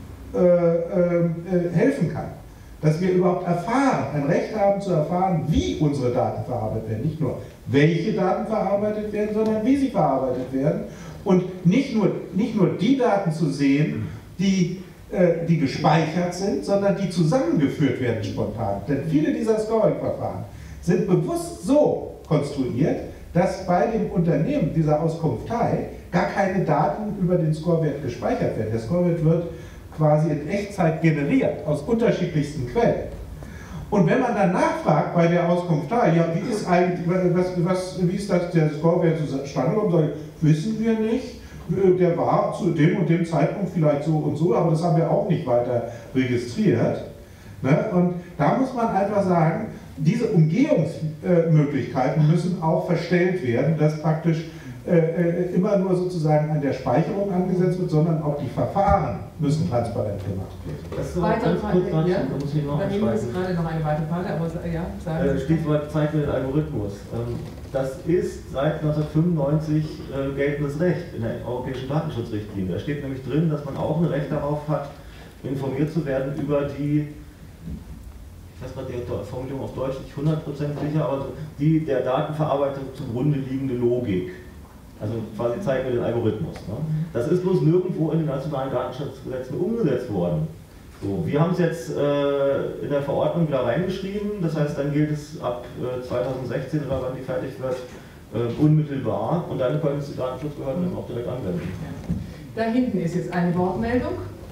helfen kann. Dass wir überhaupt ein Recht haben zu erfahren, wie unsere Daten verarbeitet werden. Nicht nur, welche Daten verarbeitet werden, sondern wie sie verarbeitet werden. Und nicht nur die Daten zu sehen, die gespeichert sind, sondern die zusammengeführt werden spontan. Denn viele dieser Scoring-Verfahren sind bewusst so konstruiert, dass bei dem Unternehmen dieser Auskunftei gar keine Daten über den Scorewert gespeichert werden. Der Scorewert wird quasi in Echtzeit generiert, aus unterschiedlichsten Quellen. Und wenn man dann nachfragt bei der Auskunftei, ja, wie ist eigentlich, wie ist das, der Scorewert zustande gekommen, sagt, wissen wir nicht, der war zu dem und dem Zeitpunkt vielleicht so und so, aber das haben wir auch nicht weiter registriert. Ne? Und da muss man einfach sagen, diese Umgehungsmöglichkeiten müssen auch verstellt werden, dass praktisch immer nur sozusagen an der Speicherung angesetzt wird, sondern auch die Verfahren müssen transparent gemacht werden. Das ist weitere Frage, ja? da muss ich noch Daneben ist einschreiben. gerade noch eine weitere Frage, aber ja, sagen Sie. Stichwort Zeitwillenalgorithmus. Das ist seit 1995 geltendes Recht in der Europäischen Datenschutzrichtlinie. Da steht nämlich drin, dass man auch ein Recht darauf hat, informiert zu werden über die, ich weiß gerade die Formulierung auf Deutsch nicht 100% sicher, aber die der Datenverarbeitung zugrunde liegende Logik. Also quasi zeigt mir den Algorithmus. Ne? Das ist bloß nirgendwo in den nationalen Datenschutzgesetzen umgesetzt worden. So, wir haben es jetzt in der Verordnung wieder reingeschrieben, das heißt, dann gilt es ab 2016 oder wann die fertig wird, unmittelbar, und dann können es die Datenschutzbehörden dann auch direkt anwenden. Da hinten ist jetzt eine Wortmeldung.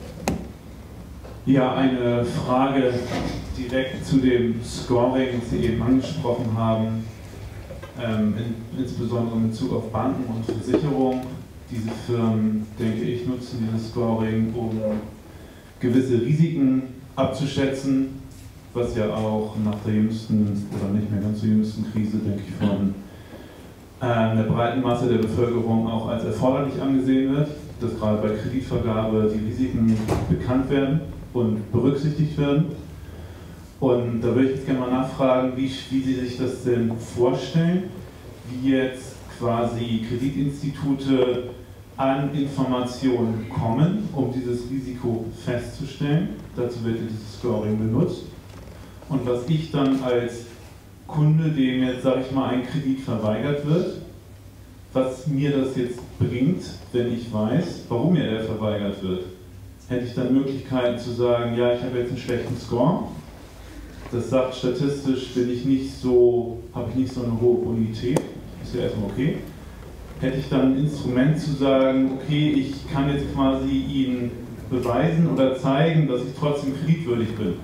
Ja, eine Frage direkt zu dem Scoring, das Sie eben angesprochen haben, insbesondere in Bezug auf Banken und Versicherungen. Diese Firmen, denke ich, nutzen dieses Scoring, um gewisse Risiken abzuschätzen, was ja auch nach der jüngsten oder nicht mehr ganz so jüngsten Krise, denke ich, von der breiten Masse der Bevölkerung auch als erforderlich angesehen wird, dass gerade bei Kreditvergabe die Risiken bekannt werden und berücksichtigt werden. Und da würde ich jetzt gerne mal nachfragen, wie Sie sich das denn vorstellen, wie jetzt quasi Kreditinstitute an Informationen kommen, um dieses Risiko festzustellen. Dazu wird dieses Scoring benutzt. Und was ich dann als Kunde, dem jetzt, sage ich mal, ein Kredit verweigert wird, was mir das jetzt bringt, wenn ich weiß, warum mir der verweigert wird. Hätte ich dann Möglichkeiten zu sagen, ja, ich habe jetzt einen schlechten Score. Das sagt, statistisch habe ich nicht so eine hohe Bonität. Ist ja erstmal okay. Hätte ich dann ein Instrument zu sagen, okay, ich kann jetzt quasi Ihnen beweisen oder zeigen, dass ich trotzdem kreditwürdig bin.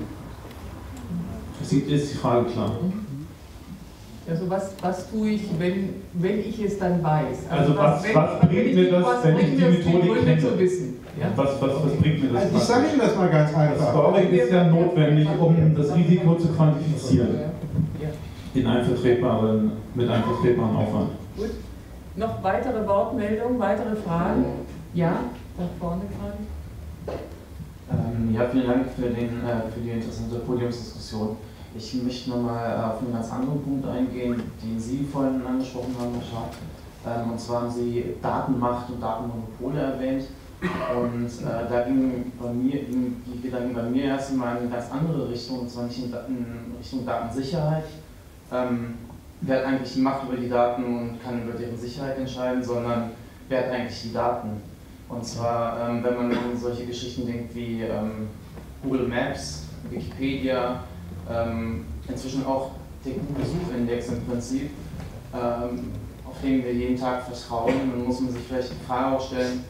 Ist die Frage klar? Also was tue ich, wenn ich es dann weiß? Also was bringt mir das, wenn ich die Methodik kenne? Zu wissen? Ja? Was bringt mir das? Also ich sage Ihnen das mal ganz einfach. Das Scoring ist ja notwendig, um das Risiko zu quantifizieren. Mit einem vertretbaren Aufwand. Gut. Noch weitere Wortmeldungen, weitere Fragen? Ja, da vorne gerade. Ja, vielen Dank für die interessante Podiumsdiskussion. Ich möchte nochmal auf einen ganz anderen Punkt eingehen, den Sie vorhin angesprochen haben, Herr Schardt. Und zwar haben Sie Datenmacht und Datenmonopole erwähnt. Und da gingen die Gedanken bei mir erst einmal in eine ganz andere Richtung, und zwar nicht in Richtung Datensicherheit. Wer hat eigentlich die Macht über die Daten und kann über deren Sicherheit entscheiden, sondern wer hat eigentlich die Daten? Und zwar, wenn man an solche Geschichten denkt wie Google Maps, Wikipedia, inzwischen auch der Google-Suchindex im Prinzip, auf den wir jeden Tag vertrauen, dann muss man sich vielleicht die Frage auch stellen,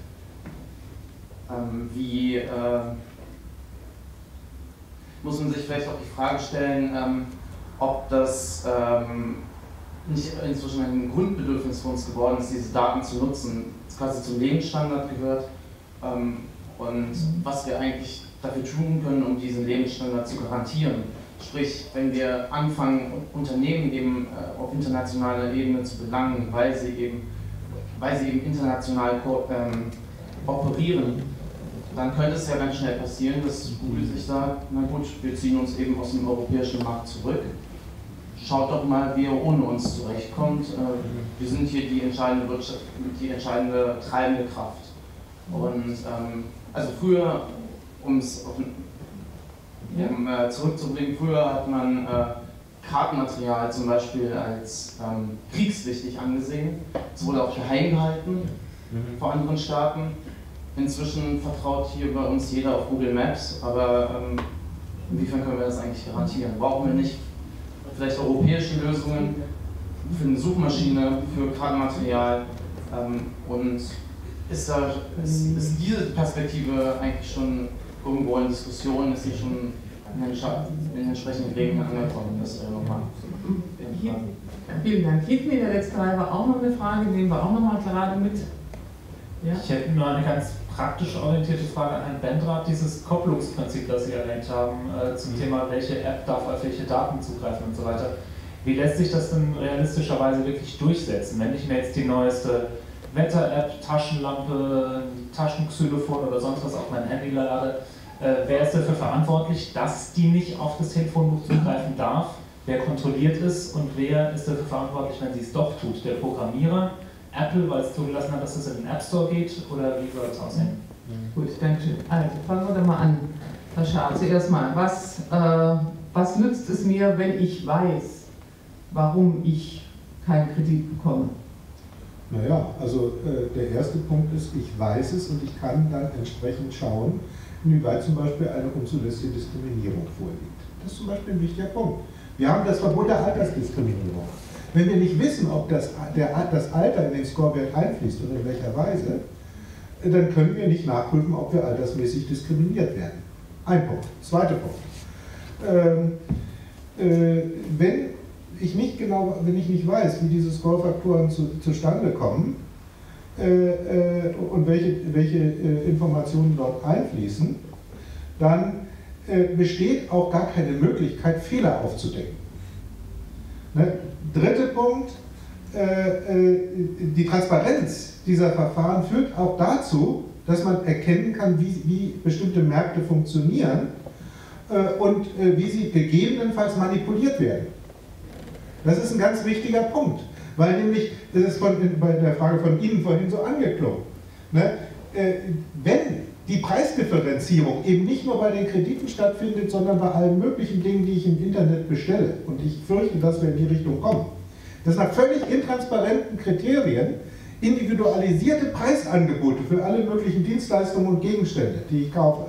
ob das nicht inzwischen ein Grundbedürfnis für uns geworden ist, diese Daten zu nutzen, das quasi zum Lebensstandard gehört, und was wir eigentlich dafür tun können, um diesen Lebensstandard zu garantieren. Sprich, wenn wir anfangen, Unternehmen eben auf internationaler Ebene zu belangen, weil sie eben international operieren, dann könnte es ja ganz schnell passieren, dass Google sich sagt, na gut, wir ziehen uns eben aus dem europäischen Markt zurück. Schaut doch mal, wie ihr ohne uns zurechtkommt. Wir sind hier die entscheidende treibende Kraft. Und also früher, zurückzubringen, früher hat man Kartenmaterial zum Beispiel als kriegswichtig angesehen. Es wurde auch geheim gehalten vor anderen Staaten. Inzwischen vertraut hier bei uns jeder auf Google Maps, aber inwiefern können wir das eigentlich garantieren? Brauchen wir nicht vielleicht europäische Lösungen für eine Suchmaschine, für Kartenmaterial, und ist diese Perspektive eigentlich schon irgendwo in Diskussion, ist sie schon in den entsprechenden Gremien angekommen? Das wäre nochmal. Vielen Dank. Hinten in der letzten Reihe war auch noch eine Frage, nehmen wir auch nochmal gerade mit. Ja? Ich hätte nur eine ganz praktisch orientierte Frage an Herrn Bendrath. Dieses Kopplungsprinzip, das Sie erwähnt haben, zum Thema, welche App darf auf welche Daten zugreifen und so weiter. Wie lässt sich das denn realistischerweise wirklich durchsetzen? Wenn ich mir jetzt die neueste Wetter-App, Taschenlampe, Taschenxylophon oder sonst was auf mein Handy lade, wer ist dafür verantwortlich, dass die nicht auf das Telefonbuch zugreifen darf? Wer kontrolliert es und wer ist dafür verantwortlich, wenn sie es doch tut? Der Programmierer, Apple, weil es zugelassen hat, dass es in den App Store geht, oder wie soll es aussehen? Gut, danke schön. Also fangen wir doch mal an. Herr Schaar, zuerst mal, was nützt es mir, wenn ich weiß, warum ich keinen Kredit bekomme? Naja, also der erste Punkt ist, ich weiß es und ich kann dann entsprechend schauen, inwieweit zum Beispiel eine unzulässige Diskriminierung vorliegt. Das ist zum Beispiel ein wichtiger Punkt. Wir haben das Verbot der Altersdiskriminierung. Wenn wir nicht wissen, ob das Alter in den Scorewert einfließt und in welcher Weise, dann können wir nicht nachprüfen, ob wir altersmäßig diskriminiert werden. Ein Punkt. Zweiter Punkt. Wenn ich nicht weiß, wie diese Score-Faktoren zustande kommen und welche Informationen dort einfließen, dann besteht auch gar keine Möglichkeit, Fehler aufzudecken. Ne? Dritter Punkt, die Transparenz dieser Verfahren führt auch dazu, dass man erkennen kann, wie bestimmte Märkte funktionieren und wie sie gegebenenfalls manipuliert werden. Das ist ein ganz wichtiger Punkt, weil nämlich, das ist bei der Frage von Ihnen vorhin so angeklungen, ne? Wenn die Preisdifferenzierung eben nicht nur bei den Krediten stattfindet, sondern bei allen möglichen Dingen, die ich im Internet bestelle, und ich fürchte, dass wir in die Richtung kommen, dass nach völlig intransparenten Kriterien individualisierte Preisangebote für alle möglichen Dienstleistungen und Gegenstände, die ich kaufe,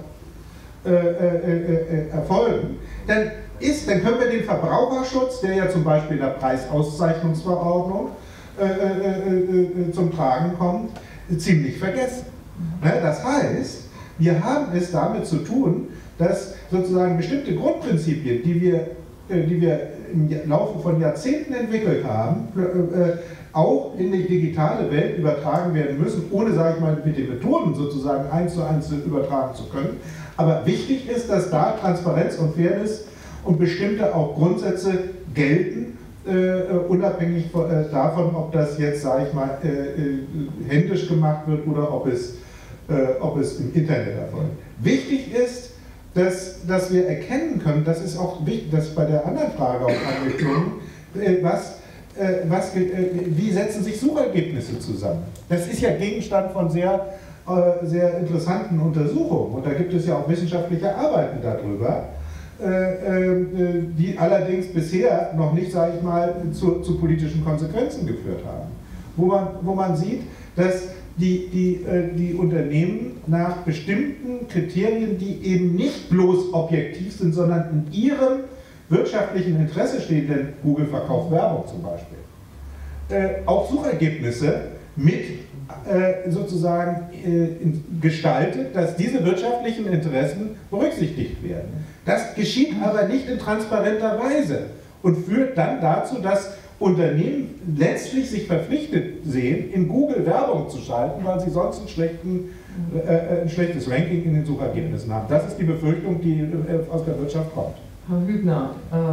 erfolgen, dann können wir den Verbraucherschutz, der ja zum Beispiel in der Preisauszeichnungsverordnung zum Tragen kommt, ziemlich vergessen. Das heißt, wir haben es damit zu tun, dass sozusagen bestimmte Grundprinzipien, die wir im Laufe von Jahrzehnten entwickelt haben, auch in die digitale Welt übertragen werden müssen, ohne, sage ich mal, mit den Methoden sozusagen 1:1 übertragen zu können. Aber wichtig ist, dass da Transparenz und Fairness und bestimmte auch Grundsätze gelten, unabhängig davon, ob das jetzt, sage ich mal, händisch gemacht wird oder ob es im Internet erfolgt. Wichtig ist, dass wir erkennen können, das ist auch wichtig, das bei der anderen Frage auch angeklungen, wie setzen sich Suchergebnisse zusammen? Das ist ja Gegenstand von sehr interessanten Untersuchungen und da gibt es ja auch wissenschaftliche Arbeiten darüber, die allerdings bisher noch nicht, sage ich mal, zu politischen Konsequenzen geführt haben. Wo man sieht, dass die Unternehmen nach bestimmten Kriterien, die eben nicht bloß objektiv sind, sondern in ihrem wirtschaftlichen Interesse stehen, denn Google verkauft Werbung zum Beispiel, auch Suchergebnisse mit sozusagen gestaltet, dass diese wirtschaftlichen Interessen berücksichtigt werden. Das geschieht aber nicht in transparenter Weise und führt dann dazu, dass Unternehmen letztlich sich verpflichtet sehen, in Google Werbung zu schalten, weil sie sonst ein schlechtes Ranking in den Suchergebnissen haben. Das ist die Befürchtung, die aus der Wirtschaft kommt. Herr Hübner,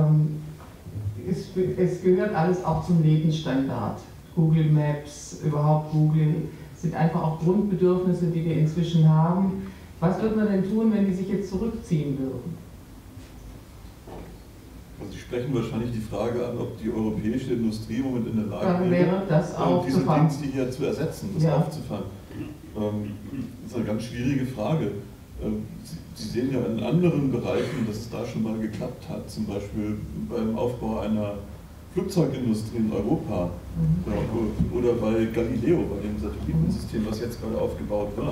es gehört alles auch zum Lebensstandard. Google Maps, überhaupt Google, sind einfach auch Grundbedürfnisse, die wir inzwischen haben. Was wird man denn tun, wenn die sich jetzt zurückziehen würden? Also Sie sprechen wahrscheinlich die Frage an, ob die europäische Industrie im Moment in der Lage wäre, diese Dienste hier zu ersetzen, das aufzufangen. Das ist eine ganz schwierige Frage. Sie sehen ja in anderen Bereichen, dass es da schon mal geklappt hat, zum Beispiel beim Aufbau einer Flugzeugindustrie in Europa oder bei Galileo, bei dem Satellitensystem, was jetzt gerade aufgebaut wird.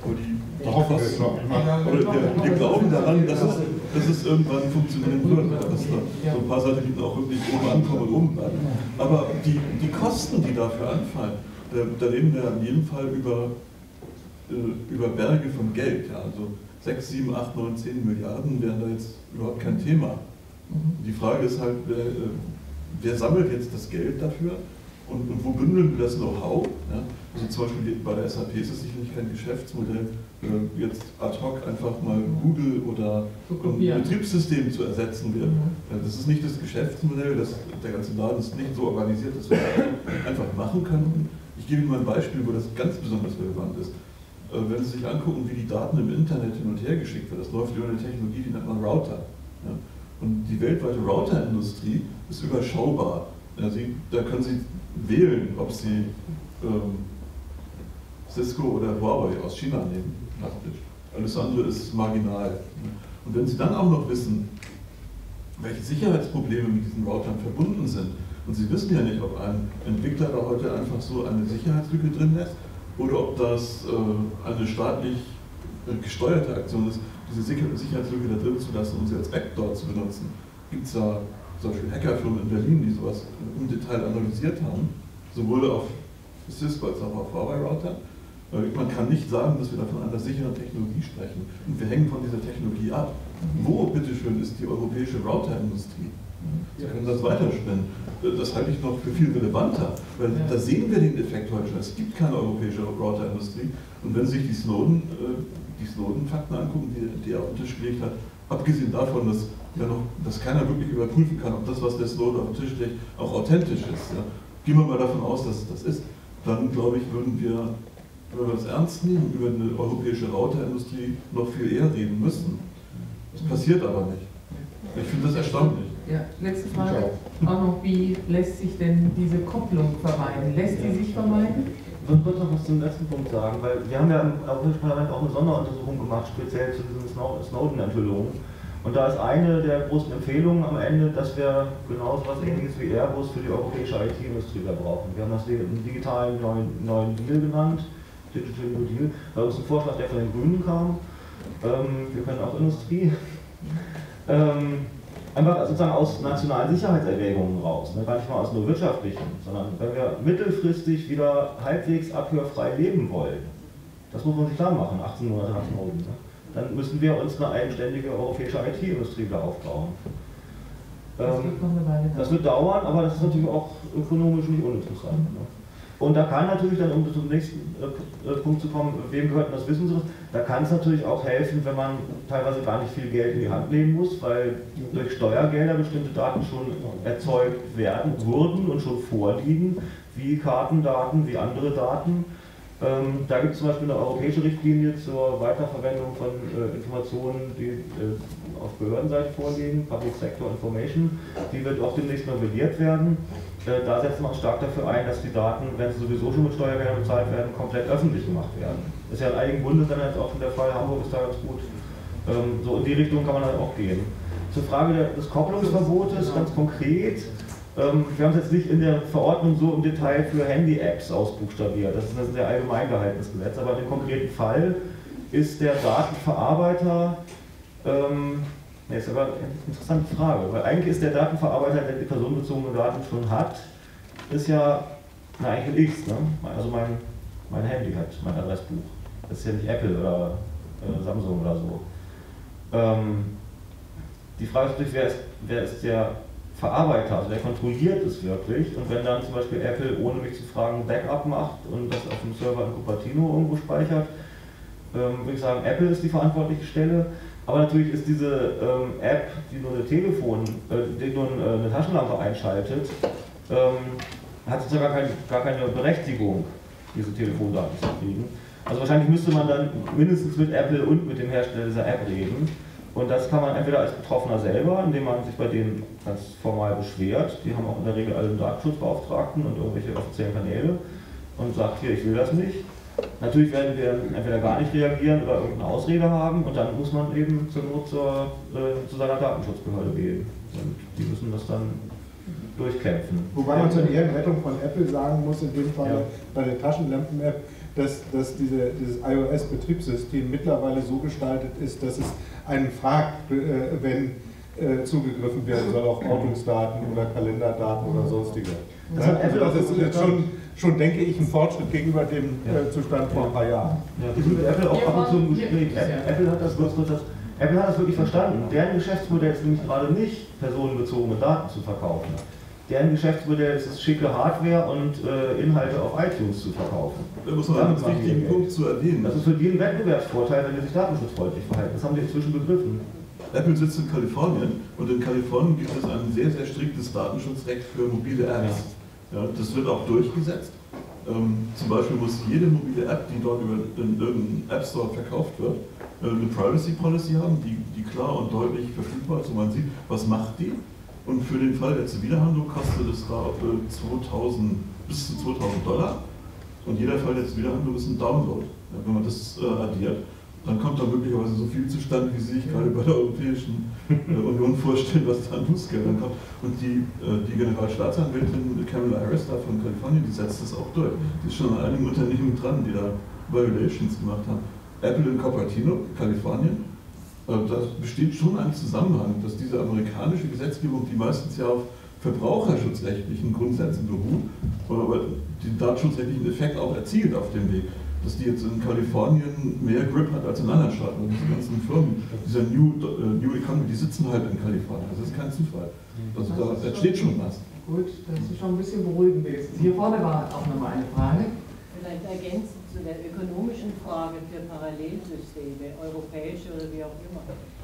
Wir glauben daran, dass es irgendwann funktionieren wird, dass da so ein paar Satelliten auch wirklich oben ankommen und oben bleiben. Aber die Kosten, die dafür anfallen, da reden wir in jedem Fall über Berge von Geld. Ja. Also 6, 7, 8, 9, 10 Milliarden wären da jetzt überhaupt kein Thema. Die Frage ist halt, wer sammelt jetzt das Geld dafür Und wo bündeln wir das Know-how? Ja? Also zum Beispiel bei der SAP ist es sicherlich kein Geschäftsmodell, jetzt ad hoc einfach mal Google oder ein Betriebssystem zu ersetzen. Das ist nicht das Geschäftsmodell, der ganze Laden ist nicht so organisiert, dass wir das einfach machen können. Ich gebe Ihnen mal ein Beispiel, wo das ganz besonders relevant ist. Wenn Sie sich angucken, wie die Daten im Internet hin und her geschickt werden, das läuft über eine Technologie, die nennt man Router. Ja? Und die weltweite Routerindustrie ist überschaubar. Ja, da können Sie wählen, ob Sie Cisco oder Huawei aus China nehmen, praktisch. Alles andere ist marginal. Und wenn Sie dann auch noch wissen, welche Sicherheitsprobleme mit diesen Routern verbunden sind, und Sie wissen ja nicht, ob ein Entwickler da heute einfach so eine Sicherheitslücke drin lässt, oder ob das eine staatlich gesteuerte Aktion ist, diese Sicherheitslücke da drin zu lassen und sie als Backdoor zu benutzen. Gibt es da zum Beispiel Hackerfirmen in Berlin, die sowas im Detail analysiert haben, sowohl auf Cisco als auch auf Huawei-Router. Man kann nicht sagen, dass wir da von einer sicheren Technologie sprechen. Und wir hängen von dieser Technologie ab. Wo, bitteschön, ist die europäische Routerindustrie? Sie können das weiterspinnen. Das halte ich noch für viel relevanter, weil da sehen wir den Effekt heute schon. Es gibt keine europäische Routerindustrie. Und wenn Sie sich die Snowden-Fakten angucken, die er auf den Tisch gelegt hat, abgesehen davon, dass keiner wirklich überprüfen kann, ob das, was der Snowden auf den Tisch legt, auch authentisch ist. Ja. Gehen wir mal davon aus, dass es das ist. Dann, glaube ich, würden wir, wenn wir das ernst nehmen, über eine europäische Routerindustrie noch viel eher reden müssen. Das passiert aber nicht. Ich finde das erstaunlich. Ja, letzte Frage. Auch noch, wie lässt sich denn diese Kopplung vermeiden? Lässt die sich vermeiden? Ich würde kurz noch was zum letzten Punkt sagen, weil wir haben ja im Europäischen Parlament auch eine Sonderuntersuchung gemacht, speziell zu diesen Snowden-Enthüllungen. Und da ist eine der großen Empfehlungen am Ende, dass wir genau so etwas Ähnliches wie Airbus für die europäische IT-Industrie brauchen. Wir haben das den digitalen neuen Deal genannt, Digital New Deal, weil uns ein Vorschlag, der von den Grünen kam. Wir können auch Industrie. Einfach sozusagen aus nationalen Sicherheitserwägungen raus, gar nicht mal aus nur wirtschaftlichen, sondern wenn wir mittelfristig wieder halbwegs abhörfrei leben wollen, das muss man sich klar machen, 18 Monate nach Snowden, dann müssen wir uns eine eigenständige europäische IT-Industrie wieder aufbauen. Das wird dauern, aber das ist natürlich auch ökonomisch nicht uninteressant. Und da kann natürlich dann, um zum nächsten Punkt zu kommen, wem gehört das Wissen, da kann es natürlich auch helfen, wenn man teilweise gar nicht viel Geld in die Hand nehmen muss, weil durch Steuergelder bestimmte Daten schon erzeugt wurden und schon vorliegen, wie Kartendaten, wie andere Daten. Da gibt es zum Beispiel eine europäische Richtlinie zur Weiterverwendung von Informationen, die auf Behördenseite vorliegen, Public Sector Information, die wird auch demnächst novelliert werden. Da setzen wir uns stark dafür ein, dass die Daten, wenn sie sowieso schon mit Steuergeldern bezahlt werden, komplett öffentlich gemacht werden. Das ist ja in einigen Bundesländern jetzt auch schon der Fall, Hamburg ist da ganz gut. So in die Richtung kann man dann auch gehen. Zur Frage des Kopplungsverbotes, ganz konkret, wir haben es jetzt nicht in der Verordnung so im Detail für Handy-Apps ausbuchstabiert, das ist ein sehr allgemein gehaltenes Gesetz, aber in dem konkreten Fall ist der Datenverarbeiter, das ist aber eine interessante Frage, weil eigentlich ist der Datenverarbeiter, der die personenbezogenen Daten schon hat, ist ja eigentlich ein X, ne? Also mein Handy hat mein Adressbuch, das ist ja nicht Apple oder Samsung oder so. Die Frage ist natürlich, wer ist der Verarbeiter, also der kontrolliert es wirklich, und wenn dann zum Beispiel Apple, ohne mich zu fragen, ein Backup macht und das auf dem Server in Cupertino irgendwo speichert, würde ich sagen, Apple ist die verantwortliche Stelle, aber natürlich ist diese App, die nur eine Taschenlampe einschaltet, hat sozusagen gar keine Berechtigung, diese Telefondaten zu kriegen. Also wahrscheinlich müsste man dann mindestens mit Apple und mit dem Hersteller dieser App reden. Und das kann man entweder als Betroffener selber, indem man sich bei denen ganz formal beschwert, die haben auch in der Regel alle einen Datenschutzbeauftragten und irgendwelche offiziellen Kanäle, und sagt, hier, ich will das nicht. Natürlich werden wir entweder gar nicht reagieren oder irgendeine Ausrede haben, und dann muss man eben zur Not zu seiner Datenschutzbehörde gehen. Und die müssen das dann durchkämpfen. Wobei man zur Ehrenrettung von Apple sagen muss, in dem Fall bei der Taschenlampen-App, dass dieses iOS-Betriebssystem mittlerweile so gestaltet ist, dass es einen fragt, wenn zugegriffen werden soll auf Ortungsdaten oder Kalenderdaten oder sonstige. Das ist jetzt schon, denke ich, ein Fortschritt gegenüber dem Zustand vor ein paar Jahren. Ja, das mit Apple auch ab und zu im Gespräch. Apple hat das wirklich verstanden. Deren Geschäftsmodell ist nämlich gerade nicht personenbezogene Daten zu verkaufen, deren Geschäftsmodell ist es, schicke Hardware und Inhalte auf iTunes zu verkaufen. Da muss man einen ganz wichtigen Punkt zu erwähnen. Das ist für die ein Wettbewerbsvorteil, wenn die sich datenschutzfreundlich verhalten. Das haben die inzwischen begriffen. Apple sitzt in Kalifornien und in Kalifornien gibt es ein sehr, sehr striktes Datenschutzrecht für mobile Apps. Ja, das wird auch durchgesetzt. Zum Beispiel muss jede mobile App, die dort in irgendeinem App Store verkauft wird, eine Privacy Policy haben, die klar und deutlich verfügbar ist, wo man sieht, was macht die. Und für den Fall der Zuwiderhandlung kostet es da bis zu $2000. Und jeder Fall der Zuwiderhandlung ist ein Download. Ja, wenn man das addiert, dann kommt da möglicherweise so viel zustande, wie Sie sich gerade bei der Europäischen Union vorstellen, was da an Bußgeldern kommt. Und die Generalstaatsanwältin Kamala Harris da von Kalifornien, die setzt das auch durch. Die ist schon an einigen Unternehmen dran, die da Violations gemacht haben. Apple in Cupertino, Kalifornien, da besteht schon ein Zusammenhang, dass diese amerikanische Gesetzgebung, die meistens ja auf verbraucherschutzrechtlichen Grundsätzen beruht, aber den datenschutzrechtlichen Effekt auch erzielt auf dem Weg, dass die jetzt in Kalifornien mehr Grip hat als in anderen Staaten. Und diese ganzen Firmen, dieser New Economy, die sitzen halt in Kalifornien. Das ist kein Zufall. Also da entsteht schon was. Gut, das ist schon ein bisschen beruhigend gewesen. Hier vorne war auch nochmal eine Frage. Vielleicht ergänzend zu der ökonomischen Frage für Parallelsysteme, europäische oder wie auch immer.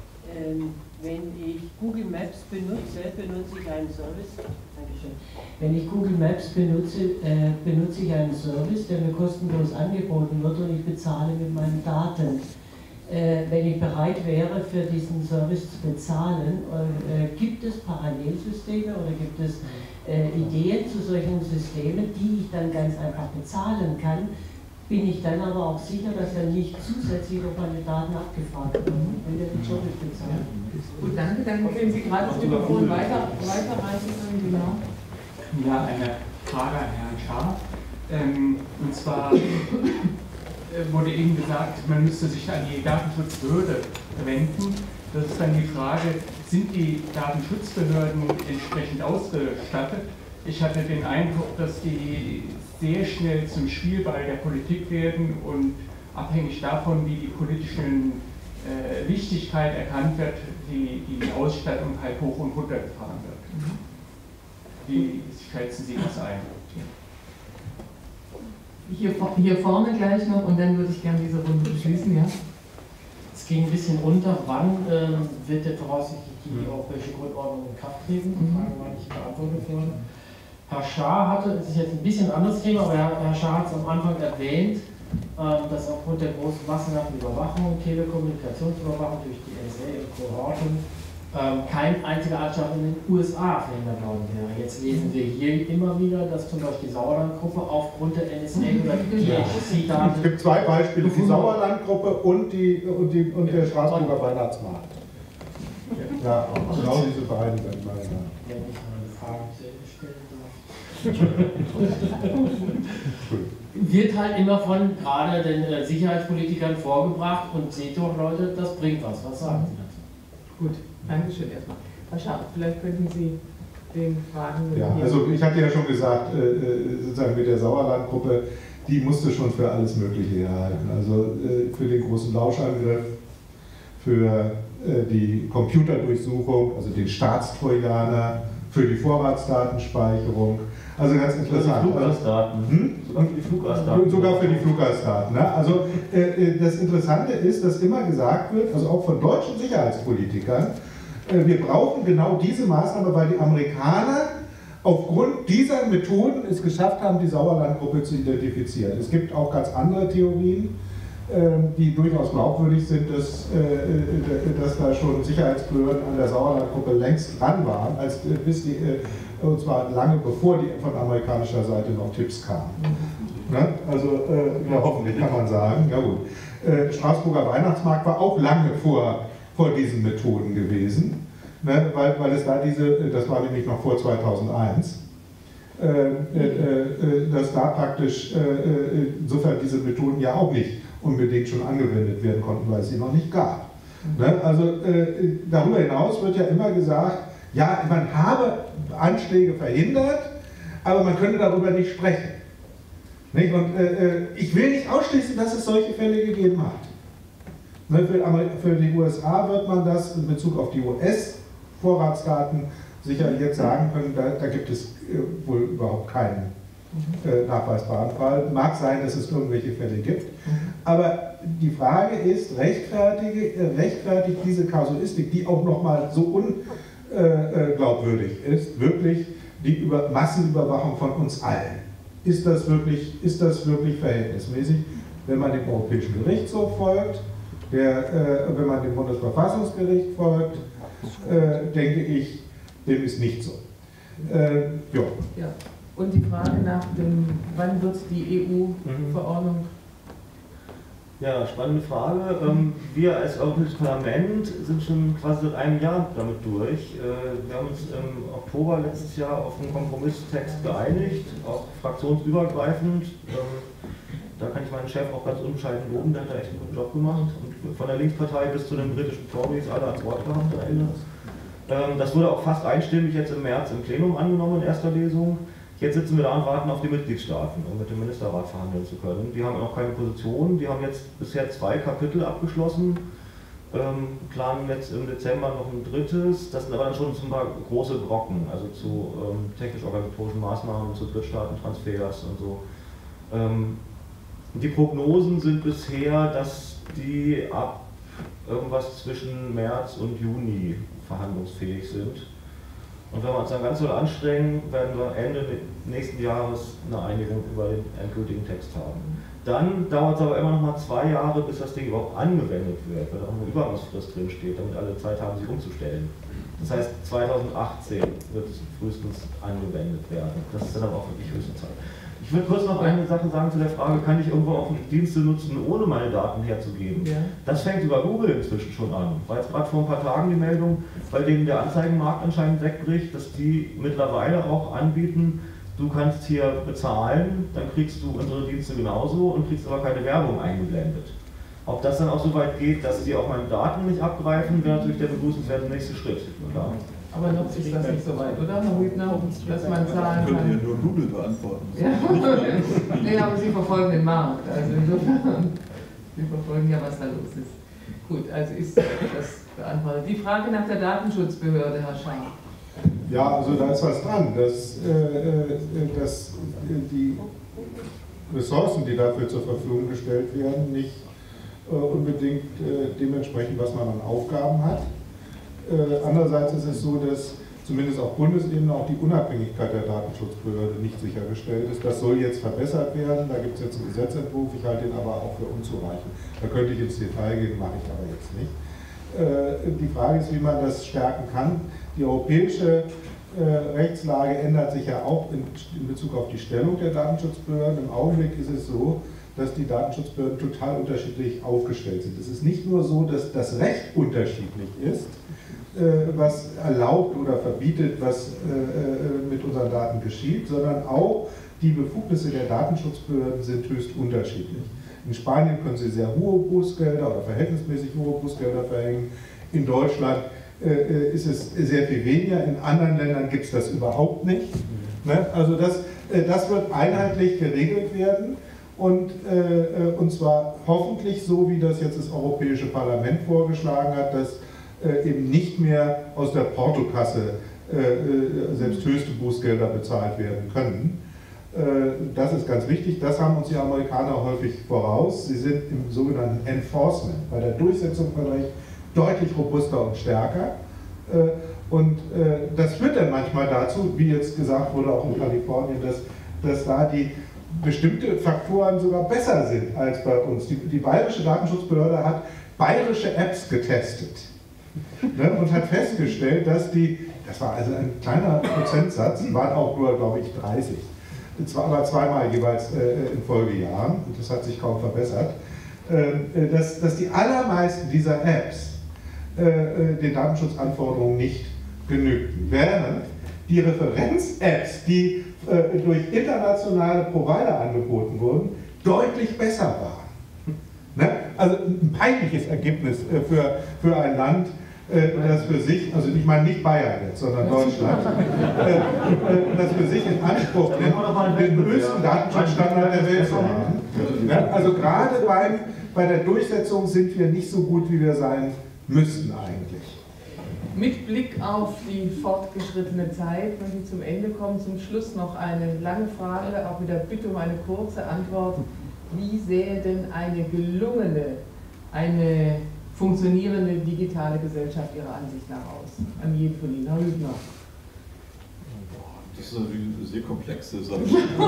Wenn ich Google Maps benutze ich einen Service. Dankeschön. Wenn ich Google Maps benutze ich einen Service, der mir kostenlos angeboten wird und ich bezahle mit meinen Daten. Wenn ich bereit wäre, für diesen Service zu bezahlen, gibt es Parallelsysteme oder gibt es Ideen zu solchen Systemen, die ich dann ganz einfach bezahlen kann, bin ich dann aber auch sicher, dass er nicht zusätzlich auf meine Daten abgefragt wird, wenn der den Service bezahlt. Gut, danke. Dann gehen Sie gerade das Mikrofon weiterreichen. Genau. Ja, eine Frage an Herrn Schaar. Und zwar wurde eben gesagt, man müsste sich an die Datenschutzbehörde wenden. Das ist dann die Frage, sind die Datenschutzbehörden entsprechend ausgestattet? Ich hatte den Eindruck, dass die sehr schnell zum Spielball der Politik werden und abhängig davon, wie die politische Wichtigkeit erkannt wird, die Ausstattung halt hoch und runter gefahren wird. Wie schätzen Sie das ein? Hier vorne gleich noch und dann würde ich gerne diese Runde beschließen, ja? Es ging ein bisschen runter. Wann wird denn voraussichtlich die Europäische Grundordnung in Kraft treten? Die Frage war nicht beantwortet worden. Herr Schaar hatte, es ist jetzt ein bisschen ein anderes Thema, aber Herr Schaar hat es am Anfang erwähnt, dass aufgrund der großen massenhaften Überwachung, Telekommunikationsüberwachung durch die NSA und Kohorten kein einziger Anschlag in den USA verhindert worden wäre. Jetzt lesen wir hier immer wieder, dass zum Beispiel die Sauerlandgruppe aufgrund der NSA oder THC-Daten... Es gibt zwei Beispiele, die Sauerlandgruppe und der Straßburger Weihnachtsmarkt. Ja, genau diese beiden sind meine Damen. Ja, nicht eine Frage gestellt. Wird halt immer von gerade den Sicherheitspolitikern vorgebracht und seht doch Leute, das bringt was. Was sagen Sie dazu? Gut, Dankeschön erstmal. Herr Schaar, vielleicht könnten Sie den Fragen... Ja, also ich hatte ja schon gesagt, sozusagen mit der Sauerlandgruppe, die musste schon für alles Mögliche herhalten. Also für den großen Lauschangriff, für die Computerdurchsuchung, also den Staatstrojaner, für die Vorratsdatenspeicherung. Also ganz interessant. Sogar für die Fluggastdaten. Sogar für die Fluggastdaten. Ne? Also das Interessante ist, dass immer gesagt wird, also auch von deutschen Sicherheitspolitikern, wir brauchen genau diese Maßnahme, weil die Amerikaner aufgrund dieser Methoden es geschafft haben, die Sauerlandgruppe zu identifizieren. Es gibt auch ganz andere Theorien, die durchaus glaubwürdig sind, dass da schon Sicherheitsbehörden an der Sauerlandgruppe längst dran waren, und zwar lange bevor die von amerikanischer Seite noch Tipps kamen. Ne? Also ja, hoffentlich kann man sagen, ja gut. Straßburger Weihnachtsmarkt war auch lange vor diesen Methoden gewesen, ne? weil es da das war nämlich noch vor 2001, dass da praktisch insofern diese Methoden ja auch nicht unbedingt schon angewendet werden konnten, weil es sie noch nicht gab. Ne? Also darüber hinaus wird ja immer gesagt, ja, man habe Anschläge verhindert, aber man könnte darüber nicht sprechen. Nicht? Und ich will nicht ausschließen, dass es solche Fälle gegeben hat. Ne? Für die USA wird man das in Bezug auf die US-Vorratsdaten sicher jetzt sagen können, da gibt es wohl überhaupt keinen nachweisbaren Fall. Mag sein, dass es irgendwelche Fälle gibt, aber die Frage ist, rechtfertigt diese Kasuistik, die auch nochmal so unglaubwürdig ist, wirklich die Massenüberwachung von uns allen? Ist das wirklich verhältnismäßig, wenn man dem Europäischen Gerichtshof folgt, wenn man dem Bundesverfassungsgericht folgt, denke ich, dem ist nicht so. Ja. Und die Frage nach dem, wann wird die EU-Verordnung? Ja, spannende Frage. Wir als Europäisches Parlament sind schon quasi seit einem Jahr damit durch. Wir haben uns im Oktober letztes Jahr auf einen Kompromisstext geeinigt, auch fraktionsübergreifend. Da kann ich meinen Chef auch ganz unbescheiden loben, der hat da echt einen guten Job gemacht. Und von der Linkspartei bis zu den britischen Tories alle ans Wort gehabt. Das wurde auch fast einstimmig jetzt im März im Plenum angenommen in erster Lesung. Jetzt sitzen wir da und warten auf die Mitgliedstaaten, um mit dem Ministerrat verhandeln zu können. Die haben noch keine Position, die haben jetzt bisher 2 Kapitel abgeschlossen, planen jetzt im Dezember noch ein 3. Das sind aber dann schon ein paar große Brocken, also zu technisch-organisatorischen Maßnahmen, zu Drittstaatentransfers und so. Die Prognosen sind bisher, dass die ab irgendwas zwischen März und Juni verhandlungsfähig sind. Und wenn wir uns dann ganz doll anstrengen, werden wir Ende nächsten Jahres eine Einigung über den endgültigen Text haben. Dann dauert es aber immer noch mal 2 Jahre, bis das Ding überhaupt angewendet wird, weil da auch eine Übergangsfrist drin steht, damit alle Zeit haben, sich umzustellen. Das heißt, 2018 wird es frühestens angewendet werden. Das ist dann aber auch wirklich höchste Zeit. Ich will kurz noch eine Sache sagen zu der Frage, kann ich irgendwo auch Dienste nutzen, ohne meine Daten herzugeben? Ja. Das fängt über Google inzwischen schon an. War jetzt gerade vor ein paar Tagen die Meldung, bei denen der Anzeigenmarkt anscheinend wegbricht, dass die mittlerweile auch anbieten, du kannst hier bezahlen, dann kriegst du unsere Dienste genauso und kriegst aber keine Werbung eingeblendet. Ob das dann auch so weit geht, dass sie auch meine Daten nicht abgreifen, wäre natürlich der begrüßenswerte nächste Schritt. Klar. Aber noch ist das nicht so weit, oder, Herr Hübner, dass man zahlen kann? Ich könnte ja nur Google beantworten. Ja. Nee, aber Sie verfolgen den Markt, also insofern, Sie verfolgen ja, was da los ist. Gut, also ist das beantwortet. Die Frage nach der Datenschutzbehörde, Herr Schaar. Ja, also da ist was dran, dass die Ressourcen, die dafür zur Verfügung gestellt werden, nicht unbedingt dementsprechend, was man an Aufgaben hat. Andererseits ist es so, dass zumindest auf Bundesebene auch die Unabhängigkeit der Datenschutzbehörde nicht sichergestellt ist. Das soll jetzt verbessert werden, da gibt es jetzt einen Gesetzentwurf, ich halte ihn aber auch für unzureichend. Da könnte ich ins Detail gehen, mache ich aber jetzt nicht. Die Frage ist, wie man das stärken kann. Die europäische Rechtslage ändert sich ja auch in Bezug auf die Stellung der Datenschutzbehörden. Im Augenblick ist es so, dass die Datenschutzbehörden total unterschiedlich aufgestellt sind. Es ist nicht nur so, dass das Recht unterschiedlich ist, was erlaubt oder verbietet, was mit unseren Daten geschieht, sondern auch die Befugnisse der Datenschutzbehörden sind höchst unterschiedlich. In Spanien können sie sehr hohe Bußgelder oder verhältnismäßig hohe Bußgelder verhängen. In Deutschland ist es sehr viel weniger. In anderen Ländern gibt es das überhaupt nicht. Also das wird einheitlich geregelt werden und zwar hoffentlich so, wie das jetzt das Europäische Parlament vorgeschlagen hat, dass eben nicht mehr aus der Portokasse selbst höchste Bußgelder bezahlt werden können. Das ist ganz wichtig, das haben uns die Amerikaner häufig voraus. Sie sind im sogenannten Enforcement, bei der Durchsetzung von Recht, deutlich robuster und stärker. Und das führt dann manchmal dazu, wie jetzt gesagt wurde, auch in Kalifornien, dass da die bestimmte Faktoren sogar besser sind als bei uns. Die bayerische Datenschutzbehörde hat bayerische Apps getestet. Und hat festgestellt, dass das war also ein kleiner Prozentsatz, waren auch nur, glaube ich, 30. Aber zweimal jeweils in Folgejahren, und das hat sich kaum verbessert, dass die allermeisten dieser Apps den Datenschutzanforderungen nicht genügten. Während die Referenz-Apps, die durch internationale Provider angeboten wurden, deutlich besser waren. Also ein peinliches Ergebnis für ein Land, das für sich, also ich meine nicht Bayern jetzt, sondern Deutschland, das für sich in Anspruch nimmt, den höchsten Datenschutzstandard der Welt zu haben. Also gerade bei der Durchsetzung sind wir nicht so gut, wie wir sein müssten eigentlich. Mit Blick auf die fortgeschrittene Zeit, wenn wir zum Ende kommen, zum Schluss noch eine lange Frage, auch mit der Bitte um eine kurze Antwort. Wie sähe denn eine gelungene, eine funktionierende digitale Gesellschaft Ihrer Ansicht nach aus? An jeden von Ihnen, Herr Hübner. Das ist natürlich eine sehr komplexe Sache.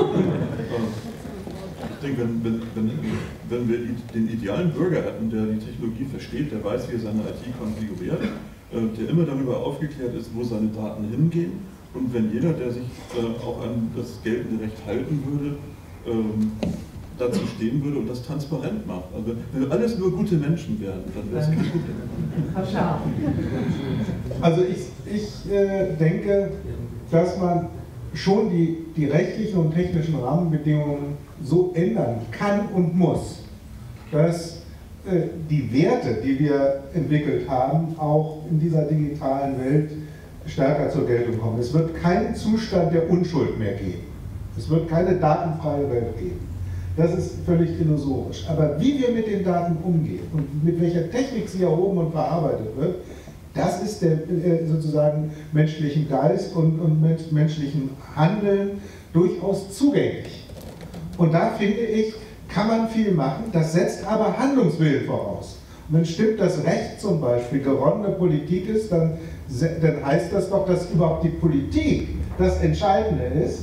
Ich denke, wenn wir den idealen Bürger hätten, der die Technologie versteht, der weiß, wie er seine IT konfiguriert, der immer darüber aufgeklärt ist, wo seine Daten hingehen, und wenn jeder, der sich auch an das geltende Recht halten würde, dazu stehen würde und das transparent macht. Also wenn wir alles nur gute Menschen wären, dann wäre es kein Problem. Herr Schaar. Also ich denke, dass man schon die rechtlichen und technischen Rahmenbedingungen so ändern kann und muss, dass die Werte, die wir entwickelt haben, auch in dieser digitalen Welt stärker zur Geltung kommen. Es wird keinen Zustand der Unschuld mehr geben. Es wird keine datenfreie Welt geben. Das ist völlig illusorisch. Aber wie wir mit den Daten umgehen und mit welcher Technik sie erhoben und verarbeitet wird, das ist der sozusagen menschlichen Geist und menschlichen Handeln durchaus zugänglich. Und da finde ich, kann man viel machen, das setzt aber Handlungswillen voraus. Und wenn stimmt, dass Recht zum Beispiel geronnene Politik ist, dann heißt das doch, dass überhaupt die Politik das Entscheidende ist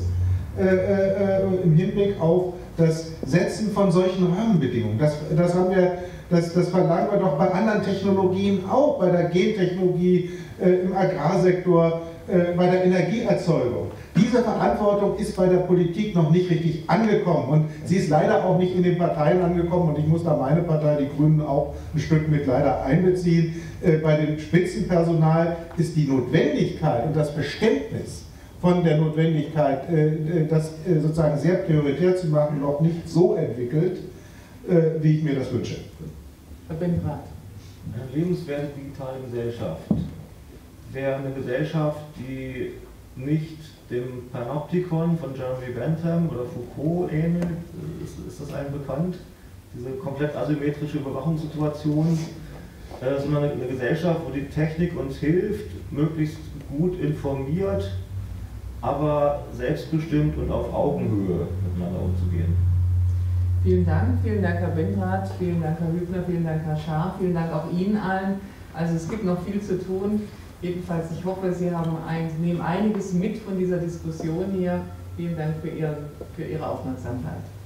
im Hinblick auf das Setzen von solchen Rahmenbedingungen. Das verlangen wir doch bei anderen Technologien auch, bei der Gentechnologie, im Agrarsektor, bei der Energieerzeugung. Diese Verantwortung ist bei der Politik noch nicht richtig angekommen und sie ist leider auch nicht in den Parteien angekommen, und ich muss da meine Partei, die Grünen, auch ein Stück mit leider einbeziehen. Bei dem Spitzenpersonal ist die Notwendigkeit und das Verständnis von der Notwendigkeit, das sozusagen sehr prioritär zu machen, noch nicht so entwickelt, wie ich mir das wünsche. Herr Benrath. Eine lebenswerte digitale Gesellschaft wäre eine Gesellschaft, die nicht dem Panoptikon von Jeremy Bentham oder Foucault ähnelt. Ist das allen bekannt? Diese komplett asymmetrische Überwachungssituation, sondern eine Gesellschaft, wo die Technik uns hilft, möglichst gut informiert, aber selbstbestimmt und auf Augenhöhe miteinander umzugehen. Vielen Dank Herr Benrath, vielen Dank Herr Hübner, vielen Dank Herr Schaar, vielen Dank auch Ihnen allen. Also es gibt noch viel zu tun. Jedenfalls, ich hoffe, Sie nehmen einiges mit von dieser Diskussion hier. Vielen Dank für Ihre Aufmerksamkeit.